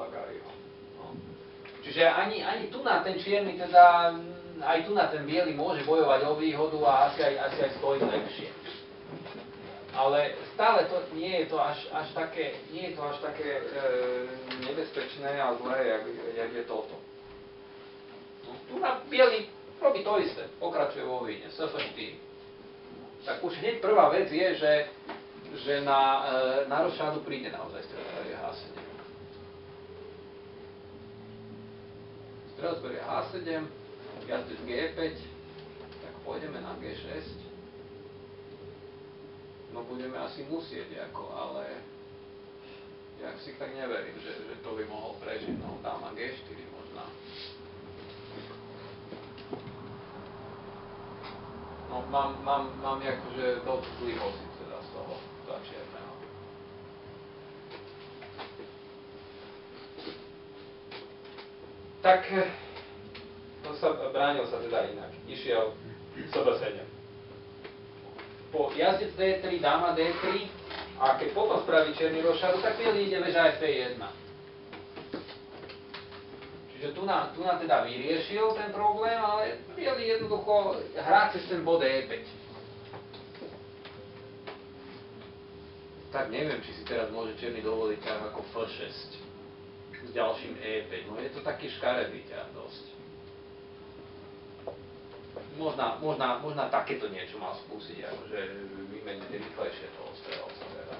Lagariho. No. Čiže ani, ani tu na ten čierny, teda aj tu na ten biely môže bojovať o výhodu a asi aj, asi aj stojí lepšie. Ale stále to nie je to až, až také, nie je to až také e, nebezpečné a zlé, jak, jak je toto. No, tu na biely robí to isté, pokračuje vo víne, es ef štyri. Tak už hneď prvá vec je, že, že na, e, na rošádu príde naozaj streľa há sedem. Strelec berie há sedem, jazdec gé päť, tak pôjdeme na gé šesť. No budeme asi musieť, ako, ale ja si tak neverím, že, že to by mohol prežiť. No dáma gé štyri možná. No mám, mám, mám akože dosť zlý pocit teda z toho za čierneho. Tak to sa, bránil sa teda inak. Išiel es ef sedem. Po jazdec dé tri, dáma dé tri a keď potom spraví čierny rošadu, tak bielý ide veža ef jeden. Čiže tu na, tu na teda vyriešil ten problém, ale bielý jednoducho hrá cez ten bod é päť. Tak neviem, či si teraz môže čierny dovoliť ťah ako ef šesť s ďalším é päť. No je to taký škaredý ťah dosť. Možná, možná, možná takéto niečo mal skúsiť, akože vymeniť rýchlejšie toho strelca teda.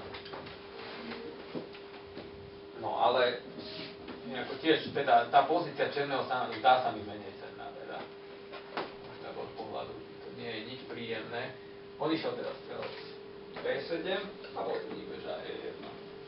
No ale ako tiež teda tá pozícia černého sa dá sa mi menej cenná teda. Z toho pohľadu to nie je nič príjemné. On išiel teda strelec bé sedem a botník veža é jeden.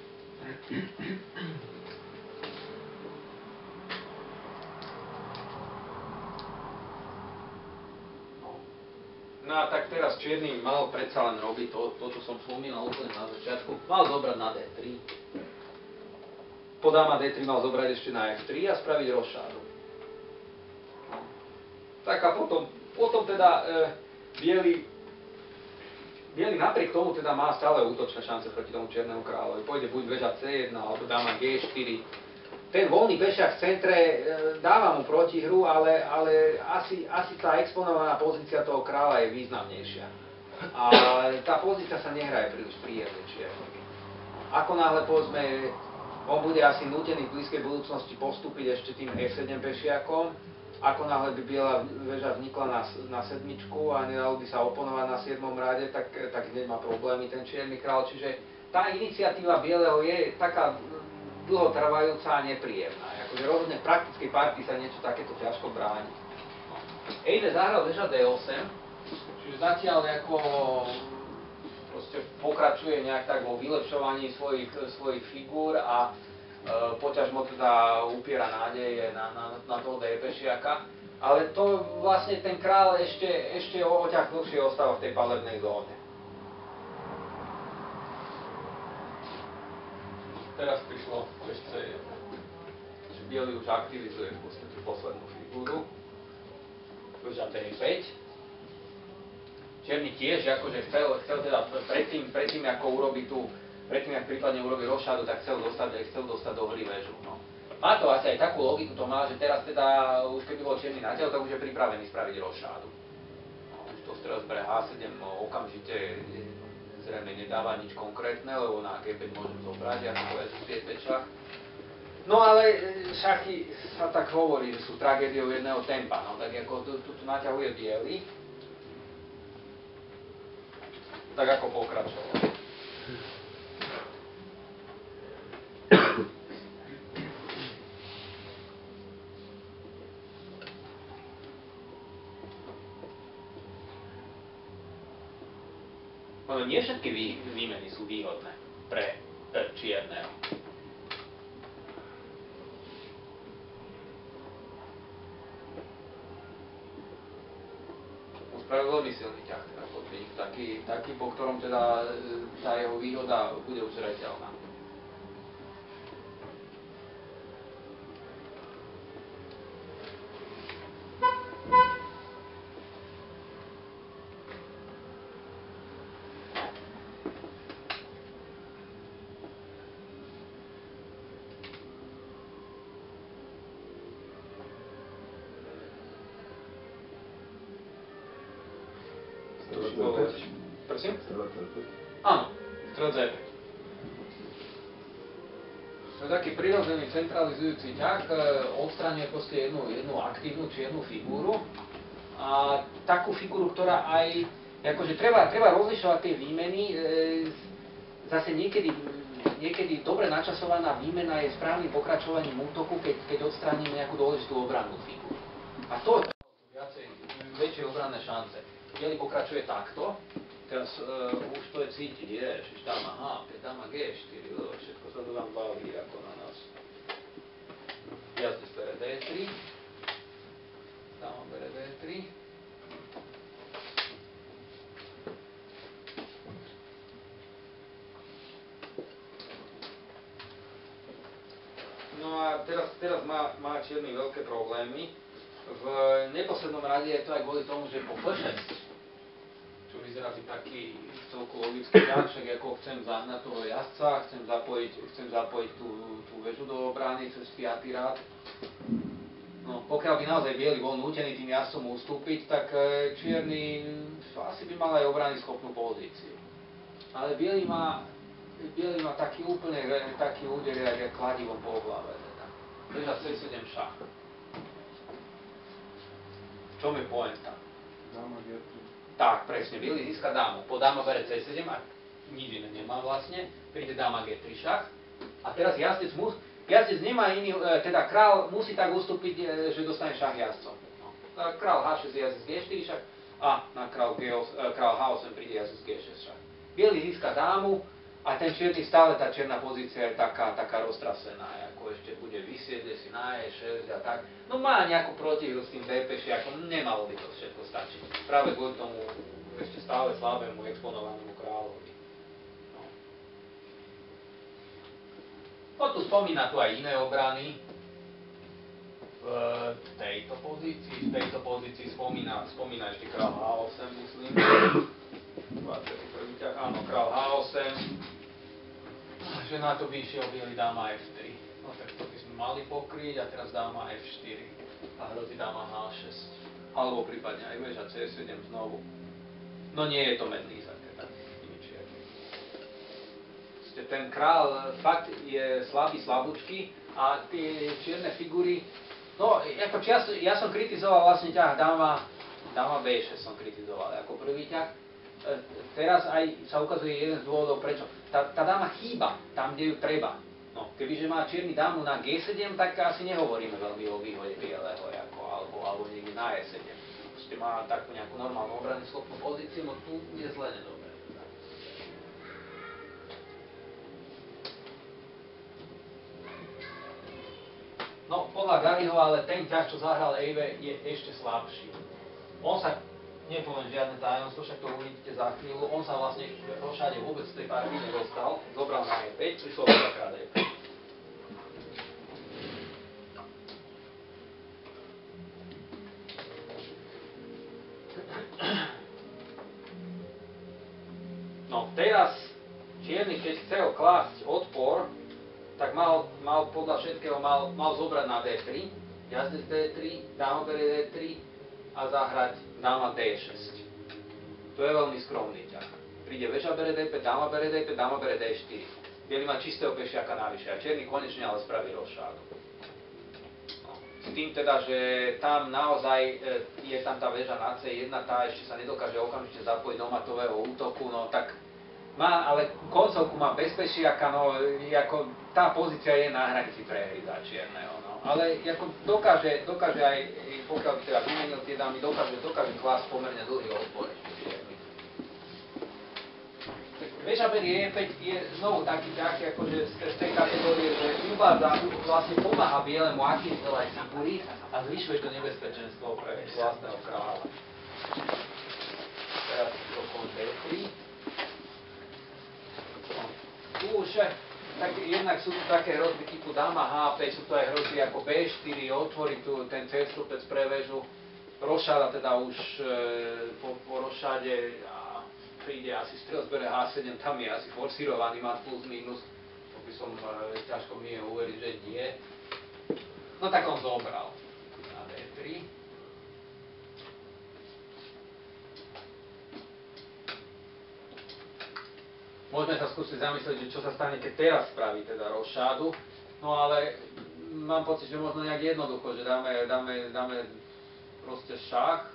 No a tak teraz čierny mal predsa len robiť to, to čo som spomínal úplne na začiatku. Mal zobrať na dé tri. Po dáma dé tri mal zobrať ešte na ef tri a spraviť rošádu. No. Tak a potom, potom teda e, biely, biely napriek tomu teda má stále útočné šance proti tomu čiernemu kráľovi. Pôjde buď veža cé jeden alebo dáma gé štyri. Ten voľný pešiak v centre e, dáva mu protihru, ale, ale asi, asi tá exponovaná pozícia toho kráľa je významnejšia. A tá pozícia sa nehraje príliš príjemne čiernovi. Ako náhle povedzme, on bude asi nútený v blízkej budúcnosti postúpiť ešte tým ef sedem pešiakom, ako náhle by biela väža vnikla na, na sedmičku a nedalo by sa oponovať na siedmom rade, tak, tak hneď má problémy ten čierny kráľ. Čiže tá iniciatíva bieleho je taká dlhotrvajúca a nepríjemná. Akože rozhodne v praktickej partii sa niečo takéto ťažko bráni. Ejde zahral veža dé osem, čiže zatiaľ ako proste pokračuje nejak tak vo vylepšovaní svojich, svojich figúr a e, poťažmo teda upiera nádeje na, na, na toho dé pešiaka. Ale to vlastne ten král ešte, ešte o ťah dlhšie ostáva v tej palebnej zóne. Teraz prišlo ešte, že biely už aktivizuje v podstate poslednú figúru. Veža dé päť. Čierny tiež akože chcel, chcel teda predtým, predtým ako urobí tú, predtým ako prípadne urobí rošádu, tak chcel dostať, chcel dostať do hry väžu. No. Má to asi aj takú logiku, to má, že teraz teda už keby bol čierny natiaľ, tak už je pripravený spraviť rošádu. No, už to strelec pre há sedem no, okamžite zrejme nedáva nič konkrétne, lebo na gé päť môžem zobrať, ako je v pé päťach. No ale šachy sa tak hovorí, že sú tragédiou jedného tempa, no tak ako tu, tu, tu naťahuje biely, tak ako pokračoval. No, nie všetky vý, výmeny sú výhodné pre, pre čierneho. Spravil veľmi silný ťah, teda podvík, taký, taký, po ktorom teda tá jeho výhoda bude už zreteľná. buď... Prosím? Strela cé päť. Áno, strela cé päť. To je taký prirodzený centralizujúci ťah, odstraňuje proste jednu, jednu aktívnu čiernu figúru. A takú figúru, ktorá aj, akože treba, treba rozlišovať tie výmeny, e, zase niekedy, niekedy dobre načasovaná výmena je správnym pokračovaním útoku, keď, keď odstránime nejakú dôležitú obrannú figúru. A to je viacej, väčšie obranné šance. Bielý pokračuje takto, teraz uh, už to je cítiť, ježiš, dáma há päť, dáma gé štyri, oh, všetko sa to vám baví ako na nás. Jazdec bere dé tri, dáma bere dé tri. No a teraz, teraz má, má čierny veľké problémy. V neposlednom rade je to aj kvôli tomu, že po ef šesť, čo vyzerá byť taký celku logický ťah, však ako chcem zahnať toho jazdca, chcem zapojiť, chcem zapojiť tú, tú väžu do obrany cez piaty rád. No, pokiaľ by naozaj biely bol nútený tým jazdcom ustúpiť, tak čierny asi by mal aj obrany schopnú pozíciu. Ale biely má, biely má taký úplne taký úder, jak kladivom po hlave. Teda. Veža cé sedem šach. V čom je pointa? Dáma gé tri. Tak, presne, biely získa dámu. Po dáma bere cé sedem a nič iné nemá vlastne. Príde dáma gé tri šach. A teraz jazdec, mus, jazdec nemá iný, teda král musí tak ustúpiť, že dostane šach jazdcom. No. Král há šesť, jazdec gé štyri šach a na král, G osem, král há osem príde jazdec gé šesť šach. Biely získa dámu a ten čierny stále, tá čierna pozícia je taká, taká roztrasená, ako ešte bude vysieť, si na é šesť a tak. No má nejakú protihru s tým bé pé šesť, ako nemalo by to všetko stačiť. Práve kvôli tomu ešte stále slabému exponovanému kráľovi. No. No tu spomína tu aj iné obrany. V tejto pozícii, v tejto pozícii spomína, spomína ešte král há osem, myslím. dvadsiaty prvý ťah, áno, král há osem. Že na to by išiel biely dáma ef tri. No tak to by sme mali pokryť a teraz dáma ef štyri a hrozí dáma há šesť. Alebo prípadne aj väža cé sedem znovu. No nie je to medlíza teda, nič je. Ten král fakt je slabý, slabúčky a tie čierne figúry, no ako ja, ja som kritizoval vlastne ťah dáma, dáma bé šesť som kritizoval ako prvý ťah. Teraz aj sa ukazuje jeden z dôvodov, prečo. Tá, tá dáma chýba tam, kde ju treba. No, kebyže má čierny dámu na gé sedem, tak asi nehovoríme veľmi o výhode bieleho, ako, alebo, alebo niekde na é sedem. Proste má takú nejakú normálnu obrany schopnú pozíciu, no tu je zle nedobre. No, podľa Garyho, ale ten ťah, čo zahral Ejve, je ešte slabší. On sa nepoviem žiadne tajomstvo, však to uvidíte za chvíľu. On sa vlastne v rošade vôbec z tej partii nedostal. Zobral na é päť, prišlo dvakrát é päť. No teraz čierny, keď chcel klásť odpor, tak mal, mal podľa všetkého mal, mal zobrať na dé tri, jazdec dé tri, dáma bere dé tri a zahrať dáma dé šesť. To je veľmi skromný ťah. Príde väža bere dé päť, dáma bere dé päť, dáma bere dé štyri. Bielý má čistého pešiaka navyše a čierny konečne ale spraví rozšádu. No. S tým teda, že tam naozaj je tam tá väža na cé jedna, tá ešte sa nedokáže okamžite zapojiť do matového útoku, no tak má, ale koncovku má bez pešiaka, no ako tá pozícia je na hranici prehry za čierneho, no. Ale ako dokáže, dokáže aj, pokiaľ by teda vymenil tie dámy, dokáže, dokáže klásť pomerne dlhý odpor ešte čierny. Väža berie é päť je znovu taký ťah, akože z tej kategórie, že uvádza, vlastne pomáha bielemu akým celej figúry a zvyšuje to nebezpečenstvo pre vlastného kráľa. Teraz to kon dé tri. Tu už tak jednak sú tu také hrozby typu dáma há päť, sú tu aj hrozby ako bé štyri, otvoriť tu ten cestupec pre väžu. Rošáda teda už e, po, po rošáde a príde asi strel zbere há sedem, tam je asi forsírovaný mat plus minus. To by som e, ťažko mi je uveriť, že nie. No tak on zobral na dé tri. Môžeme sa skúsiť zamyslieť, že čo sa stane, keď teraz spraví teda rošádu. No ale mám pocit, že možno nejak jednoducho, že dáme, dáme, dáme proste šach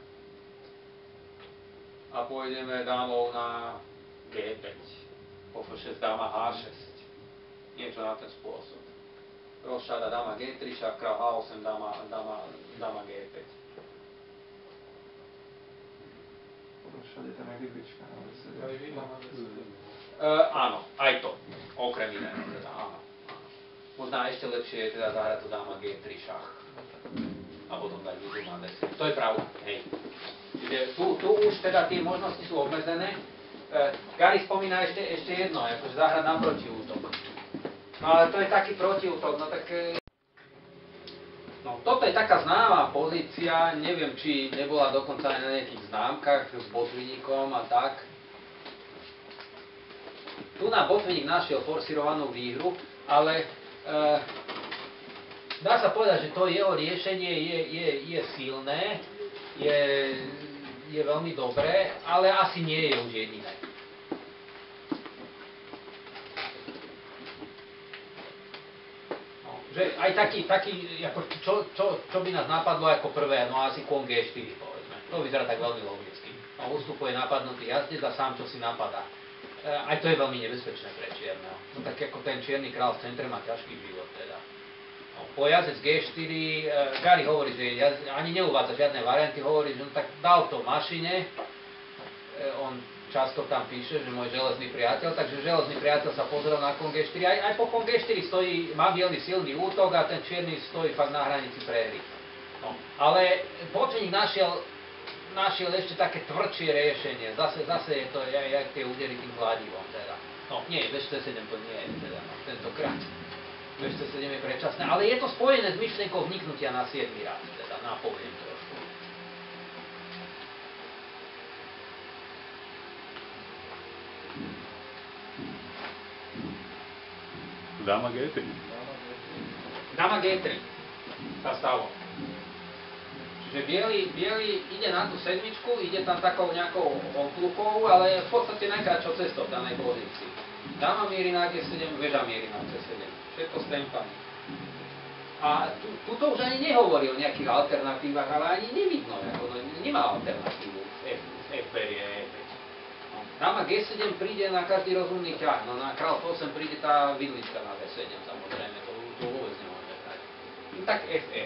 a pôjdeme dámou na gé päť. Po ef šesť dáma há šesť. Niečo na ten spôsob. Rošáda dáma gé tri, šach král há osem, dáma, dáma, dáma gé päť. Všade tam je vybička na vesede. Uh, áno, aj to. Okrem iného teda, áno. Možno ešte lepšie je teda zahrať to dáma gé tri šach. A potom dať výzvu na dé sedem. To je pravda, hej. Čiže tu, tu už teda tie možnosti sú obmedzené. Uh, Gary spomína ešte, ešte jedno, akože zahrať na protiútok. No ale to je taký protiútok, no tak... No, toto je taká známa pozícia, neviem, či nebola dokonca aj na nejakých známkach s Botvinníkom a tak. Tu na Botvinník našiel forsirovanú výhru, ale e, dá sa povedať, že to jeho riešenie je, je, je silné, je, je veľmi dobré, ale asi nie je už jediné. Že aj taký, taký ako čo, čo, čo by nás napadlo ako prvé, no asi kon gé štyri, povedzme. To vyzerá tak veľmi logicky. No, ustupuje napadnutý jazdec a sám čo si napadá. E, aj to je veľmi nebezpečné pre čierneho. No tak ako ten čierny král v centre má ťažký život teda. No, po jazdec gé štyri, e, Gary hovorí, že jaz, ani neuvádza žiadne varianty, hovorí, že no, tak dal to v mašine, e, on často tam píše, že môj železný priateľ, takže železný priateľ sa pozrel na kon gé štyri. Aj, aj po kon gé štyri stojí mabilný silný útok a ten čierny stojí fakt na hranici prehry. No, ale Botvinník našiel, našiel ešte také tvrdšie riešenie. Zase, zase je to jak, jak tie údery tým kladivom teda. No nie, veš cé sedem to nie je teda, no, tentokrát. veš cé sedem je predčasné, ale je to spojené s myšlienkou vniknutia na siedmy rád, teda napoviem trošku. Dáma gé tri. Dáma gé tri sa stalo. Čiže biely, biely ide na tú sedmičku, ide tam takou nejakou obklukou, ale v podstate najkračšou cestou v danej pozícii. Dáma mierí na gé sedem, väža mierí na cé sedem. Všetko s tempami. A tu, tu to už ani nehovorí o nejakých alternatívach, ale ani nevidno, ako, no, nemá alternatívu v ef berie é päť. Dáma gé sedem príde na každý rozumný ťah, no na král osem príde tá vidlička na dé sedem, samozrejme, to, to vôbec nemôže hrať. No tak ef é.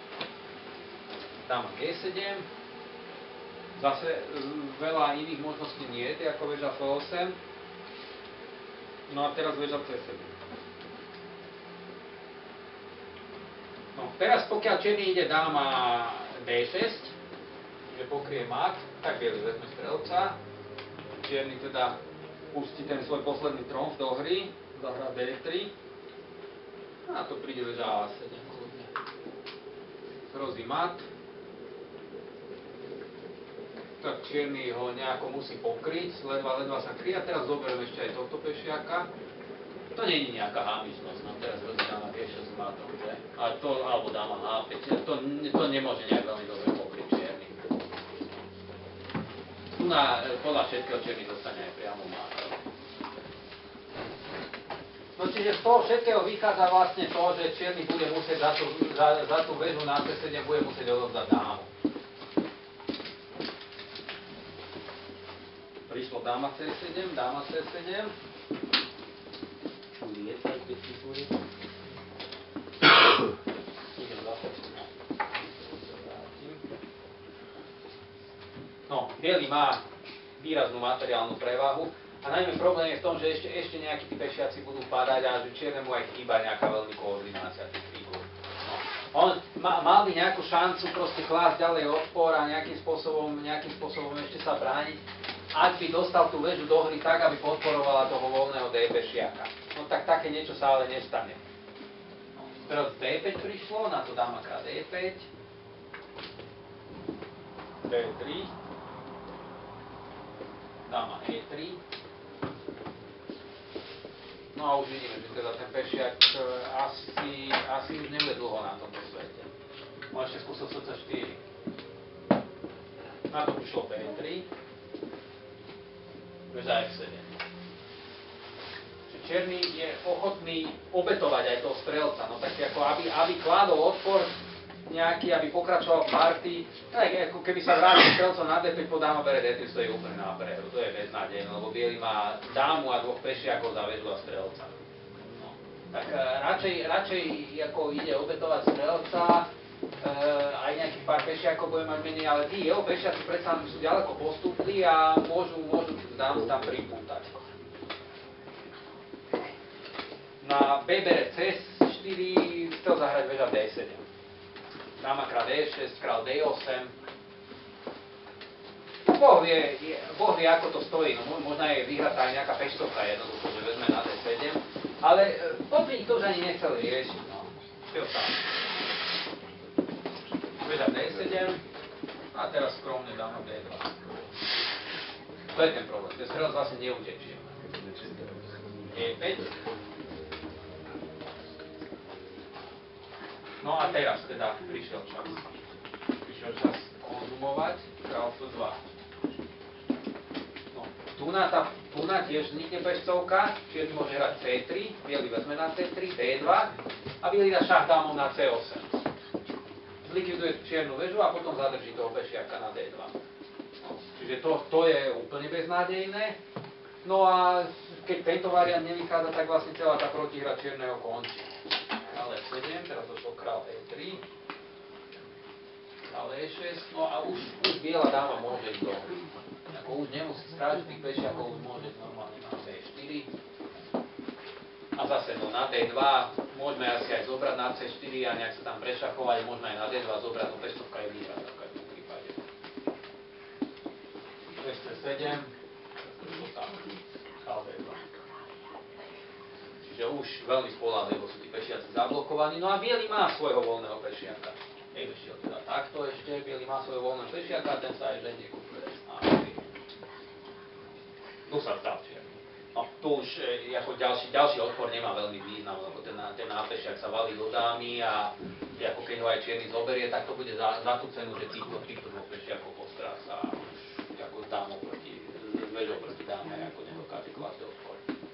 Dáma gé sedem, zase veľa iných možností nie je, ako väža ef osem, no a teraz väža cé sedem. No, teraz pokiaľ čierny ide dáma dé šesť, že pokrie mat, tak biely vezme strelca. Čierny teda pustí ten svoj posledný tromf do hry, zahrá dé tri a to príde väža á sedem kľudne. Hrozí mat. Tak čierny ho nejako musí pokryť, ledva, ledva sa kryje a teraz zoberiem ešte aj tohto pešiaka. To nie je nejaká hámičnosť, no teraz hrozí dáma gé šesť s matom, že? A to, alebo dáma há päť, to, to nemôže nejak veľmi dobre pokryť čierny. Tu na, podľa všetkého čierny dostane aj priamo máta. No čiže z toho všetkého vychádza vlastne to, že čierny bude musieť za tú, za, za tú väžu na cé sedem bude musieť odovzdať dámu. Prišlo dáma cé sedem, dáma cé sedem. Lietať, keď si bude. Idem zase. No, biely má výraznú materiálnu prevahu a najmä problém je v tom, že ešte, ešte nejakí tí pešiaci budú padať a že čiernemu aj chýba nejaká veľmi koordinácia tých figur. No. On ma, mal by nejakú šancu proste klásť ďalej odpor a nejakým spôsobom, nejakým spôsobom ešte sa brániť, ak by dostal tú väžu do hry tak, aby podporovala toho voľného dé pešiaka. No tak také niečo sa ale nestane. No, teraz dé päť prišlo, na to dáma krát dé päť, dé tri, dáma é tri. No a už vidíme, že teda ten pešiak asi, asi už nebude dlho na tomto svete. On ešte skúsil cé štyri. Na to prišlo bé tri. Väža ef sedem. čierny je ochotný obetovať aj toho strelca, no tak ako aby, aby kládol odpor nejaký, aby pokračoval v partii, tak ako keby sa vrátil strelcom na dé päť, po dáma bere dé tri, to je úplne na prehru, to je beznádejné, lebo biely má dámu a dvoch pešiakov za väžu a strelca. No. Tak radšej, radšej ako ide obetovať strelca, e, aj nejakých pár pešiakov bude mať menej, ale tí jeho pešiaci predsa sú ďaleko postupli a môžu, môžu dámu tam pripútať. Na B bere cé štyri, chcel zahrať väža dé sedem. Dáma krát dé šesť, krát dé osem. Boh vie, je, boh vie, ako to stojí. No, možno je vyhratá aj nejaká peštovka jednoducho, že vezme na dé sedem. Ale podľa to už ani nechceli riešiť. No. Čo tam? Väža dé sedem. A teraz skromne dáma dé dva. To je ten problém. Ten strelec vlastne neutečie. é päť. No a teraz teda prišiel čas. Prišiel čas konzumovať král ef dva. No, tu na, tá, tu na tiež vznikne peštovka, čierny môže hrať cé tri, biely vezme na cé tri, dé dva a biely dá šach dámom na cé osem. Zlikviduje čiernu väžu a potom zadrží toho pešiaka na dé dva. No, čiže to, to je úplne beznádejné. No a keď tento variant nevychádza, tak vlastne celá tá protihra čierneho končí. Král ef sedem, teraz došlo král é tri, král é šesť, no a už, už biela dáma môže ísť do hry. Ako už nemusí strážiť tých pešiakov, už môže normálne na bé štyri. A zase no, na dé dva môžeme asi aj zobrať na cé štyri a nejak sa tam prešachovať, môžeme aj na dé dva zobrať, no peštovka je výhrada v každom prípade. cé sedem, král dé dva. Čiže už veľmi spoľahlivo sú tí pešiaci zablokovaní. No a biely má svojho voľného pešiaka. Ej, ešte teda takto ešte, biely má svojho voľného pešiaka a ten sa aj ženie kúpuje. Tu sa stal čierny. No, tu už e, ako ďalší, ďalší odpor nemá veľmi význam, lebo ten, ten nápešiak sa valí do dámy a ako keď ho aj čierny zoberie, tak to bude za, za tú cenu, že týchto, týchto dvoch pešiakov postráca a už ako dámov proti, s väžou proti dáme, ako nedokáže klásť odpor.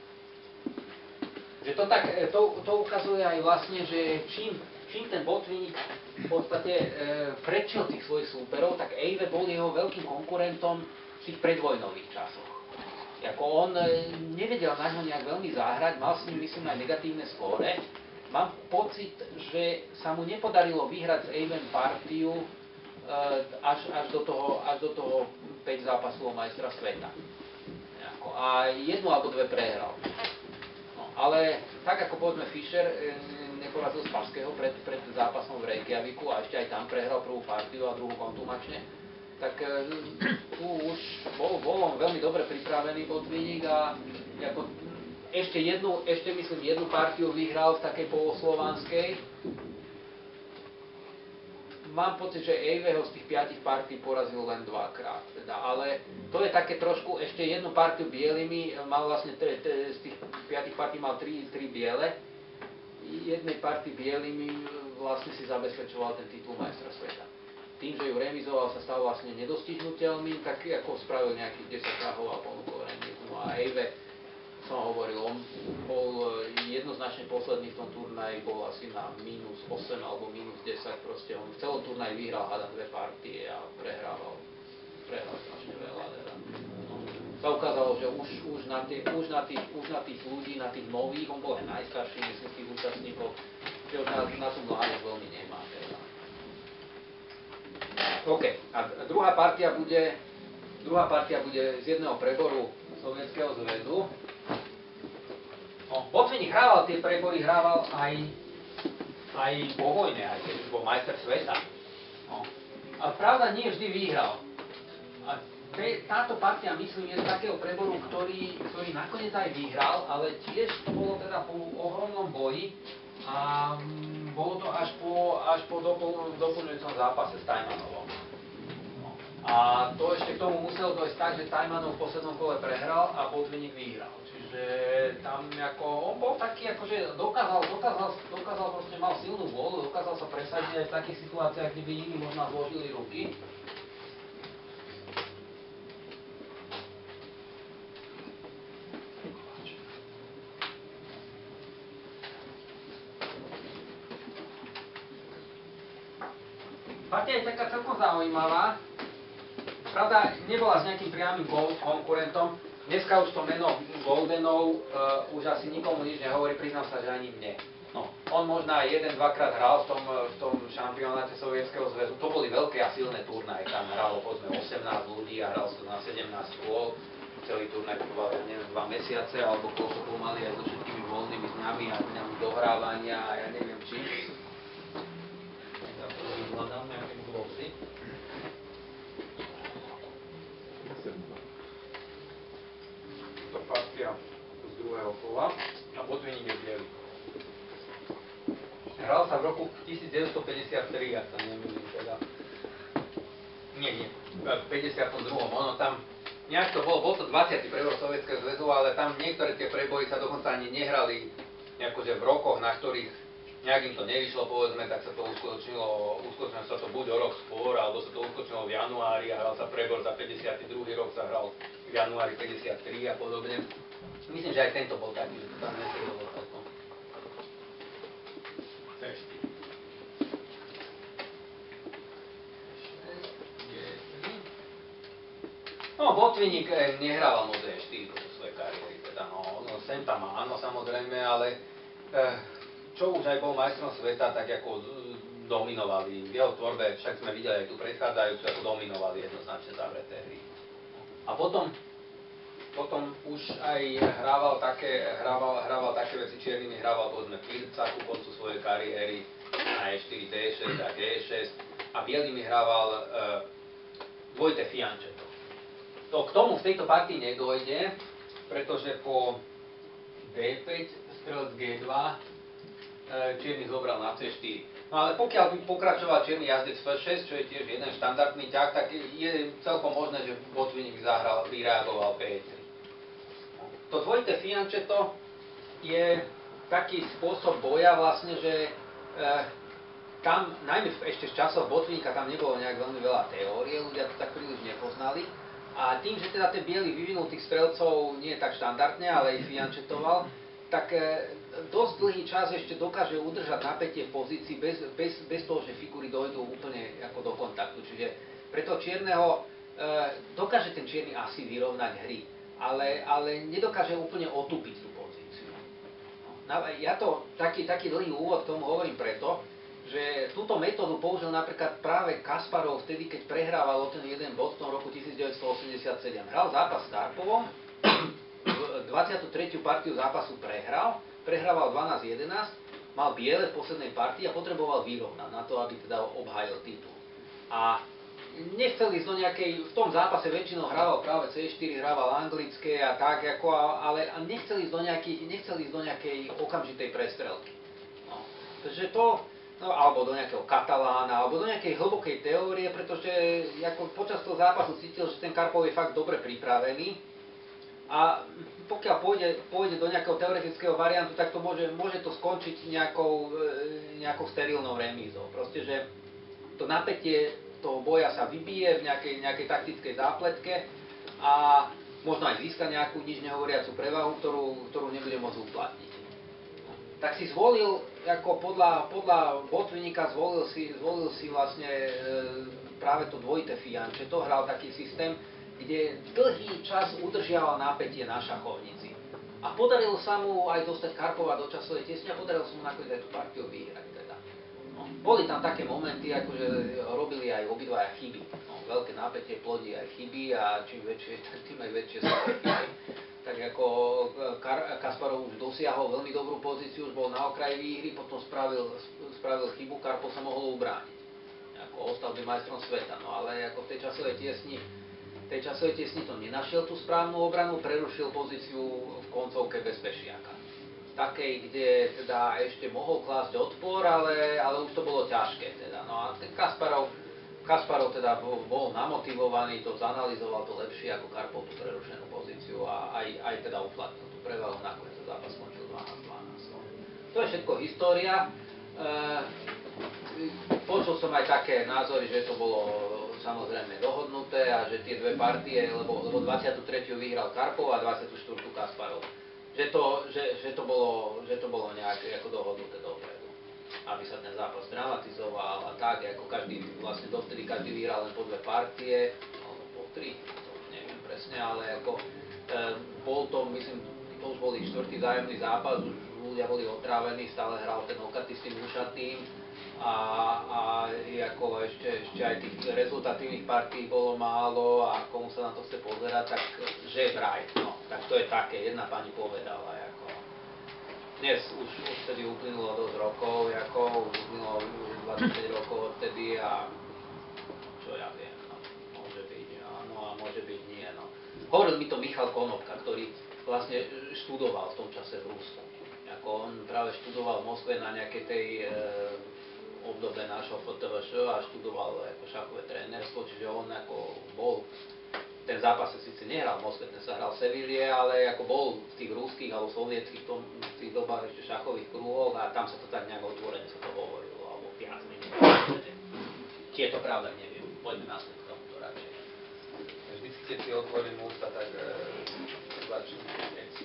Že to, tak, to, to ukazuje aj vlastne, že čím, čím ten Botvinnik v podstate e, predčil tých svojich súperov, tak Eive bol jeho veľkým konkurentom v tých predvojnových časoch. Jako on e, nevedel na ňo nejak veľmi zahrať, mal s ním myslím aj negatívne skóre. Mám pocit, že sa mu nepodarilo vyhrať s Eivem partiu e, až, až, do toho, až do toho päť zápasov majstra sveta. Jako, a jednu alebo dve prehral. Ale tak ako povedzme Fischer e, neporazil Spasskyho pred, pred zápasom v Reykjaviku a ešte aj tam prehral prvú partiu a druhú kontumačne, tak e, tu už bol, bol on veľmi dobre pripravený Botvinnik a ako, ešte jednu, ešte myslím jednu partiu vyhral v takej poloslovanskej. Mám pocit, že Eiveho z tých piatich partí porazil len dvakrát. Teda, ale to je také trošku, ešte jednu partiu bielými, mal vlastne t- t- z tých piatich partí mal tri, tri biele. Jednej partii bielými vlastne si zabezpečoval ten titul majstra sveta. Tým, že ju remizoval, sa stal vlastne nedostižnutelným, tak ako spravil nejakých desať šahov a ponúkol remizu. No a Eive, som hovoril, on bol jednoznačne posledný v tom turnaji, bol asi na mínus osem alebo mínus desať, proste on v celom turnaji vyhral hádam dve partie a prehrával, prehral strašne veľa. Teda. No, sa ukázalo, že už, už, na tých, už, na tých, už na tých ľudí, na tých nových, on bol aj najstarší, myslím, tých účastníkov, že už na, na tú mládež veľmi nemá. Teda. OK, a druhá partia bude, druhá partia bude z jedného preboru Sovietskeho zväzu. No, Botvinnik hrával tie prebory, hrával aj, aj po vojne, aj keď už bol majster sveta. No. Ale pravda, nie vždy vyhral. A te, táto partia, myslím, je z takého preboru, ktorý, ktorý nakoniec aj vyhral, ale tiež to bolo teda po ohromnom boji a m, bolo to až po, až po dopl- doplňujúcom zápase s Tajmanovom. No. A to ešte k tomu muselo dojsť tak, že Tajmanov v poslednom kole prehral a Botvinnik vyhral. Že tam ako, on bol taký, akože dokázal, dokázal, dokázal proste, mal silnú vôľu, dokázal sa presadiť aj v takých situáciách, kde by iní možno zložili ruky. Partia je taká celkom zaujímavá. Pravda, nebola s nejakým priamym konkurentom. Dneska už to meno Goldenov uh, už asi nikomu nič nehovorí, priznám sa, že ani mne. No, on možno aj jeden, dvakrát hral v tom, v tom šampionáte Sovietskeho zväzu. To boli veľké a silné turnaje, tam hralo povedzme osemnásť ľudí a hral sa na sedemnásť kôl. Celý turnaj trval, ja neviem, dva mesiace, alebo koľko pomaly aj so všetkými voľnými dňami a dňami dohrávania a ja neviem či. Ja to vyhľadám nejaké glosy. To partia z druhého kola a Botvinník je biely. Hral sa v roku devätnásťstopäťdesiattri, ak sa nemýlim teda. Nie, nie, v päťdesiatom druhom Ono tam, nejak to bol, bol to dvadsiaty preboj Sovietskeho zväzu, ale tam niektoré tie preboji sa dokonca ani nehrali akože v rokoch, na ktorých nejak im to nevyšlo, povedzme, tak sa to uskutočnilo, uskutočnilo sa to buď o rok skôr, alebo sa to uskutočnilo v januári a hral sa prebor za päťdesiaty druhý rok sa hral v januári päťdesiattri a podobne. Myslím, že aj tento bol taký, že to tam nesedelo celkom. No, Botvinník nehrával moc é štyri počas svojej kariéry, teda no, no sem tam áno, samozrejme, ale eh, čo už aj bol majstrom sveta, tak ako dominovali v jeho tvorbe, však sme videli aj tu predchádzajúcu, ako dominovali jednoznačne zavreté hry. A potom, potom už aj hrával také, hrával, hrával také veci, čiernymi hrával povedzme Pirca ku koncu svojej kariéry na é štyri, dé šesť a gé šesť a bielými hrával eh, Vojte Fiančeto. To k tomu v tejto partii nedojde, pretože po dé päť strelec gé dva e, čierny zobral na cé štyri. No ale pokiaľ by pokračoval čierny jazdec ef šesť, čo je tiež jeden štandardný ťah, tak je celkom možné, že Botvinník zahral, vyreagoval pé tri. To dvojité fiančeto je taký spôsob boja vlastne, že e, tam, najmä ešte z časov Botvinníka, tam nebolo nejak veľmi veľa teórie, ľudia to tak príliš nepoznali. A tým, že teda ten biely vyvinul tých strelcov nie tak štandardne, ale ich fiančetoval, tak e, dosť dlhý čas ešte dokáže udržať napätie v pozícii bez, bez, bez toho, že figúry dojdú úplne ako do kontaktu. Čiže pre toho čierneho e, dokáže ten čierny asi vyrovnať hry, ale, ale nedokáže úplne otupiť tú pozíciu. No, ja to, taký, taký dlhý úvod k tomu hovorím preto, že túto metódu použil napríklad práve Kasparov vtedy, keď prehrával o ten jeden bod v tom roku devätnásťstoosemdesiatsedem. Hral zápas s Karpovom, dvadsiatu tretiu partiu zápasu prehral, prehrával dvanásť jedenásť, mal biele v poslednej partii a potreboval vyrovnať na to, aby teda obhájil titul. A nechcel ísť do nejakej, v tom zápase väčšinou hrával práve cé štyri, hrával anglické a tak, ako, ale nechcel ísť do nejakej, nechcel ísť do nejakej okamžitej prestrelky. No, takže to No, alebo do nejakého Katalána, alebo do nejakej hlbokej teórie, pretože ako počas toho zápasu cítil, že ten Karpov je fakt dobre pripravený. A pokiaľ pôjde, pôjde do nejakého teoretického variantu, tak to môže, môže to skončiť nejakou, nejakou sterilnou remízou. Proste, že to napätie toho boja sa vybije v nejakej, nejakej taktickej zápletke a možno aj získa nejakú nič nehovoriacu prevahu, ktorú, ktorú nebude môcť uplatniť. Tak si zvolil, ako podľa, podľa Botvinníka zvolil si, zvolil si vlastne e, práve to dvojité fiančeto, hral taký systém, kde dlhý čas udržiaval napätie na šachovnici. A podarilo sa mu aj dostať Karpova do časovej tiesne a podarilo sa mu nakoniec aj tú partiu vyhrať. Teda. No, boli tam také momenty, akože robili aj obidvaja chyby. No, veľké napätie plodí aj chyby a čím väčšie, tak tým aj väčšie sú chyby. Tak ako Kasparov už dosiahol veľmi dobrú pozíciu, už bol na okraji výhry, potom spravil, spravil chybu, Karpov sa mohol ubrániť. Ako ostal by majstrom sveta, no ale ako v tej časovej tiesni, v tej časovej tiesni to nenašiel tú správnu obranu, prerušil pozíciu v koncovke bez pešiaka. Takej, kde teda ešte mohol klásť odpor, ale, ale už to bolo ťažké. Teda. No a ten Kasparov, Kasparov teda bol, bol namotivovaný, to zanalizoval to lepšie ako Karpov tú prerušenú pozíciu a aj, aj teda uplatnil tú prevahu, nakoniec sa zápas skončil dvanásť dvanásť. To je všetko história. E, počul som aj také názory, že to bolo samozrejme dohodnuté a že tie dve partie, lebo, lebo dvadsiatu tretiu vyhral Karpov a dvadsiatu štvrtú Kasparov. Že to, že, že to bolo, že to bolo nejak ako dohodnuté dopredu. aby sa ten zápas dramatizoval a tak, ako každý, vlastne dovtedy každý vyhral len po dve partie, alebo po tri, to už neviem presne, ale ako e, bol to, myslím, to už bol ich štvrtý vzájomný zápas, už ľudia boli otrávení, stále hral ten Okatý s tým Ušatým a, a ako ešte, ešte aj tých rezultatívnych partí bolo málo a komu sa na to chce pozerať, tak že vraj, no, tak to je také, jedna pani povedala, ako dnes už, už vtedy uplynulo dosť rokov, ako už uplynulo dvadsaťpäť rokov odtedy a čo ja viem, no, môže byť áno a môže byť nie, no. Hovoril mi to Michal Konopka, ktorý vlastne študoval v tom čase v Rusku. Ako on práve študoval v Moskve na nejakej tej e, obdobe nášho ef té vé š a študoval ako šachové trénerstvo, čiže on ako bol ten zápas sa síce nehral v Moskve, ten sa hral v Sevilie, ale ako bol v tých ruských alebo sovietských tom, v tých dobách ešte šachových kruhoch a tam sa to tak nejak otvorene sa to hovorilo, alebo viac menej. Či je to pravda, neviem. Poďme následne k tomuto radšej. Vždycky, keď si otvorím ústa, tak e, začnem veci.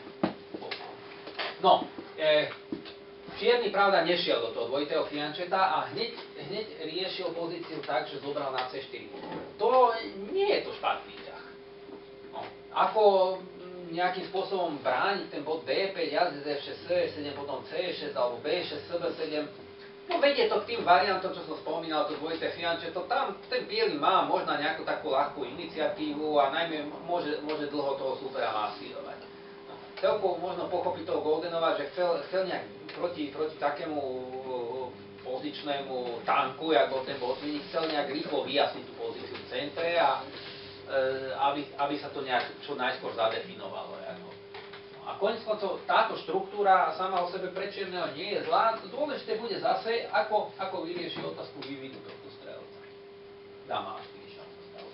No, e, Čierny pravda nešiel do toho dvojitého fiančeta a hneď, hneď riešil pozíciu tak, že zobral na cé štyri. To nie je to špatný ťah. No, ako nejakým spôsobom brániť ten bod dé päť, jazdec ef šesť, cé sedem, potom cé šesť alebo bé šesť, cé bé sedem. No vedie to k tým variantom, čo som spomínal, to dvojité fiančeto. Tam ten biely má možno nejakú takú ľahkú iniciatívu a najmä môže, môže dlho toho supera masírovať. No, celkovo možno pochopiť toho Goldenova, že chcel, chcel nejak proti, proti takému pozičnému tanku, jak bol ten Botvinnik, chcel nejak rýchlo vyjasniť tú pozíciu v centre a e, aby, aby sa to nejak čo najskôr zadefinovalo. Ako. No a koniec koncov táto štruktúra sama o sebe pre Čierneho nie je zlá. Dôležité bude zase, ako, ako vyrieši otázku vývinu tohto strelca. Dáma až vyšiel stav.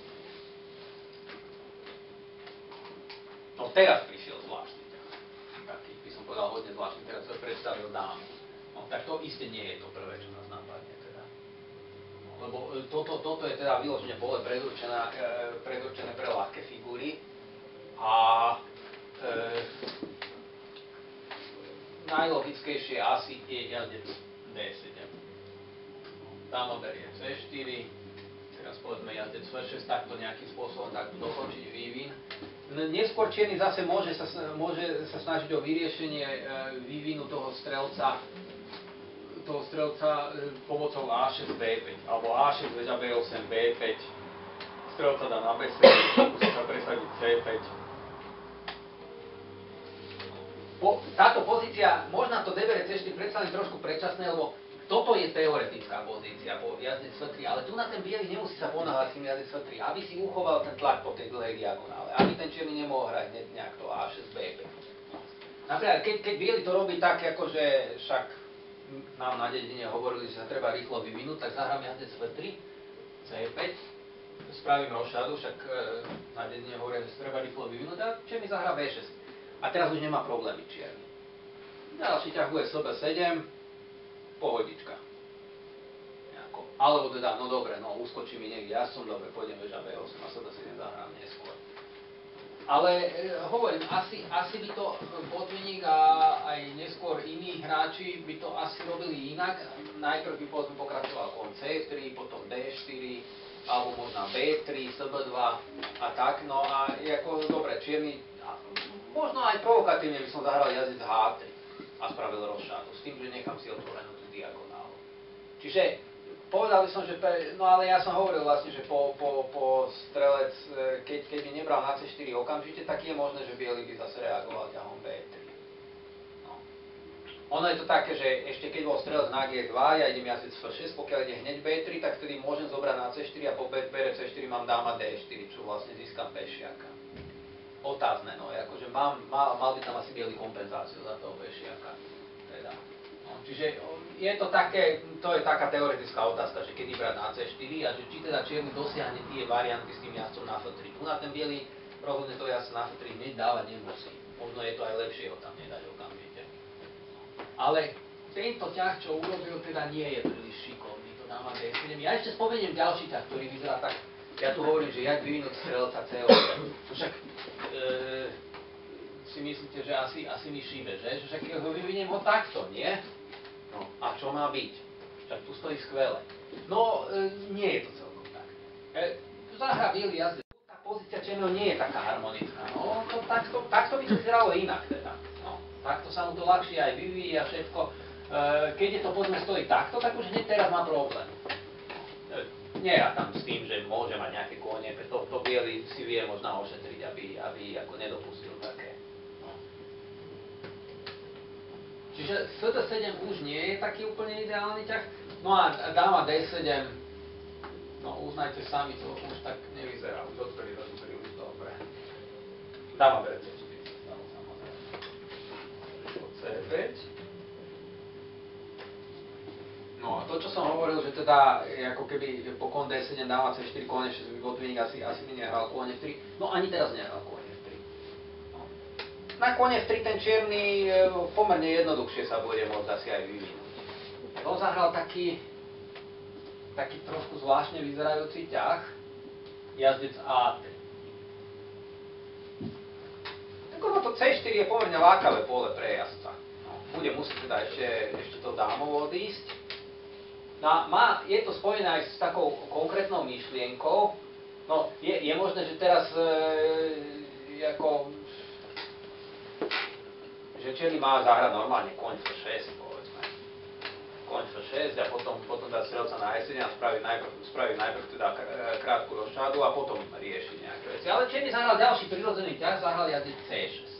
No teraz prišiel zvláštny ťah. Taký by som povedal hodne zvláštny, teraz sa predstavil dámu. No tak to isté nie je to prvé, čo nás napadne teda. No, lebo toto, toto je teda vyložene pole predurčené, e, predurčené pre ľahké figúry a e, najlogickejšie asi je jazdec dé sedem. Dáma berie cé štyri, teraz povedzme jazdec ef šesť, takto nejakým spôsobom takto dokončiť vývin. Neskôr Čierny zase môže sa, môže sa snažiť o vyriešenie e, vývinu toho strelca toho strelca e, pomocou á šesť, bé päť, alebo á šesť, väža bé osem, bé päť, strelca dá na bé sedem, musí sa presadiť cé päť. Po, táto pozícia, možno to dé bé cé štyri predsa len trošku predčasné, lebo toto je teoretická pozícia po jazdec ef tri, ale tu na ten biely nemusí sa ponáhľať s tým jazdec ef tri, aby si uchoval ten tlak po tej dlhej diagonále, aby ten Čierny nemohol hrať nejak to á šesť, bé päť. Napríklad, keď, keď biely to robí tak, akože však nám na dedine hovorili, že sa treba rýchlo vyvinúť, tak zahrám jazdec ef tri, cé päť, spravím rošadu, však na dedine hovoria, že sa treba rýchlo vyvinúť a Čierny zahrá bé šesť. A teraz už nemá problémy Čierny. Ďalší ťah bude cé bé sedem, pohodička. Nejako. Alebo teda, no dobre, no uskočí mi niekde, ja som dobre, pôjdem väža bé osem a cé bé sedem zahrám neskôr. Ale e, hovorím, asi, asi by to Botvinnik a aj neskôr iní hráči by to asi robili inak. Najprv by povedzme pokračoval kon cé tri, potom dé štyri, alebo možno bé tri, cé bé dva a tak. No a ako dobre, Čierny, možno aj provokatívne by som zahral jazdec há tri a spravil rošádu, s tým, že nechám si otvorenú tú diagonálu. Čiže povedal by som, že pre, no ale ja som hovoril vlastne, že po, po, po strelec, keď, keď by nebral na cé štyri okamžite, tak je možné, že biely by zase reagoval ťahom bé tri. No. Ono je to také, že ešte keď bol strelec na gé dva, ja idem jazdec ef šesť, pokiaľ ide hneď bé tri, tak vtedy môžem zobrať na cé štyri a po bere cé štyri mám dáma dé štyri, čo vlastne získam pešiaka. Otázne, no, akože mám, mal, mal by tam asi biely kompenzáciu za toho pešiaka. Teda. No, čiže je to také, to je taká teoretická otázka, že kedy brať na cé štyri a že či teda Čierny dosiahne tie varianty s tým jazdcom na ef tri. Tu na ten biely rozhodne to jazdca na ef tri hneď dávať nemusí. Možno je to aj lepšie ho tam nedať okamžite. Ale tento ťah, čo urobil, teda nie je príliš šikovný. To dáma dé sedem. Ja ešte spomeniem ďalší ťah, ktorý vyzerá tak. Ja tu hovorím, že jak vyvinúť strelca cé osem. Však e, si myslíte, že asi, asi mi šíbe, že? Že však ho vyviniem ho takto, nie? No No, a čo má byť? Však tu stojí skvele. No, e, nie je to celkom tak. E, zahra biely jazdec. Tá pozícia černého nie je taká harmonická. No, to, takto, takto by to vyzeralo inak teda. No, takto sa mu to ľahšie aj vyvíjí a všetko. E, keď je to povedzme stojí takto, tak už hneď teraz má problém. E, nie ja tam s tým, že môže mať nejaké kone, preto to biely si vie možno ošetriť, aby, aby ako nedopustil také. No. Čiže es dé sedem už nie je taký úplne ideálny ťah. No a dáma dé sedem, no uznajte sami, to už tak nevyzerá, už odpríli do príliš dobre. Dáma bere cé štyri, samozrejme. cé päť. No a to, čo som hovoril, že teda ako keby po kon dé sedem dáma cé štyri, kone šesť by Botvinnik asi, asi by nehral kone ef tri, no ani teraz nehral kone ef tri. No. Na kone ef tri ten čierny pomerne jednoduchšie sa bude môcť asi aj vyvinúť. On zahral taký, taký trošku zvláštne vyzerajúci ťah, jazdec á tri. Tak ono to cé štyri je pomerne lákavé pole pre jazdca. No, bude musieť teda ešte, ešte to dámov odísť. No, má, je to spojené aj s takou konkrétnou myšlienkou. No, je, je možné, že teraz e, ako, že čierny má zahrať normálne koň ef šesť, povedzme. Koň ef šesť a potom, potom dá strelca na é sedem a spraviť najprv, spraviť najprv teda krátku roščádu a potom riešiť nejaké veci. Ale čierny zahral ďalší prirodzený ťah, zahral jazdec cé šesť.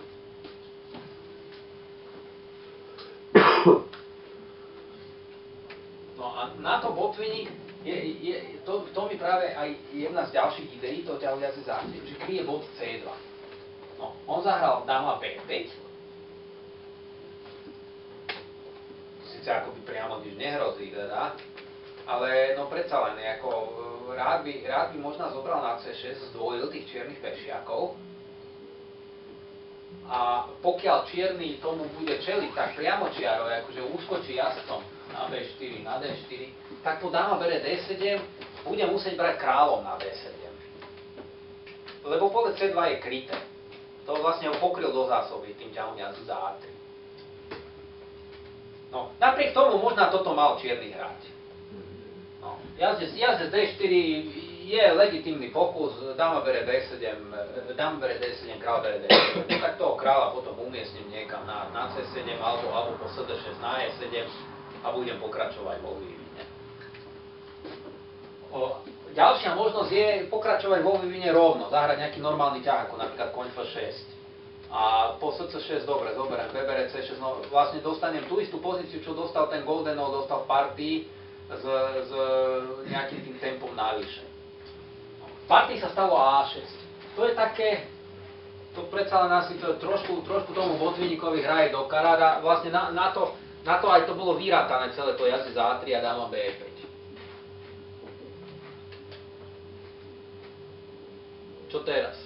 No a na to Botvinnik, je, je, to, to mi práve aj jedna z ďalších ideí, to ťahu jazdec á tri, že kryje bod cé dva. No, on zahral dáma bé päť, akoby priamo nič nehrozí teda, ale no predsa len ako rád by, rád by možno zobral na cé šesť, zdvojil tých čiernych pešiakov a pokiaľ čierny tomu bude čeliť tak priamočiaro, akože uskočí jazdcom na bé štyri, na dé štyri, tak po dáma bere dé sedem, bude musieť brať kráľom na dé sedem. Lebo pole cé dva je kryté. To vlastne ho pokryl do zásoby tým ťahom jazdec á tri. No, napriek tomu možno toto mal čierny hrať. No, jazdec, jazdec dé štyri je legitímny pokus, dáma bere dé sedem, dáma bere dé sedem, kráľ bere dé sedem, tak toho kráľa potom umiestním niekam na, na cé sedem alebo, alebo po es dé šesť na é sedem a budem pokračovať vo vývine. O, ďalšia možnosť je pokračovať vo vývine rovno, zahrať nejaký normálny ťah, ako napríklad koň ef šesť. A po es cé šesť, dobre, zoberiem, bebere cé šesť, no vlastne dostanem tú istú pozíciu, čo dostal ten Goldenov, dostal v partii s, s nejakým tým tempom navyše. V partii sa stalo á šesť. To je také, to predsa len asi to trošku, trošku tomu Botvinnikovi hraje do karát a vlastne na, na, to, na to aj to bolo vyrátané celé to jazdec á tri a dáma bé päť. Čo teraz?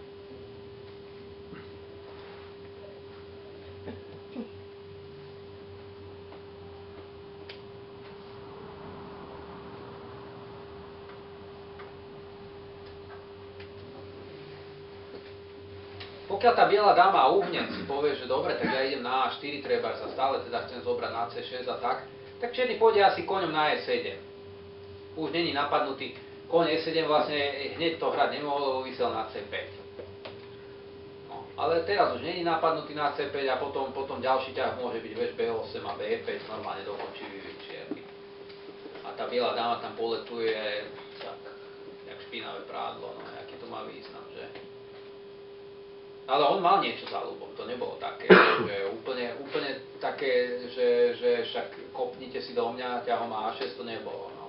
Pokiaľ tá biela dáma uhne si povie, že dobre, tak ja idem na á štyri trebárs a stále teda chcem zobrať na cé šesť a tak, tak čierny pôjde asi koňom na é sedem. Už není napadnutý. Koň é sedem vlastne hneď to hrať nemohol, lebo vysel na cé päť. No, ale teraz už není napadnutý na cé päť a potom, potom ďalší ťah môže byť veď bé osem a bé päť, normálne dokončí vývin čierny. A tá biela dáma tam poletuje tak, jak špinavé prádlo, no aký to má význam, že? Ale on mal niečo za ľubom, to nebolo také, že úplne, úplne také, že, že však kopnite si do mňa, ťahom á šesť, to nebolo, no.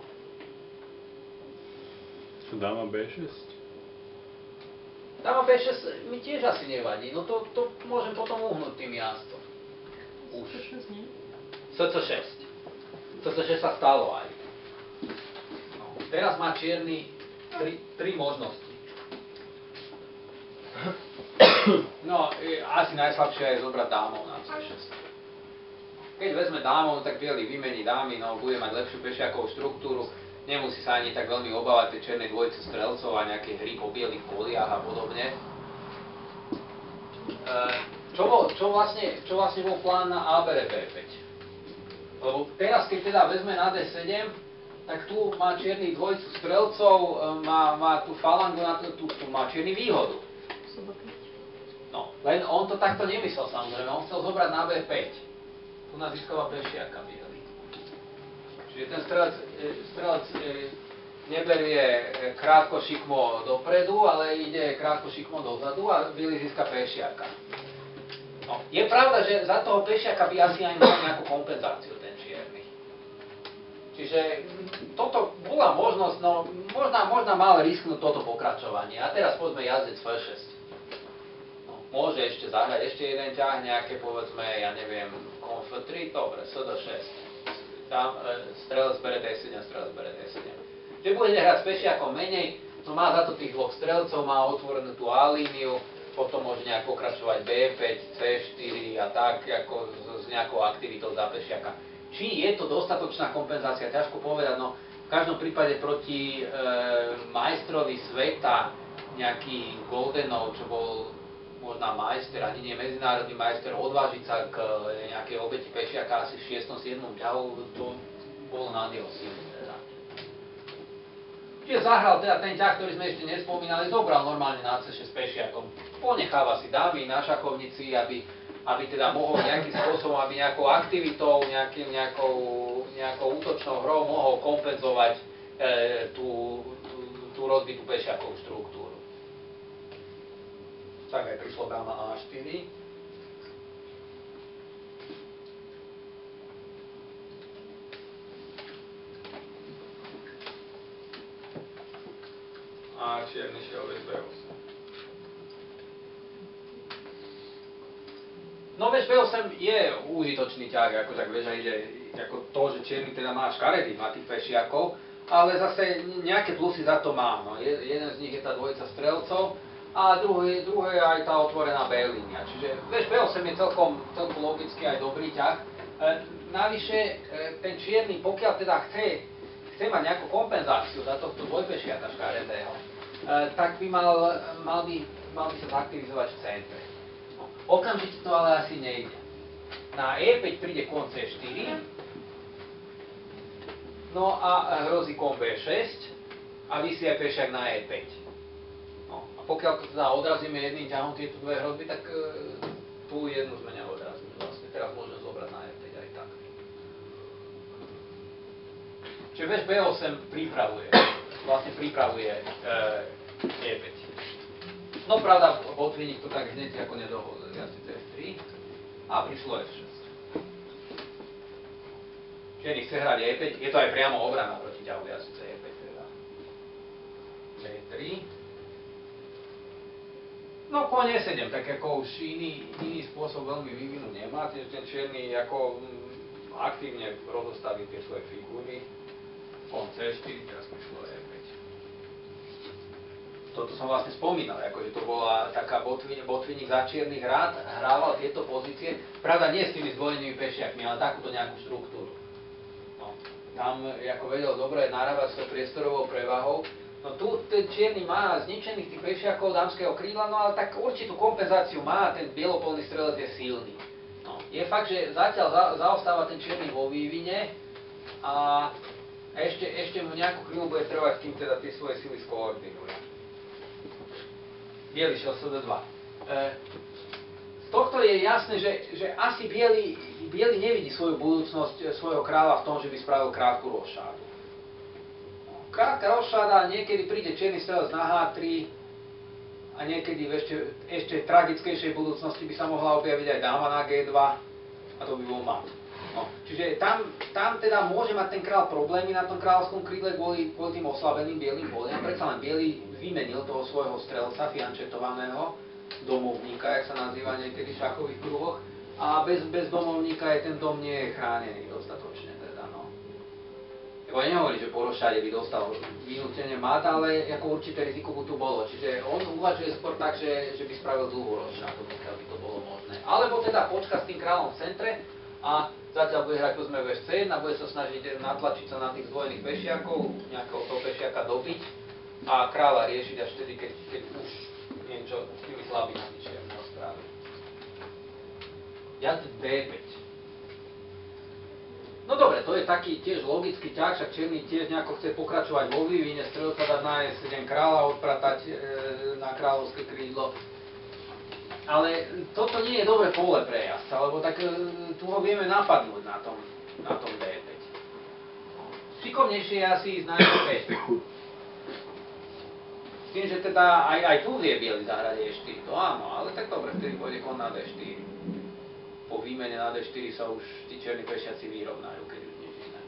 Čo dáma bé šesť? Dáma bé šesť mi tiež asi nevadí, no to, to môžem potom uhnúť tým jazdcom. Už. es cé šesť. es cé šesť sa stalo aj. No, teraz má čierny tri, tri možnosti. No, asi najslabšie je zobrať dámov na cé šesť. Keď vezme dámov, tak biely vymení dámy, no bude mať lepšiu pešiakovú štruktúru, nemusí sa ani tak veľmi obávať tej čiernej dvojice strelcov a nejaké hry po bielých poliach a podobne. Čo bol, čo vlastne, čo vlastne bol plán na á bere bé päť? Lebo teraz, keď teda vezme na dé sedem, tak tu má čierny dvojicu strelcov, má, má tú falangu, na to, tu, tu má čierny výhodu. No, len on to takto nemyslel samozrejme, on chcel zobrať na bé päť. Tu nás získava pešiaka bielý. Čiže ten strelec, strelec neberie krátko šikmo dopredu, ale ide krátko šikmo dozadu a bielý získa pešiaka. No, je pravda, že za toho pešiaka by asi aj mal nejakú kompenzáciu ten čierny. Čiže toto bola možnosť, no možná, možná mal risknúť toto pokračovanie. A teraz povedzme jazdec ef šesť. No, môže ešte zahrať ešte jeden ťah, nejaké povedzme, ja neviem, konf tri, dobre, es dé šesť. Tam e, strelec bere dé sedem, strelec bere dé sedem. Že bude hrať s pešiakom menej, no má za to tých dvoch strelcov, má otvorenú tú A líniu, potom môže nejak pokračovať bé päť, cé štyri a tak, ako s, s nejakou aktivitou za pešiaka. Či je to dostatočná kompenzácia, ťažko povedať, no v každom prípade proti e, majstrovi sveta, nejaký Goldenov, čo bol možná majster, ani nie medzinárodný majster, odvážiť sa k e, nejakej obeti pešiaka asi v šiestom siedmom ťahu, to bolo na neho silné. Teda. Čiže zahral teda ten ťah, ktorý sme ešte nespomínali, zobral normálne na cé šesť pešiakom. Ponecháva si dámy na šachovnici, aby aby teda mohol nejakým spôsobom, aby nejakou aktivitou, nejakým, nejakou, nejakou útočnou hrou mohol kompenzovať e, tú, tú, tú rozbitú pešiakovú štruktúru. Tak aj prišlo dáma á štyri. A čierny šiel bez bé osem. No veď bé osem je užitočný ťah, akože ak vieš, ide ako to, že čierny teda má škaredý, má tých pešiakov, ale zase nejaké plusy za to má. No. Je, jeden z nich je tá dvojica strelcov a druhý, druhý je aj tá otvorená bé línia. Čiže vieš, bé osem je celkom, celkom logicky aj dobrý ťah. E, navyše e, ten čierny, pokiaľ teda chce, chce mať nejakú kompenzáciu za tohto dvojpešiaka škaredého, e, tak by mal, mal, by, mal by sa zaktivizovať v centre. Okamžite to ale asi nejde. Na é päť príde kon cé štyri, no a hrozí kon bé šesť a visí aj pešiak na é päť. No, a pokiaľ to teda odrazíme jedným ťahom tieto dve hrozby, tak e, tú jednu sme neodrazili. Vlastne teraz môžeme zobrať na é päť aj tak. Čiže vieš, bé osem pripravuje, vlastne pripravuje e, é päť. No pravda, Botvinník to tak hneď ako nedohodol, asi ef tri a prišlo ef šesť. Čierny chce hrať é päť, je to aj priamo obrana proti ťahu, asi é päť teda. bé tri. No kon é sedem, tak ako už iný, iný spôsob veľmi vyvinúť nemá, tiež ten čierny ako m, aktívne rozostaví tie svoje figúry. Kon cé štyri, teraz prišlo é päť. Toto som vlastne spomínal, akože to bola taká Botvinník za čiernych rád, hrával tieto pozície, pravda nie s tými zdvojenými pešiakmi, ale takúto nejakú štruktúru. No, tam ako vedel dobre narábať svojou priestorovou prevahou. No tu ten čierny má zničených tých pešiakov dámskeho krídla, no ale tak určitú kompenzáciu má, ten bielopolný strelec je silný. No, je fakt, že zatiaľ za, zaostáva ten čierny vo vývine a ešte, ešte mu nejakú chvíľu bude trvať, kým teda tie svoje sily skoordinuje. Bielý šiel es dé dva. E, z tohto je jasné, že, že asi biely, biely nevidí svoju budúcnosť svojho kráľa v tom, že by spravil krátku rošádu. Krátka rošáda, niekedy príde čierny strelec na há tri a niekedy v ešte, ešte tragickejšej budúcnosti by sa mohla objaviť aj dáma na gé dva a to by bol mat. No, čiže tam, tam teda môže mať ten král problémy na tom kráľovskom krídle kvôli, kvôli tým oslabeným bielým poliam. Predsa len biely vymenil toho svojho strelca, fiančetovaného, domovníka, jak sa nazýva niekedy v šachových kruhoch. A bez, bez domovníka je ten dom nie je chránený dostatočne teda, no. Lebo ja nehovorím, že po rošade by dostal vynútene mat, ale ako určité riziko by tu bolo. Čiže on uvažuje skôr tak, že, že by spravil dlhú rošadu, pokiaľ by to bolo možné. Alebo teda počka s tým kráľom v centre a zatiaľ bude hrať povedzme vé cé jeden a bude sa snažiť natlačiť sa na tých zdvojených pešiakov, nejakého toho pešiaka dobiť a kráľa riešiť až vtedy, keď, keď už niečo s tými slabinami čierneho spraví. Jazdec bé päť. No dobre, to je taký tiež logický ťah, však čierny tiež nejako chce pokračovať vo vývine, strelca dať na e sedem, kráľa odpratať e, na kráľovské krídlo. Ale toto nie je dobré pole pre jazdca, lebo tak e, tu ho vieme napadnúť na tom, na tom dé päť. Šikovnejšie je asi ísť na é päť. S tým, že teda aj, aj tu vie biely zahrať é štyri, to áno, ale tak dobre, vtedy pôjde kon na dé štyri. Po výmene na dé štyri sa už tí černí pešiaci vyrovnajú, keď už nič iné.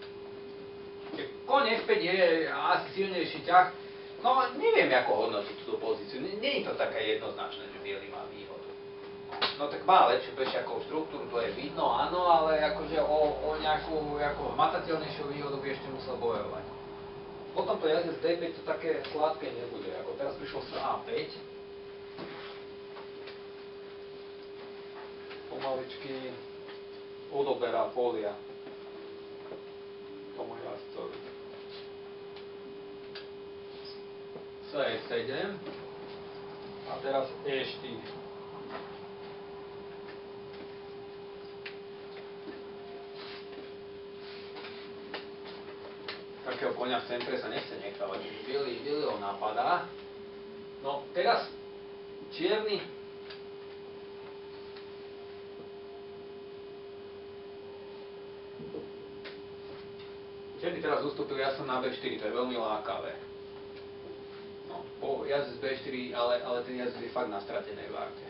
Kon ef päť je asi silnejší ťah. No, neviem, ako hodnotiť túto pozíciu. Nie je to také jednoznačné, že biely má výhodu. No tak má lepšiu pešiakovú štruktúru, to je vidno, áno, ale akože o, o nejakú ako hmatateľnejšiu výhodu by ešte musel bojovať. Potom to jazdec dé päť to také sladké nebude. Ako teraz prišlo sa á päť. Pomaličky odoberá polia tomu jazdcovi. es sedem a teraz é štyri. Takého koňa v centre sa nechce nechávať, bielý, bielý ho napadá. No teraz čierny Čierny teraz ustúpil, ja som na bé štyri, to je veľmi lákavé. No, po jazdec bé štyri, ale, ale ten jazdec je fakt na stratenej várke.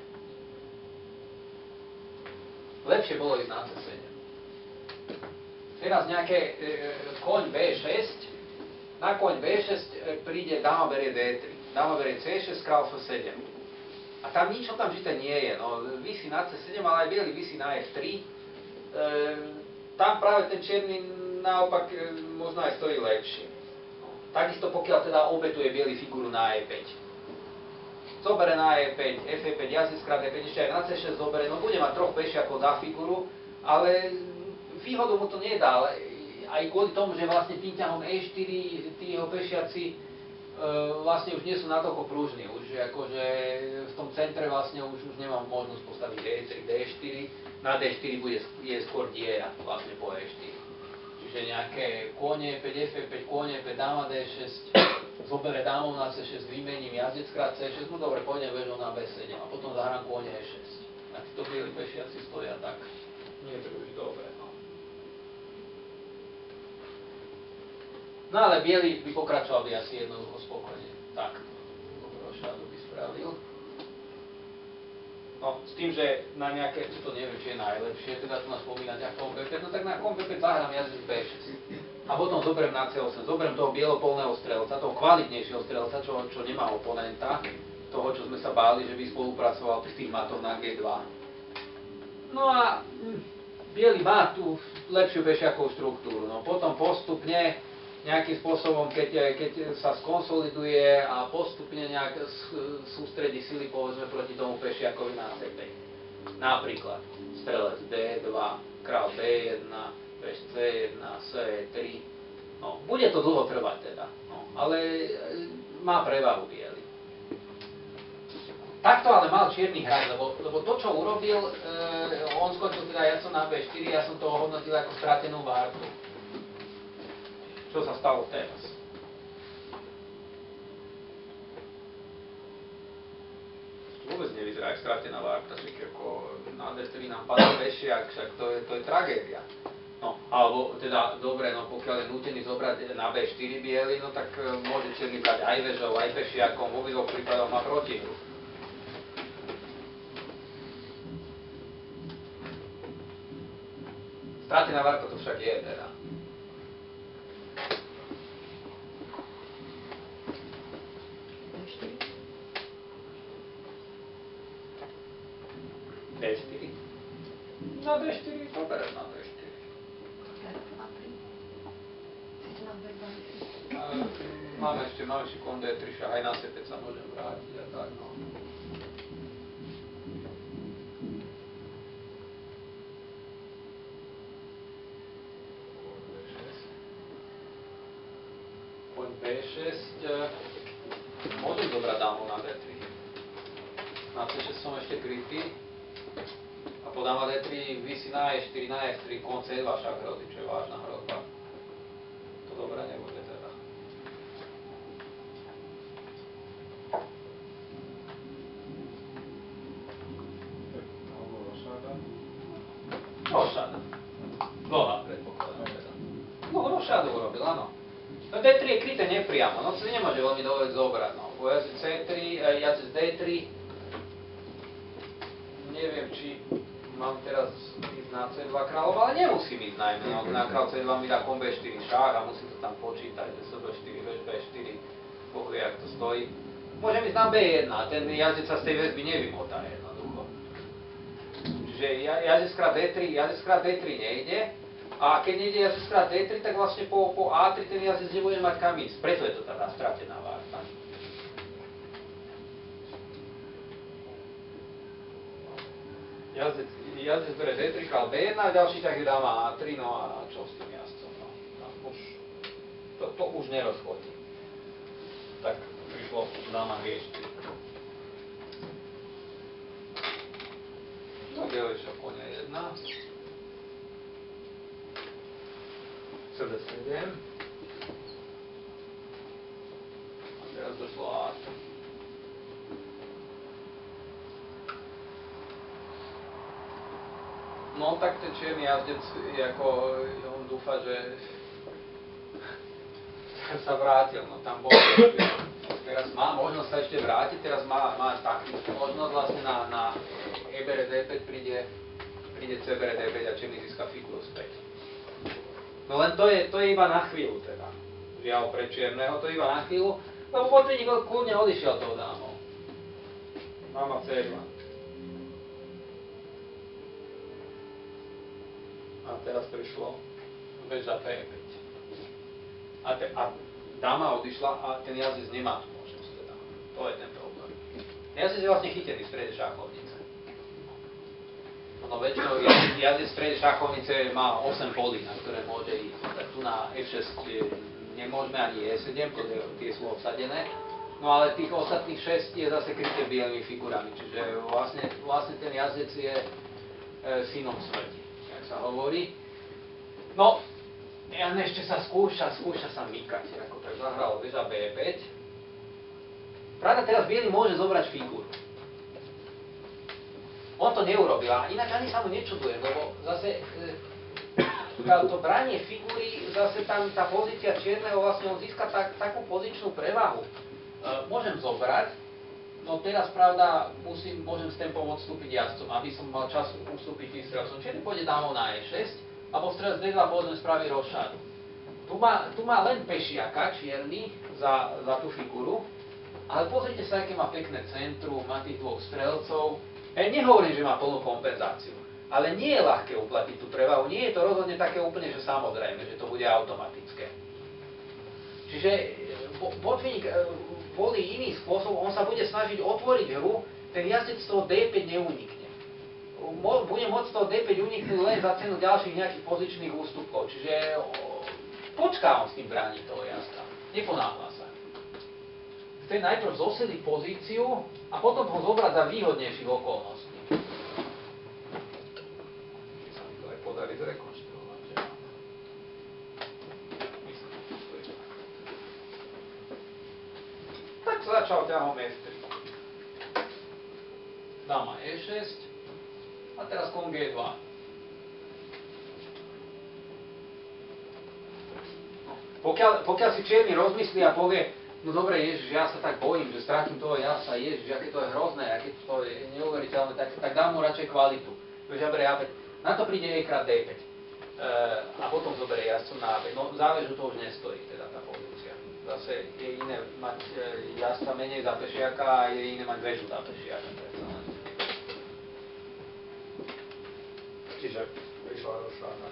Lepšie bolo ísť na cé sedem. Teraz nejaké e, koň bé šesť, na koň bé šesť e, príde dáma berie dé tri, dáma berie cé šesť, král ef sedem. A tam nič okamžité nie je, no, visí na cé sedem, ale aj biely visí na ef tri. E, tam práve ten čierny naopak e, možno aj stojí lepšie. No. Takisto pokiaľ teda obetuje biely figúru na é päť. Zobere na é päť, ef päť, jazdec krát é päť, ešte aj na cé šesť zobere, no bude mať troch pešiakov za figúru, ale výhodu mu to nedá, ale aj kvôli tomu, že vlastne tým ťahom é štyri tí jeho pešiaci e, vlastne už nie sú natoľko pružní, už akože v tom centre vlastne už, už nemám možnosť postaviť dé tri, dé štyri, na dé štyri bude, je skôr diera vlastne po é štyri. Čiže nejaké kône é päť, ef päť, kône é päť, dáma dé šesť, zobere dámov na cé šesť, vymením jazdec krát cé šesť, no dobre, pôjdem vežou na bé sedem a potom zahrám kône é šesť. A títo bieli pešiaci stoja tak nie príliš dobre. No. no ale bieli by pokračoval by asi jednoducho spokojne. Tak, dobrého šádu by spravil. No, s tým, že na nejaké, čo to neviem, či je najlepšie, teda tu nás spomínať ako kom bé päť, no tak na kom bé päť zahrám jazdec bé šesť. A potom zoberiem na cé osem, zoberiem toho bielopolného strelca, toho kvalitnejšieho strelca, čo, čo nemá oponenta, toho, čo sme sa báli, že by spolupracoval pri tých matoch na gé dva. No a hm, biely má tú lepšiu pešiakovú štruktúru, no potom postupne nejakým spôsobom, keď, keď sa skonsoliduje a postupne nejak sústredí sily, povedzme, proti tomu pešiakovi na cé päť. Napríklad strelec dé dva, král bé jeden, peš cé jeden, cé tri. No, bude to dlho trvať teda, no, ale má prevahu biely. Takto ale mal čierny hrať, lebo, lebo to, čo urobil, e, on skončil teda, ja som na bé štyri, ja som toho hodnotil ako stratenú vártu. Čo sa stalo teraz? Vôbec nevyzerá jak stratená várta, však ako na dé tri nám padá pešiak, však to je, to je tragédia. No, alebo teda, dobre, no pokiaľ je nútený zobrať na bé štyri biely, no tak môže čierny brať aj vežou, aj pešiakom, v obidvoch prípadoch má protihru. Stratená várta to však je teda. dé štyri. Na dé štyri, zoberiem na dé štyri. Máme ešte, máme ešte kon dé tri, aj na cé päť sa môžem vrátiť a tak, no. Kon bé šesť. Môžem zobrať dámu na dé tri. Na cé šesť som ešte krytý. A po dáma dé tri vysí na é štyri, na ef tri, kon cé dva však hrozí, čo je vážna hrozba. To dobré nebude teda. Rošada. Dlhá predpokladám teda. No, rošadu urobil, áno. No dé tri je kryté nepriamo, no to nemôže veľmi dobre zobrať, no. Po jazdec cé tri, jazdec dé tri, neviem, či mám teraz ísť na cé dva kráľov, ale nemusím ísť najmä, no, na kráľ cé dva mi dá kon bé štyri šach a musím to tam počítať, že es bé štyri, bé štyri, Boh vie, jak to stojí. Môžem ísť na bé jeden, a ten jazdec sa z tej väzby nevymotá jednoducho. Čiže jazdec krát dé tri, jazdec krát dé tri nejde, a keď nejde jazdec krát dé tri, tak vlastne po, po á tri ten jazdec nebude mať kam ísť, preto je to tá stratená várta. Jazdec, jazdec bere dé tri, král bé jeden, a ďalší ťah je dáma á tri, no a čo s tým jazdcom, no, tam už, to, to už nerozchodí. Tak prišlo dáma hé štyri. No, bielejšia konia jedna. cé dé sedem. A teraz došlo á tri. No tak ten čierny jazdec, ako on dúfa, že sa vrátil, no tam bol. Teraz má možnosť sa ešte vrátiť, teraz má, má taktickú možnosť, vlastne na, na é bere dé päť príde, príde cé bere dé päť a čierny získa figuru späť. No len to je, to je iba na chvíľu teda. Žiaľ pre čierneho, to je iba na chvíľu, lebo Botvinník kľudne odišiel tou dámou. Dáma cé dva. A teraz prišlo väža pé päť. A, te, a dáma odišla a ten jazdec nemá tú možnosť teda. To je ten problém. Jazdec je vlastne chytený v strede šachovnice. No väčšinou jazdec v strede šachovnice má osem polí, na ktoré môže ísť. Tak tu na ef šesť nemôžeme ani é sedem, pretože tie sú obsadené. No ale tých ostatných šesť je zase kryté bielými figurami, čiže vlastne, vlastne ten jazdec je e, synom smrti, jak sa hovorí. No, Jan ešte sa skúša, skúša sa mykať, ako tak zahral väža bé päť. Pravda, teraz biely môže zobrať figuru. On to neurobil, a ináč ani sa mu nečudujem, lebo zase e, to branie figúry, zase tam tá pozícia čierneho, vlastne on získa tak, takú pozičnú prevahu. E, môžem zobrať, no teraz pravda, musím, môžem s tempom odstúpiť jazdcom, aby som mal čas ustúpiť tým strelcom. Čierny pôjde dámou na é šesť, a po strelec dé dva povedzme spraví rošadu. Tu má, tu má len pešiaka, čierny, za, za tú figuru, ale pozrite sa, aké má pekné centrum, má tých dvoch strelcov. Ja nehovorím, že má plnú kompenzáciu, ale nie je ľahké uplatiť tú prevahu, nie je to rozhodne také úplne, že samozrejme, že to bude automatické. Čiže Botvinník volí iný spôsob, on sa bude snažiť otvoriť hru, ten jazdec z toho dé päť neunikne. Bude môcť z toho dé päť uniknúť len za cenu ďalších nejakých pozičných ústupkov, čiže počká on s tým brániť toho jazdca, neponáhla sa. Chce najprv zosiliť pozíciu a potom ho zobrať za výhodnejších okolností. Či sa mi to aj podarí zrekonštruovať, že áno. Myslím, že to stojí. Tak začal ťahom ef tri. Dáma é šesť a teraz kon gé dva. Pokiaľ, pokiaľ si čierny rozmyslí a povie, no dobre, Ježiš, ja sa tak bojím, že strátim toho jasa, Ježiš, aké to je hrozné, aké to je neuveriteľné, tak, tak dám mu radšej kvalitu. Veď bere á päť. Na to príde E krát dé päť. E, a potom zoberie jazdcom na á päť. No závežu to už nestojí, teda tá pozícia. Zase je iné mať e, jazdca menej za pešiaka a je iné mať väžu za pešiaka. Čiže prišla rošvána.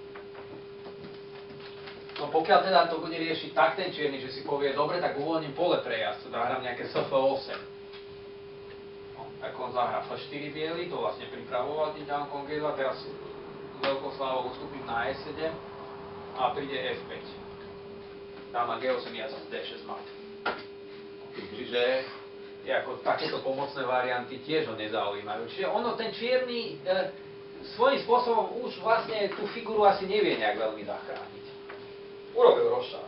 No pokiaľ teda to bude riešiť tak ten čierny, že si povie, dobre, tak uvoľním pole pre jazdca, zahrám nejaké es ef osem. No, tak on zahrá ef štyri biely, to vlastne pripravoval tým ťahom kon gé dva, teraz s veľkou slávou ustúpim na é sedem a príde ef päť. Dáma gé osem, jazdec dé šesť mat. Čiže ako takéto pomocné varianty tiež ho nezaujímajú. Čiže ono, ten čierny e, svojím spôsobom už vlastne tú figuru asi nevie nejak veľmi zachrániť. Urobil rozšár.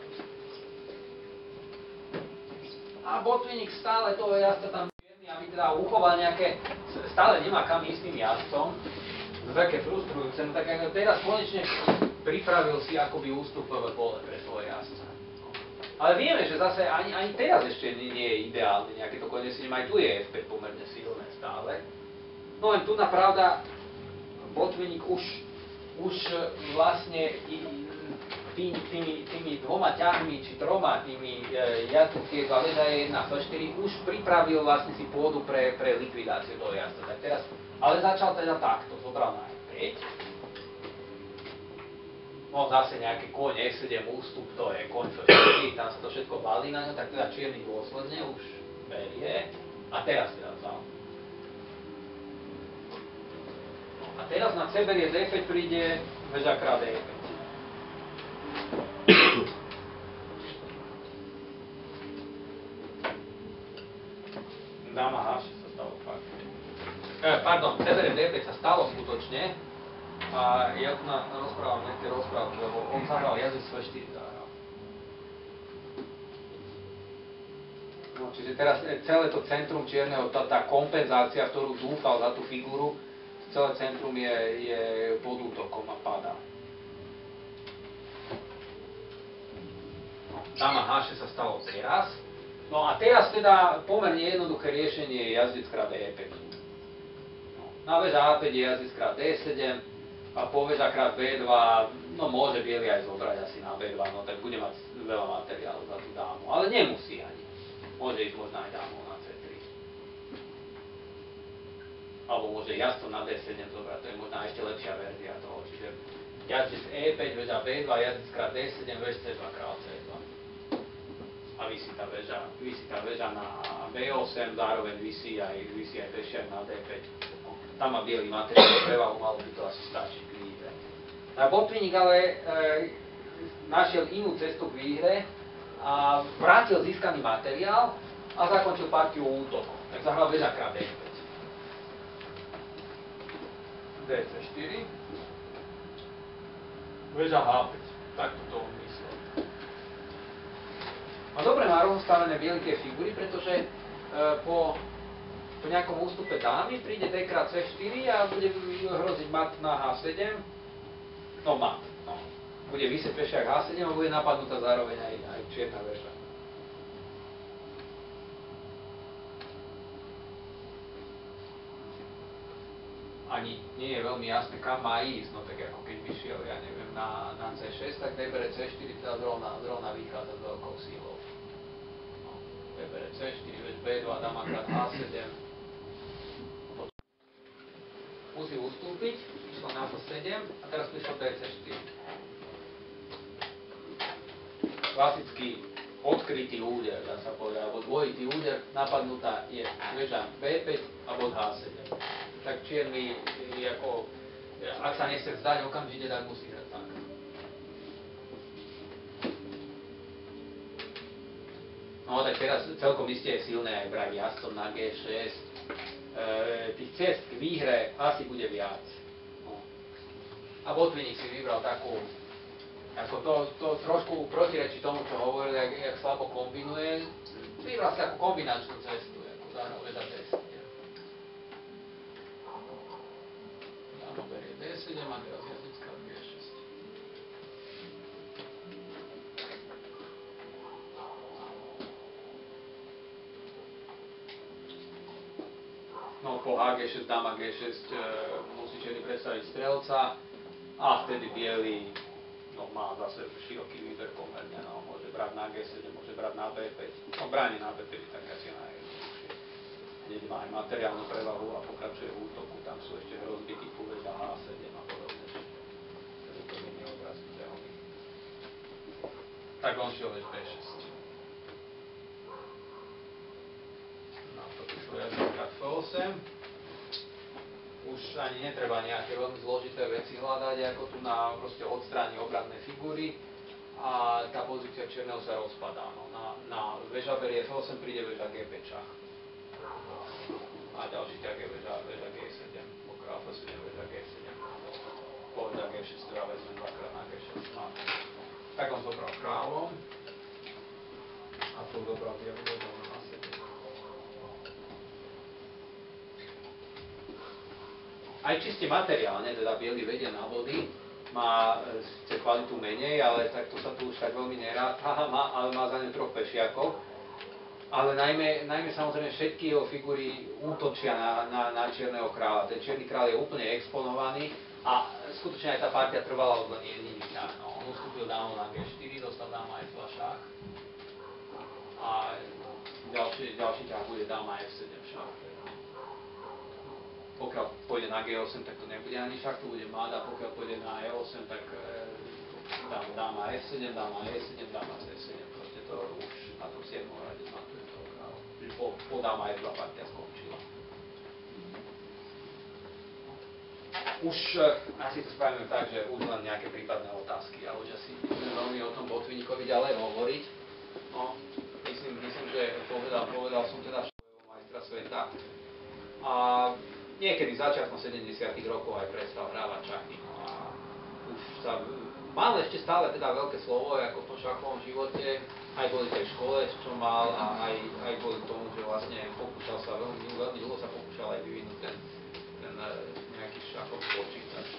A Botvinnik stále toho jazdca tam čierny, aby teda uchoval nejaké, stále nemá kam ísť tým jazdcom. Také frustrujúce, no tak ako teraz konečne pripravil si akoby ústupové pole pre svoje jazdca. Ale vieme, že zase ani, ani teraz ešte nie, nie je ideálne nejaké to konečne, aj tu je ef päť pomerne silné stále. No len tu na pravda, Botvinnik už, už vlastne tými, tými, tými dvoma ťahmi, či troma tými e, jazdci dva väža jedna ef štyri už pripravil vlastne si pôdu pre, pre likvidáciu toho jazda. Tak teraz, ale začal teda takto, zobral na ef päť. No zase nejaký koň ef sedem ústup, to je koň ef štyri, tam sa to všetko balí na ňo, tak teda čierny dôsledne už berie. A teraz teda vzal. A teraz na cé berie dé päť príde väža krát dé päť. Dáma há šesť sa stalo fakt. E, pardon, cé berie dé päť sa stalo skutočne. A ja tu na, na rozprávam nejaké rozprávky, lebo on zahral jazdec ef štyri zahral. No, čiže teraz celé to centrum čierneho, tá, tá kompenzácia, v ktorú dúfal za tú figuru, celé centrum je, je pod útokom a padá. No, dáma há šesť sa stalo teraz. No a teraz teda pomerne jednoduché riešenie je jazdec krát é päť. No, na väža á päť je jazdec krát dé sedem a po väža krát bé dva, no môže biely aj zobrať asi na bé dva, no tak bude mať veľa materiálu za tú dámu, ale nemusí ani. Môže ísť možno aj dámou na cé tri. Alebo môže jazdcom na dé sedem zobrať, to je možno ešte lepšia verzia toho, čiže jazdec é päť, väža bé dva, jazdec krát dé sedem, väž cé dva krát cé dva. A visí tá väža, visí tá väža na bé osem, zároveň visí aj, visí aj pešiak na dé päť. No, tam má biely materiál, prevahu, malo by to asi stačiť k výhre. A Botvinnik ale e, našiel inú cestu k výhre a vrátil získaný materiál a zakončil partiu útokom. Tak zahral väža krát dé päť. dé cé štyri. Väža há päť. Takto to on myslel. A dobre má rozstavené biely tie figury, pretože e, po, po nejakom ústupe dámy príde D krát cé štyri a bude hroziť mat na há sedem. No mat, no. Bude vysieť pešiak há sedem a bude napadnutá zároveň aj, aj čierna väža. Ani nie je veľmi jasné, kam má ísť, no tak ako keď by šiel, ja neviem, na, na cé šesť, tak nebere cé štyri, teda zrovna, zrovna vychádza s veľkou sílou. No, nebere cé štyri, veď bé dva, dáma krát há sedem. Musí ustúpiť, išlo na há sedem a teraz prišlo dé cé štyri. Klasický odkrytý úder, dá sa povedať, alebo dvojitý úder, napadnutá je väža bé päť a bod há sedem. Tak čierny, ako, ak sa nechce vzdať okamžite, tak musí hrať tak. No tak teraz celkom iste je silné aj brať jazdcom na gé šesť. E, tých cest k výhre asi bude viac. No. A Botvinnik si vybral takú, ako to, to trošku protirečí tomu, čo hovoril, jak, jak slabo kombinuje. Vybral si takú kombinačnú cestu, ako zahral väža dé sedem. Berie dé sedem a teraz jazdec krát gé šesť. No po há gé šesť, dáma gé šesť e, musí čierny predstaviť strelca a vtedy biely no, má zase široký výber pomerne, no, môže brať na gé sedem, môže brať na bé päť. No bráni na bé päť tak asi najjednoduchšie. Hneď má aj materiálnu prevahu a pokračuje v útoku, tam sú ešte hrozby typu väža há sedem a podobne. Takže to je neodraziteľný. Tak on šiel veď bé šesť. No to prišlo jazdec krát ef osem. Už ani netreba nejaké veľmi zložité veci hľadať, ako tu na proste odstráni obranné figúry a tá pozícia čierneho sa rozpadá. No, na, na väža berie ef osem príde väža gé päť šach. A ďalší ťah je väža, väža gé sedem, pokoj alfa sedem, väža gé sedem. Poveda gé šesť dva, vezmem dvakrát na gé šesť. No. Tak on zobral kráľom. A tu zobral diablom na sedem. Aj čiste materiálne, teda biely vedia na body, má síce kvalitu menej, ale tak to sa tu už tak veľmi neráta, má, ale má za ňu troch pešiakov. Ale najmä, najmä samozrejme všetky jeho figúry útočia na, na, na čierneho kráľa. Ten čierny kráľ je úplne exponovaný a skutočne aj tá partia trvala len jedný ťah. No, on ustúpil dámu na gé štyri, dostal dáma ef dva šach. A ďalší, ďalší ťah bude dáma ef sedem šach. Pokiaľ pôjde na gé osem, tak to nebude ani šach, to bude mád, a pokiaľ pôjde na é osem, tak e, dám, dáma ef sedem, dáma é sedem, dáma cé sedem. Proste to už na tom siedmom rade zmatuje. Po, po dáma ef dva partia skončila. Už uh, asi to spravíme tak, že už len nejaké prípadné otázky a už asi nebudeme veľmi o tom Botvinníkovi ďalej hovoriť. No, myslím, myslím, že povedal, povedal som teda všetkého majstra sveta. A niekedy začiatkom sedemdesiatych rokov aj prestal hrávať šachy. No a už sa mal ešte stále teda veľké slovo ako v tom šachovom živote, aj kvôli tej škole, čo mal, a aj, aj kvôli tomu, že vlastne pokúšal sa veľmi, veľmi dlho sa pokúšal aj vyvinúť ten, ten nejaký šachový počítač.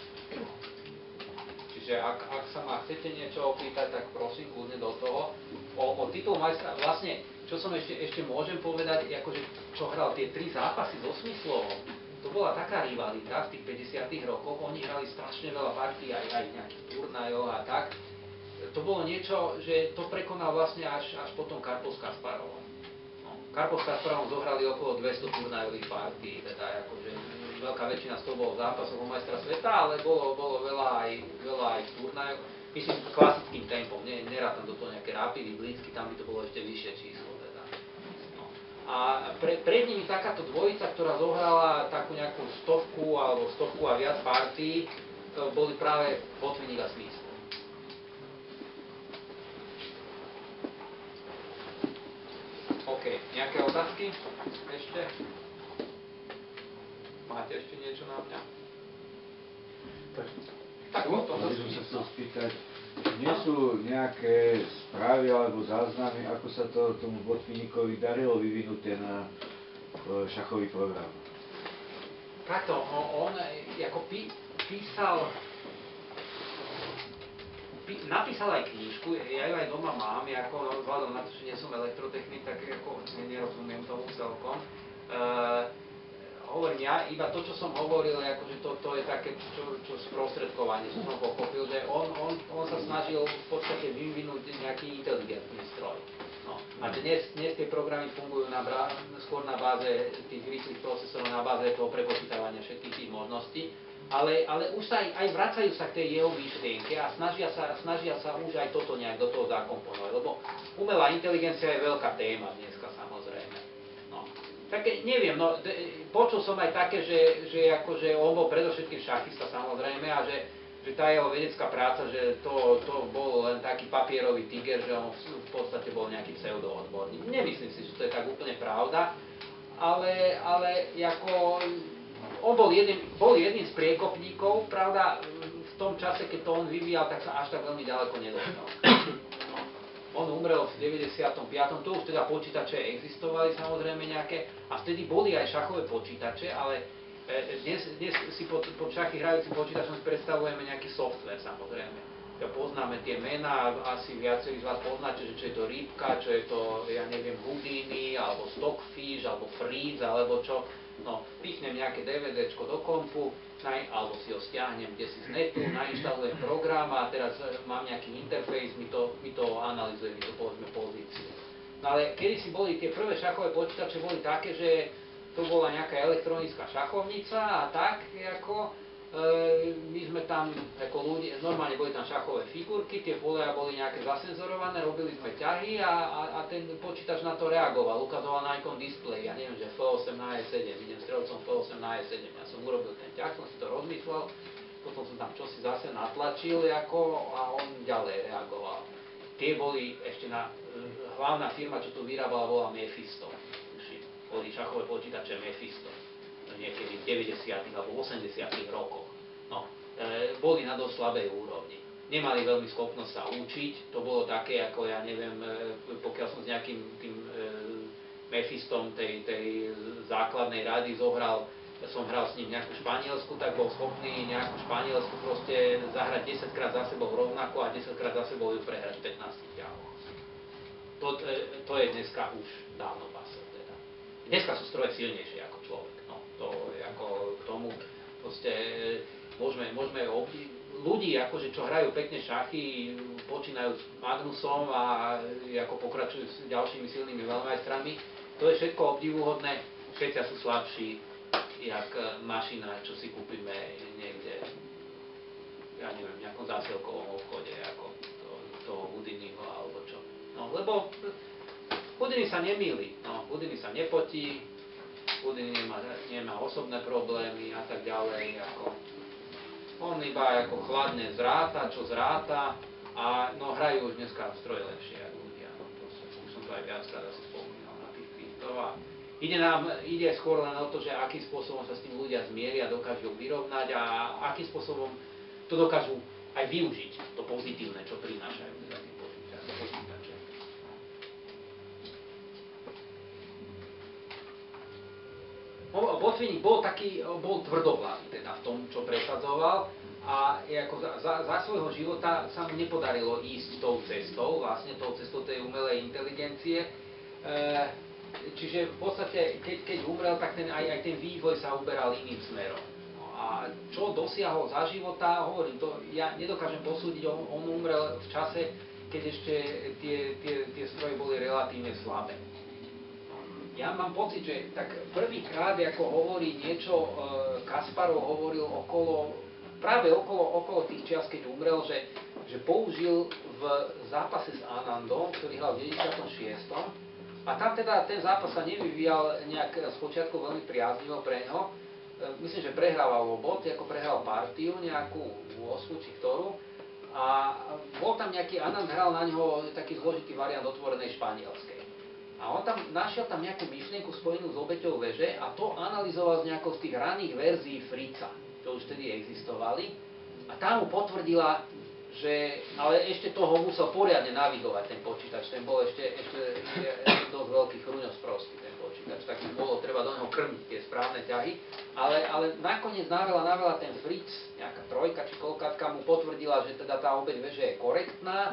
Čiže ak, ak sa ma chcete niečo opýtať, tak prosím kľudne do toho. O, o titul majstra, vlastne, čo som ešte, ešte môžem povedať, akože čo hral tie tri zápasy s osmislovom, to bola taká rivalita v tých päťdesiatych rokoch, oni hrali strašne veľa partí, aj, aj nejakých turnajov a tak. To bolo niečo, že to prekonal vlastne až, až potom Karpov s Kasparovom. No, Karpov s Kasparovom zohrali okolo dvesto turnajových partí, teda akože veľká väčšina z toho bolo zápasov o majstra sveta, ale bolo, bolo veľa aj, veľa aj turnajov. Myslím, klasickým tempom, ne, nerátam do toho nejaké rapidy, blízky, tam by to bolo ešte vyššie číslo. Teda. No. A pre, pred nimi takáto dvojica, ktorá zohrala takú nejakú stovku alebo stovku a viac partí, to boli práve Botvinník a Smith. OK, nejaké otázky ešte? Máte ešte niečo na mňa? Tak, tak potom by som sa chcel spýtať, nie sú nejaké správy alebo záznamy, ako sa to tomu Botvinníkovi darilo vyvinúť ten šachový program? Takto, on, on ako pí, písal napísal aj knižku, ja ju aj doma mám, ako vzhľadom na to, že nie som elektrotechnik, tak ako nerozumiem tomu celkom. Uh, hovorím ja, iba to, čo som hovoril, akože to, to je také, čo, čo sprostredkovanie, čo som pochopil, že on, on, on sa snažil v podstate vyvinúť nejaký inteligentný stroj. No. A dnes, dnes tie programy fungujú na bra, skôr na báze tých rýchlych procesorov, na báze toho prepočítavania všetkých tých možností. Ale, ale už sa aj, aj vracajú sa k tej jeho myšlienke a snažia sa, snažia sa už aj toto nejak do toho zakomponovať, lebo umelá inteligencia je veľká téma dneska samozrejme. No. Také, neviem, no, de, počul som aj také, že, že akože on bol predovšetkým šachista samozrejme a že, že tá jeho vedecká práca, že to, to bol len taký papierový tiger, že on v podstate bol nejaký pseudoodborník. Nemyslím si, že to je tak úplne pravda, ale, ale ako... On bol, jeden, bol jedným z priekopníkov, pravda, v tom čase, keď to on vyvíjal, tak sa až tak veľmi ďaleko nedostal. No. On umrel v deväťdesiatom piatom Tu už teda počítače existovali samozrejme nejaké a vtedy boli aj šachové počítače, ale dnes, dnes si pod, pod šachy hrajúcim počítačom predstavujeme nejaký software samozrejme. Ja poznáme tie mená, asi viacerí z vás poznáte, že čo je to rybka, čo je to, ja neviem, Houdini, alebo Stockfish, alebo Freeze, alebo čo. No, pichnem nejaké DVDčko do kompu, naj, alebo si ho stiahnem kde si z netu, nainštalujem program a teraz mám nejaký interfejs, mi to, mi to analyzuje, mi to povedzme pozíciu. No ale kedysi boli tie prvé šachové počítače boli také, že to bola nejaká elektronická šachovnica a tak, ako e, my sme tam, ako ľudia, normálne boli tam šachové figurky, tie polia boli nejaké zasenzorované, robili sme ťahy a, a, a ten počítač na to reagoval, ukazoval na ikon display, ja neviem, že ef osem na é sedem, idem strelcom ef osem na é sedem, ja som urobil ten ťah, som si to rozmyslel, potom som tam čosi zase natlačil ako, a on ďalej reagoval. Tie boli ešte na, hlavná firma, čo to vyrábala, bola Mephisto. boli šachové počítače Mephisto, niekedy v deväťdesiatych alebo osemdesiatych rokoch. No, e, boli na dosť slabej úrovni. Nemali veľmi schopnosť sa učiť, to bolo také, ako ja neviem, e, pokiaľ som s nejakým tým e, Mephistom tej, tej základnej rady zohral, som hral s ním nejakú španielsku, tak bol schopný nejakú španielsku proste zahrať desaťkrát za sebou rovnako a desaťkrát za sebou ju prehrať v pätnástich ťahoch. To, to je dneska už dávno pase teda. Dneska sú stroje silnejšie ako človek. No, to je ako k tomu proste môžeme, môžeme obdiv... ľudí, akože, čo hrajú pekne šachy, počínajú s Magnusom a ako pokračujú s ďalšími silnými veľmajstrami, to je všetko obdivuhodné, všetci sú slabší, jak mašina, čo si kúpime niekde, ja neviem, v nejakom zásielkovom obchode, ako to, toho Houdiniho alebo čo. No, lebo Houdini sa nemýli, no, Houdini sa nepotí, Houdini nemá, nemá osobné problémy a tak ďalej, ako on iba ako chladne zráta, čo zráta a no hrajú už dneska stroje lepšie ako ľudia, no, proste, už som to aj viackrát asi spomínal na tých týchto a ide nám, ide skôr len o to, že akým spôsobom sa s tým ľudia zmieria, dokážu vyrovnať a akým spôsobom to dokážu aj využiť, to pozitívne, čo prinášajú teda tí počítače. Botvinnik bol taký, bol tvrdovládny teda v tom, čo presadzoval a ako za, za, za svojho života sa mu nepodarilo ísť tou cestou, vlastne tou cestou tej umelej inteligencie. E, čiže v podstate, keď, keď umrel, tak ten, aj, aj ten vývoj sa uberal iným smerom. No a čo dosiahol za života, hovorím to, ja nedokážem posúdiť, on, on umrel v čase, keď ešte tie, tie, tie stroje boli relatívne slabé. Ja mám pocit, že tak prvýkrát, ako hovorí niečo, e, Kasparov hovoril okolo, práve okolo, okolo tých čias, keď umrel, že, že použil v zápase s Anandom, ktorý hral v deväťdesiatom šiestom A tam teda ten zápas sa nevyvíjal nejak spočiatku veľmi priaznivo pre ňo. E, myslím, že prehrával obod, ako prehral partiu, nejakú ôsmu či ktorú. A bol tam nejaký, Anand hral na ňo taký zložitý variant otvorenej španielskej. A on tam našiel tam nejakú myšlienku spojenú s obeťou veže a to analyzoval z nejakou z tých raných verzií Fritza, čo už vtedy existovali. A tá mu potvrdila, že ale ešte toho musel poriadne navigovať ten počítač. Ten bol ešte, ešte, ešte dosť veľký chruňosprostý ten počítač, tak bolo treba do neho krmiť tie správne ťahy. Ale, ale nakoniec navela, navela ten Fritz, nejaká trojka či kolkatka mu potvrdila, že teda tá obeť veže je korektná.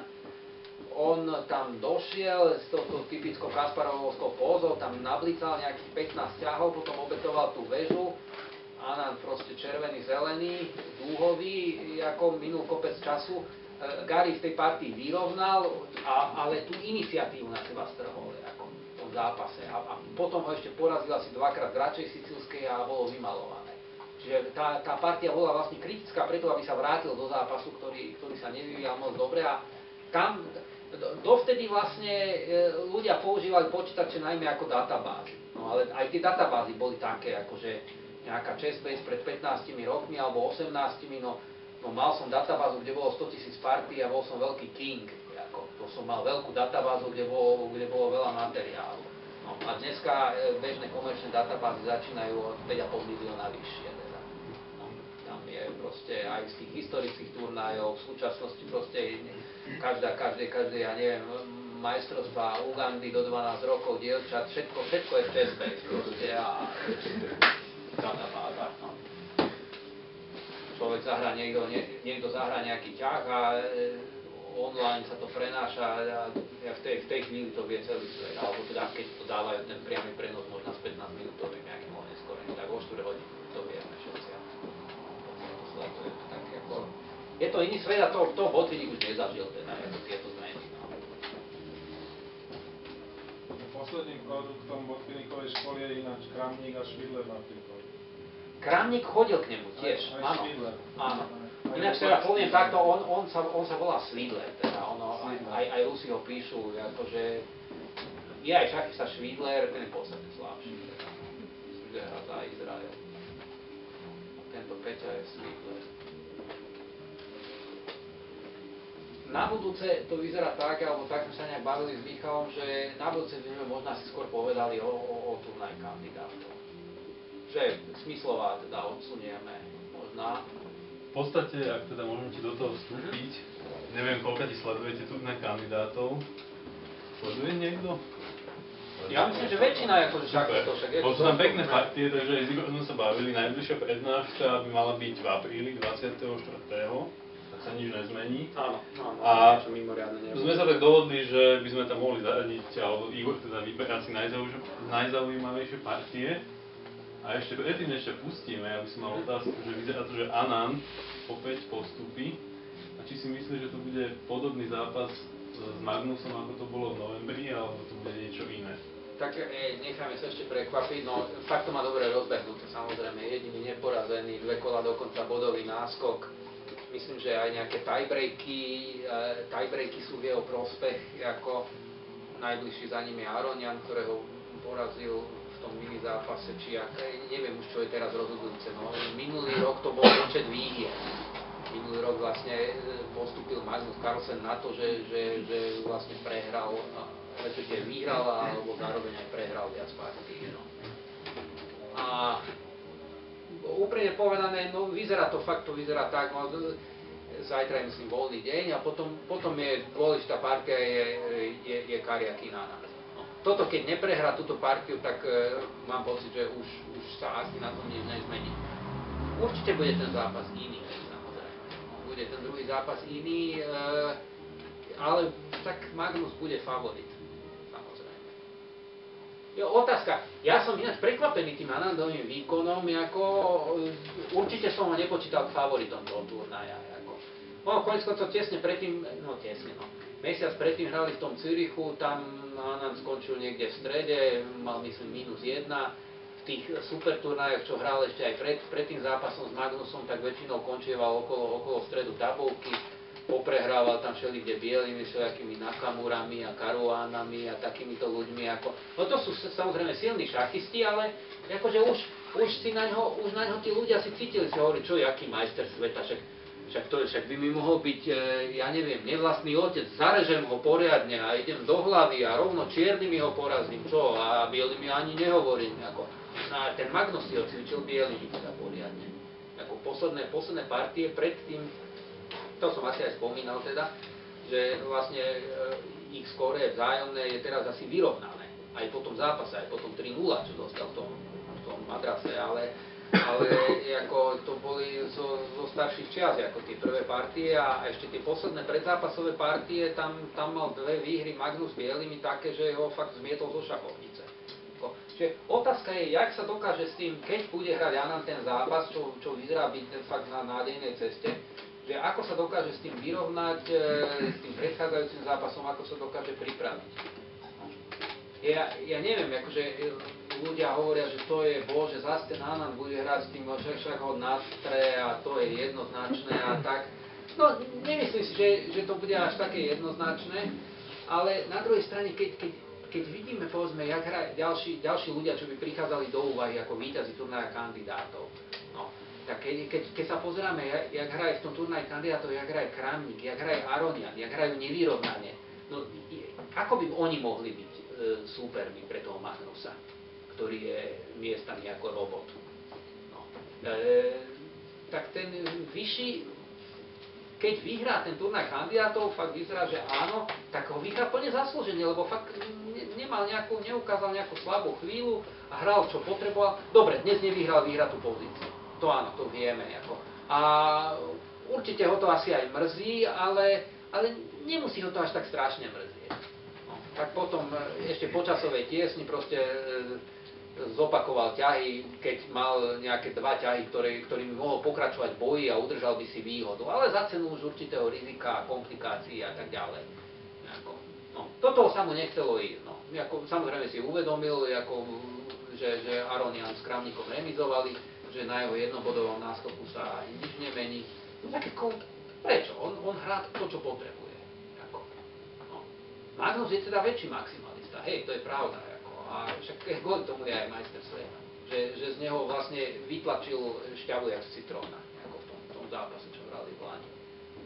On tam došiel s touto typickou Kasparovovskou pózou, tam nablical nejakých pätnásť ťahov, potom obetoval tú väžu. Anand proste červený, zelený, dúhový, ako minul kopec času. Gary v tej partii vyrovnal, a, ale tú iniciatívu na seba strhol ako v tom zápase. A, a potom ho ešte porazil asi dvakrát v Račej Sicilskej a bolo vymalované. Čiže tá, tá partia bola vlastne kritická preto, aby sa vrátil do zápasu, ktorý, ktorý sa nevyvíjal moc dobre. A tam dovtedy vlastne ľudia používali počítače najmä ako databázy. No ale aj tie databázy boli také, akože nejaká chessbase pred pätnástimi rokmi alebo osemnástimi, no, no mal som databázu, kde bolo stotisíc partí a bol som veľký king. Ako, to som mal veľkú databázu, kde bolo, kde bolo veľa materiálu. No, a dneska bežné komerčné databázy začínajú od päť a pol milióna vyššie. Teda. No, tam je proste aj z tých historických turnajov, v súčasnosti proste každá, každé, každé, ja neviem, majstrovstvá Ugandy do dvanásť rokov, dievčat, všetko, všetko je v chessbase proste a databáza. No. Človek zahrá, niekto, nie, niekto zahrá nejaký ťah a e, online sa to prenáša a v tej, v tej chvíli to vie celý svet. Alebo teda, keď to dávajú ten priamy prenos možno s pätnásť minútovým nejakým oneskorením, tak o štyri hodiny to vieme všetci. Sleduje to tak ako... Je to iný svet a to, to Botvinnik už nezažil teda, ako tieto zmeny. No. Posledným produktom Botvinnikovej školy je ináč Kramník a Švidler napríklad. Kramník chodil k nemu tiež, aj, aj áno. Švidler. Áno. Aj Ináč teda poviem takto, on, on, sa, on sa volá Švidler, teda ono, aj, aj, aj Rusi ho píšu, akože je aj šachista Švidler, ten je v podstate slabší. Teda. Myslím, že hrá za Izrael. A tento Peťa je Švidler. na budúce to vyzerá tak, alebo tak sme sa nejak bavili s Michalom, že na budúce by sme možno si skôr povedali o, o, o turnaj kandidátov. Že smyslová teda odsunieme možná. V podstate, ak teda môžem ti do toho vstúpiť, neviem, koľko ti sledujete turnaj kandidátov. Sleduje niekto? Ja myslím, že väčšina akože však to však je. Bolo sú tam pekné partie, takže s Igorom sme sa bavili. Najbližšia prednáška by mala byť v apríli dvadsiateho štvrtého Tak sa nič nezmení. Áno, áno, A niečo mimoriadne nebude. sme sa tak dohodli, že by sme tam mohli zaradiť, alebo Igor teda vyberať si najzauž- najzaujímavejšie partie. A ešte predtým, než ťa pustíme, ja by som mal otázku, že vyzerá to, že Anand opäť postupí. A či si myslíš, že to bude podobný zápas s Magnusom, ako to bolo v novembri, alebo to bude niečo iné? Tak e, necháme sa ešte prekvapiť, no fakt to má dobre rozbehnuté, samozrejme, jediný neporazený, dve kola dokonca bodový náskok. Myslím, že aj nejaké tiebreaky, e, tiebreaky sú v jeho prospech, ako najbližší za ním je Aronian, ktorého porazil v tom mini zápase, či ak, neviem už čo je teraz rozhodujúce, no minulý rok to bol počet výhier. Minulý rok vlastne postúpil Magnus Carlsen na to, že, že, že vlastne prehral, respektíve vyhral, alebo zároveň aj prehral viac partí. No. A úprimne povedané, no vyzerá to fakt, to vyzerá tak, no, zajtra je myslím voľný deň a potom, potom je dôležitá partia je, je, je Kariya Kinana. No, toto keď neprehrá túto partiu, tak e, mám pocit, že už, už sa asi na tom nič nezmení. Určite bude ten zápas iný. Bude ten druhý zápas iný, e, ale tak Magnus bude favorit, samozrejme. Jo, otázka, ja som ináč prekvapený tým Anandovým výkonom, ako, e, určite som ho nepočítal k favoritom toho turnaja. Ako. No, konec koncov tesne predtým, no tesne, no, mesiac predtým hrali v tom Zürichu, tam Anand skončil niekde v strede, mal myslím minus jedna. V tých super turnajoch, čo hral ešte aj pred, pred tým zápasom s Magnusom, tak väčšinou končieval okolo, okolo stredu tabulky, poprehrával tam všelikde bielými, všelijakými Nakamurami a Caruanami a takýmito ľuďmi. Ako, no to sú samozrejme silní šachisti, ale akože už, už, si na ňo, už na ňo tí ľudia si cítili, si hovorili, čo je aký majster sveta, však, však to je, však by mi mohol byť, e, ja neviem, nevlastný otec, zarežem ho poriadne a idem do hlavy a rovno čiernymi ho porazím, čo, a bielými ani nehovorím. Ako. A ten Magnus si ho cvičil bielými teda poriadne. Ako posledné, posledné partie predtým, to som asi aj spomínal teda, že vlastne e, ich skóre vzájomné je teraz asi vyrovnané. Aj po tom zápase, aj po tom tri nula, čo dostal v tom, v tom madrase, ale, ale ako to boli zo, zo starších čias, ako tie prvé partie a ešte tie posledné predzápasové partie, tam, tam mal dve výhry Magnus bielými také, že ho fakt zmietol zo šachovnice. Čiže otázka je, jak sa dokáže s tým, keď bude hrať Anand ten zápas, čo, čo vyzerá byť fakt na nádejnej ceste, že ako sa dokáže s tým vyrovnať, e, s tým predchádzajúcim zápasom, ako sa dokáže pripraviť. Ja, ja neviem, akože ľudia hovoria, že to je, bože, zase ten Anand bude hrať s tým, však ho nastre a to je jednoznačné a tak. No, nemyslím si, že, že to bude až také jednoznačné, ale na druhej strane, keď, keď Keď vidíme, povedzme, jak hrajú ďalší, ďalší ľudia, čo by prichádzali do úvahy ako víťazi turnaja kandidátov, no, tak keď, keď, keď sa pozeráme, jak, jak hraje v tom turnaji kandidátov, jak hraje Kramník, jak hraje Aronian, jak hrajú nevyrovnanie, no, ako by oni mohli byť e, súpermi pre toho Magnusa, ktorý je miestami ako robot. No, e, tak ten vyšší, keď vyhrá ten turnaj kandidátov, fakt vyzerá, že áno, tak ho vyhrá plne zaslúžene, lebo fakt ne, nemal nejakú, neukázal nejakú slabú chvíľu a hral, čo potreboval. Dobre, dnes nevyhral vyhratú pozíciu. To áno, to vieme. Ako. A určite ho to asi aj mrzí, ale, ale nemusí ho to až tak strašne mrzieť. No, tak potom ešte počasovej tiesni proste zopakoval ťahy, keď mal nejaké dva ťahy, ktoré, ktorými mohol pokračovať v boji a udržal by si výhodu, ale za cenu už určitého rizika, komplikácií a tak ďalej. Ako, no, toto sa mu nechcelo ísť. No. Ako, samozrejme si uvedomil, ako, že, že Aronian s Kramníkom remizovali, že na jeho jednobodovom náskoku sa nič nemení. No, tak ako, prečo? On, on hrá to, čo potrebuje. Ako, no. Magnus je teda väčší maximalista, hej, to je pravda. A však kvôli tomu je aj majster sveta. Že, že z neho vlastne vytlačil šťavu jak z citróna, ako v tom, tom zápase, čo hrali v Lani. Proste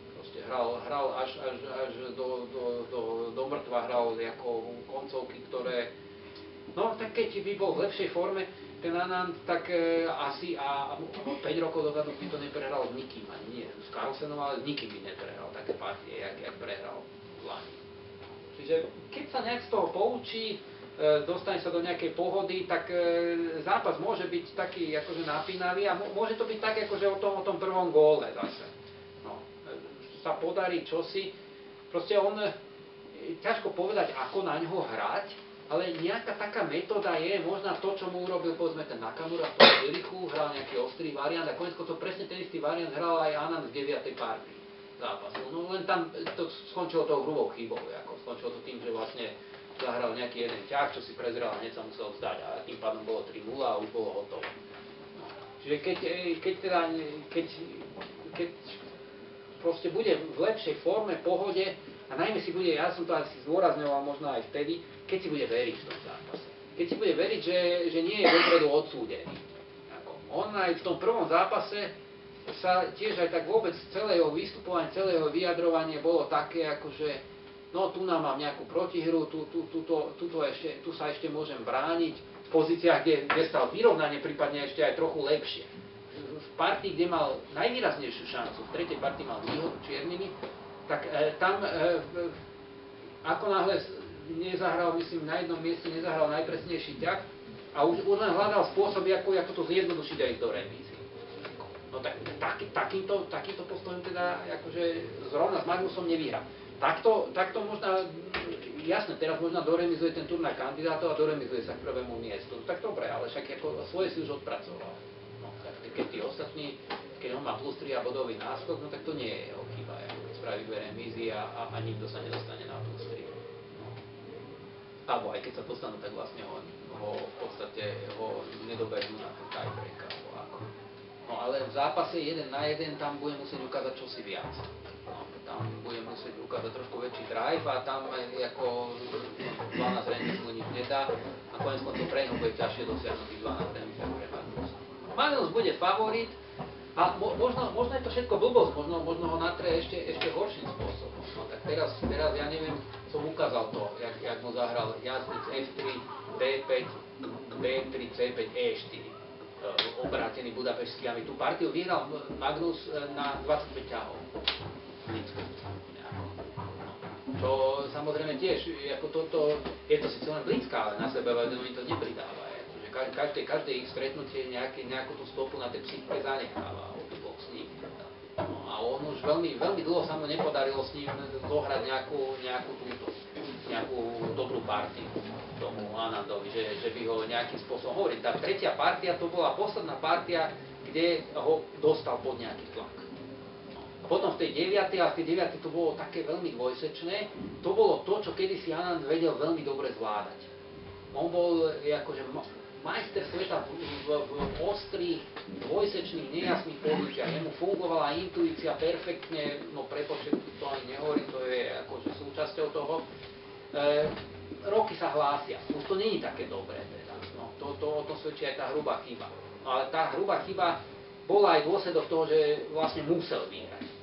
hral, hral až, až, až do, do, do, do mŕtva hral ako koncovky, ktoré... No tak keď by bol v lepšej forme, ten Anand, tak e, asi a, a päť rokov dozadu by to neprehral s nikým, ani nie s Carlsenom, ale s nikým by neprehral také partie, jak, jak prehral v Lani. Čiže keď sa nejak z toho poučí, e, dostane sa do nejakej pohody, tak e, zápas môže byť taký akože napínavý a môže to byť tak akože o tom, o tom prvom góle zase. No, e, sa podarí čosi, proste on, e, ťažko povedať, ako na ňoho hrať, ale nejaká taká metóda je, možná to, čo mu urobil povedzme ten Nakamura v tom Jerichu, hral nejaký ostrý variant a konec to presne ten istý variant hral aj Anand v deviatej partii zápasu. No len tam to skončilo tou hrubou chybou, ako skončilo to tým, že vlastne zahral nejaký jeden ťah, čo si prezrel a hneď sa musel vzdať a tým pádom bolo tri nula a už bolo hotovo. No. Čiže keď, keď teda, keď, keď proste bude v lepšej forme, pohode a najmä si bude, ja som to asi zdôrazňoval možno aj vtedy, keď si bude veriť v tom zápase. Keď si bude veriť, že, že nie je dopredu odsúdený. Ako, on aj v tom prvom zápase sa tiež aj tak vôbec celé jeho vystupovanie, celé jeho vyjadrovanie bolo také, akože no tu nám mám nejakú protihru, tu, tu, tu, tu, tu, to ešte, tu sa ešte môžem brániť v pozíciách, kde, kde stal vyrovnanie, prípadne ešte aj trochu lepšie. V partii, kde mal najvýraznejšiu šancu, v tretej partii mal výhodu čiernymi, tak e, tam e, ako náhle nezahral, myslím, na jednom mieste nezahral najpresnejší ťah a už, už len hľadal spôsoby, ako, ako to zjednodušiť aj do remízy. No tak, tak, takýmto, takýmto postojom teda akože zrovna s Magnusom nevyhrá. Takto, takto možno, jasné, teraz možno doremizuje ten turnaj kandidátov a doremizuje sa k prvému miestu. Tak dobre, ale však ako svoje si už odpracoval. No, tak keď tí ostatní, keď on má plus tri a bodový náskok, no tak to nie je jeho chyba, ako keď spraví dve remízy a, a, a nikto sa nedostane na plus tri. Alebo aj keď sa dostanú, tak vlastne ho, ho v podstate ho nedobehnú na ten tiebreak alebo ako. No ale v zápase jeden na jeden tam bude musieť ukázať čosi viac. No, tam bude musieť ukázať trošku väčší drive a tam ako dvanásť remíz mu nič nedá a konec koncov pre ňo bude ťažšie dosiahnuť tých dvanásť remíz ako pre Magnusa. Magnus bude favorit a mo, možno, možno je to všetko blbosť, možno, možno ho natrie ešte, ešte horším spôsobom. No tak teraz, teraz ja neviem, som ukázal to, jak, jak mu zahral jazdec ef tri, bé päť, bé tri, cé päť, é štyri. Obrátený Budapešský, aby tú partiu vyhral Magnus na dvadsaťpäť ťahov. Čo samozrejme tiež, ako toto, je to síce len blízka, ale na sebe vedomí to nepridáva. Každé, každé ich stretnutie nejaké, nejakú tú stopu na tej psychike zanecháva obidvoch s ním. No a on už veľmi, veľmi dlho sa mu nepodarilo s ním zohrať nejakú, nejakú, túto, nejakú dobrú partiu tomu Anandovi, že, že by ho nejakým spôsobom hovoril. Tá tretia partia to bola posledná partia, kde ho dostal pod nejaký tlak. A potom v tej deviatej, a v tej deviatej to bolo také veľmi dvojsečné, to bolo to, čo kedysi Anand vedel veľmi dobre zvládať. On bol akože majster sveta v, v, v ostrých, dvojsečných, nejasných pozíciách. Jemu fungovala intuícia perfektne, no prepočet to ani nehovorím, to je akože súčasťou toho. E, roky sa hlásia, už to nie je také dobré teda. No, to, to, o tom svedčí aj tá hrubá chyba. No ale tá hrubá chyba bola aj dôsledok toho, že vlastne musel vyhrať.